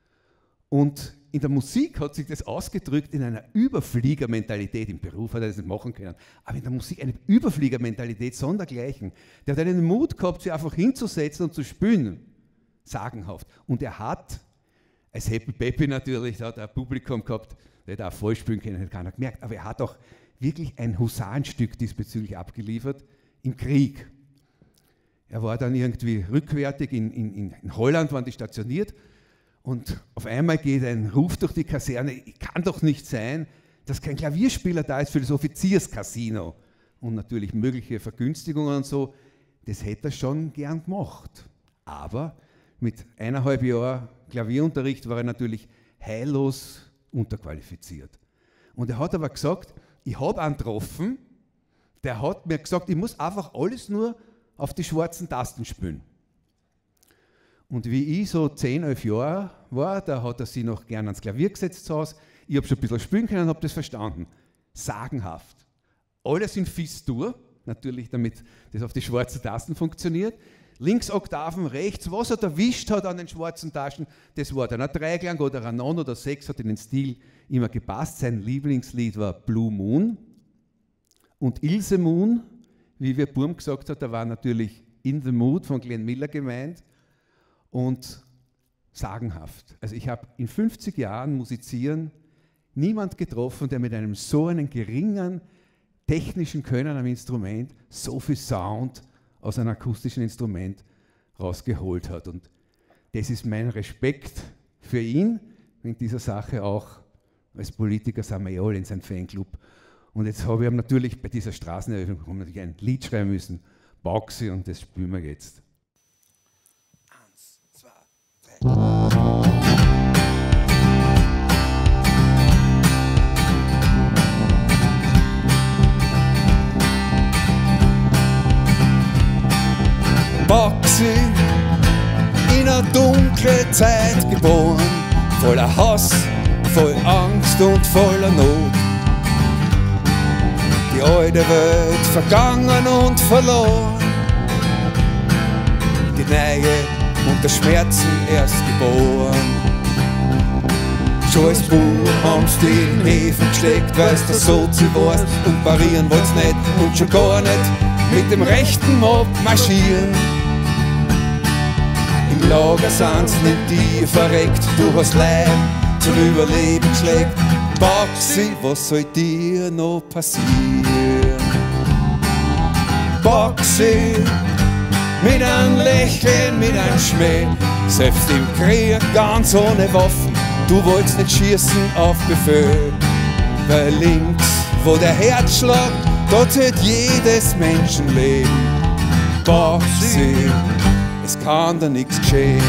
Und in der Musik hat sich das ausgedrückt in einer Überfliegermentalität. Im Beruf hat er das nicht machen können, aber in der Musik eine Überfliegermentalität sondergleichen. Der hat einen Mut gehabt, sich einfach hinzusetzen und zu spielen. Sagenhaft. Und er hat als Happy Peppy natürlich, da hat er ein Publikum gehabt, der hätte auch voll spielen können, hätte keiner gemerkt. Aber er hat auch wirklich ein Husarenstück diesbezüglich abgeliefert im Krieg. Er war dann irgendwie rückwärtig, in, in, in Holland waren die stationiert und auf einmal geht ein Ruf durch die Kaserne, kann doch nicht sein, dass kein Klavierspieler da ist für das Offizierscasino und natürlich mögliche Vergünstigungen und so. Das hätte er schon gern gemacht. Aber mit eineinhalb Jahren Klavierunterricht war er natürlich heillos unterqualifiziert. Und er hat aber gesagt, ich habe einen getroffen, der hat mir gesagt, ich muss einfach alles nur auf die schwarzen Tasten spielen. Und wie ich so zehn, elf Jahre war, da hat er sich noch gern ans Klavier gesetzt zu Hause. Ich habe schon ein bisschen spielen können und habe das verstanden. Sagenhaft. Alles in Fis-Dur, natürlich damit das auf die schwarzen Tasten funktioniert. Links Oktaven, rechts, was er erwischt hat an den schwarzen Taschen, das war dann ein Dreiklang oder ein Non oder Sechs, hat in den Stil immer gepasst. Sein Lieblingslied war Blue Moon und Ilse Moon, wie wir Burm gesagt hat, da war natürlich In the Mood von Glenn Miller gemeint und sagenhaft. Also ich habe in fünfzig Jahren Musizieren niemand getroffen, der mit einem so einen geringen technischen Können am Instrument so viel Sound aus einem akustischen Instrument rausgeholt hat. Und das ist mein Respekt für ihn in dieser Sache auch. Als Politiker sind wir ja alle in seinem Fanclub. Und jetzt habe ich natürlich bei dieser Straßeneröffnung natürlich ein Lied schreiben müssen, Bauxi, und das spielen wir jetzt. Eins, zwei, drei. Bauxi, in einer dunklen Zeit geboren, voller Hass, voll Angst und voller Not. Die alte Welt vergangen und verloren, die neue unter Schmerzen erst geboren. Schon als Bub haben's die in den Häfen gesteckt, weil's der Sozi war's und parieren wollt's nicht und schon gar nicht mit dem rechten Mob marschieren. Im Lager sind's nicht die verreckt, du hast Leid zum Überleben geschlägt. Boxi, was soll dir noch passieren? Boxi, mit einem Lächeln, mit einem Schmäh, selbst im Krieg ganz ohne Waffen. Du wolltest nicht schießen auf Befehl, weil links, wo der Herzschlag, dort zählt jedes Menschenleben. Boxi, es kann da nichts geschehen.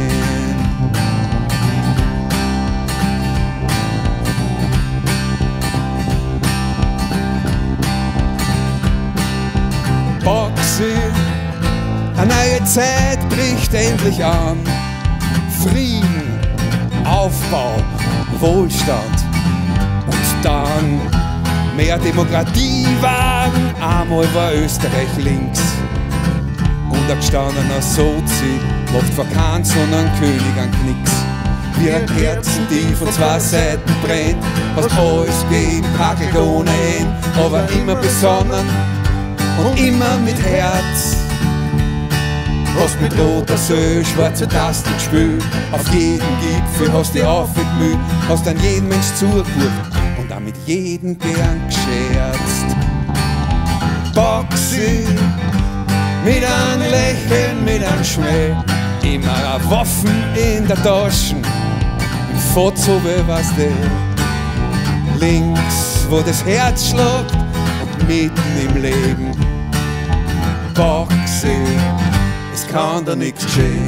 Boxi, eine neue Zeit bricht endlich an. Frieden, Aufbau, Wohlstand und dann mehr Demokratie wagen. Einmal war Österreich links und ein gestandener Sozi macht vor keinen sondern König an Knicks. Wie ein Kerzen, die von zwei Seiten brennt, hast alles gegeben, Hackel ohne Ende, aber immer besonnen und immer mit Herz. Hast mit roter Söh schwarze Tasten gespielt, auf jeden Gipfel hast dich aufgemüht, hast an jeden Mensch zugeguckt und auch mit jedem gern gescherzt. Boxi, mit einem Lächeln, mit einem Schmäh, immer eine Waffen in der Tasche, im Fotzhube was der links, wo das Herz schlägt und mitten im Leben. Boxi, es kann da nichts geschehen.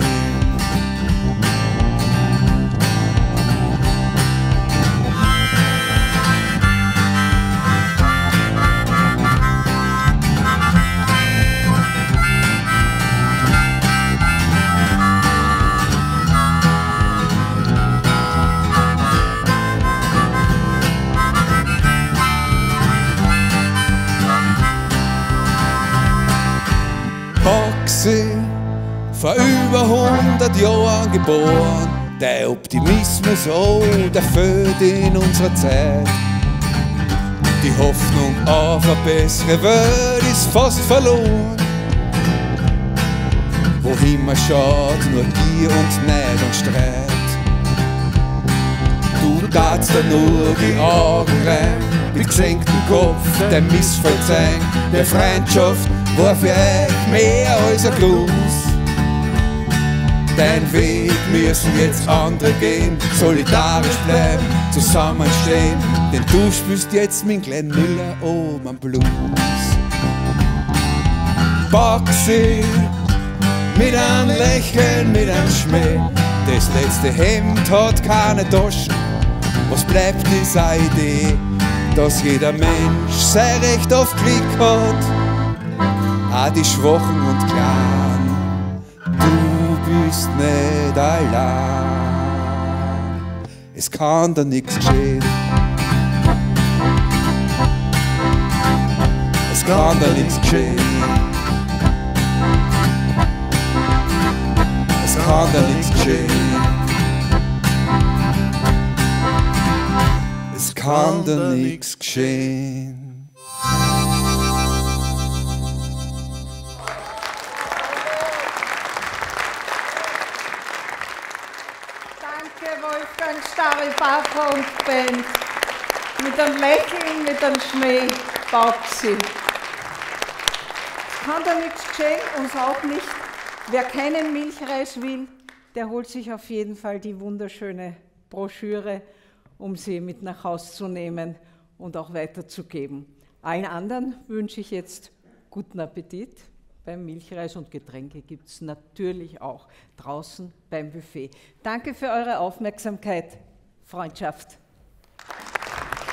Boxi, vor über hundert Jahren geboren, der Optimismus, oh, der fehlt in unserer Zeit. Die Hoffnung auf eine bessere Welt ist fast verloren. Wohin man schaut, nur Gier und Neid und Streit. Du darfst da nur die Augen rein, mit gesenktem Kopf, der Missfall sein, der Freundschaft war für euch mehr als ein Gruß. Dein Weg müssen jetzt andere gehen, solidarisch bleiben, zusammenstehen, denn du spürst jetzt mit Glenn Miller oben am Blues. Boxi, mit einem Lächeln, mit einem Schmäh, das letzte Hemd hat keine Taschen, was bleibt ist eine Idee, dass jeder Mensch sein Recht auf Glück hat, auch die Schwachen und Kleinen. Du bist nicht allein, es kann da nichts geschehen. Es kann da nichts geschehen. Es kann da nichts geschehen. Es kann da nichts geschehen. Wolfgang Staribacher und Band. Mit einem Lächeln, mit einem Schmäh, Boxi. Kann da nichts geschehen, uns auch nicht. Wer keinen Milchreis will, der holt sich auf jeden Fall die wunderschöne Broschüre, um sie mit nach Hause zu nehmen und auch weiterzugeben. Allen anderen wünsche ich jetzt guten Appetit. Beim Milchreis und Getränke gibt es natürlich auch draußen beim Buffet. Danke für eure Aufmerksamkeit. Freundschaft.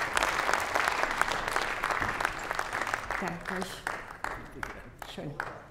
Danke euch. Schön.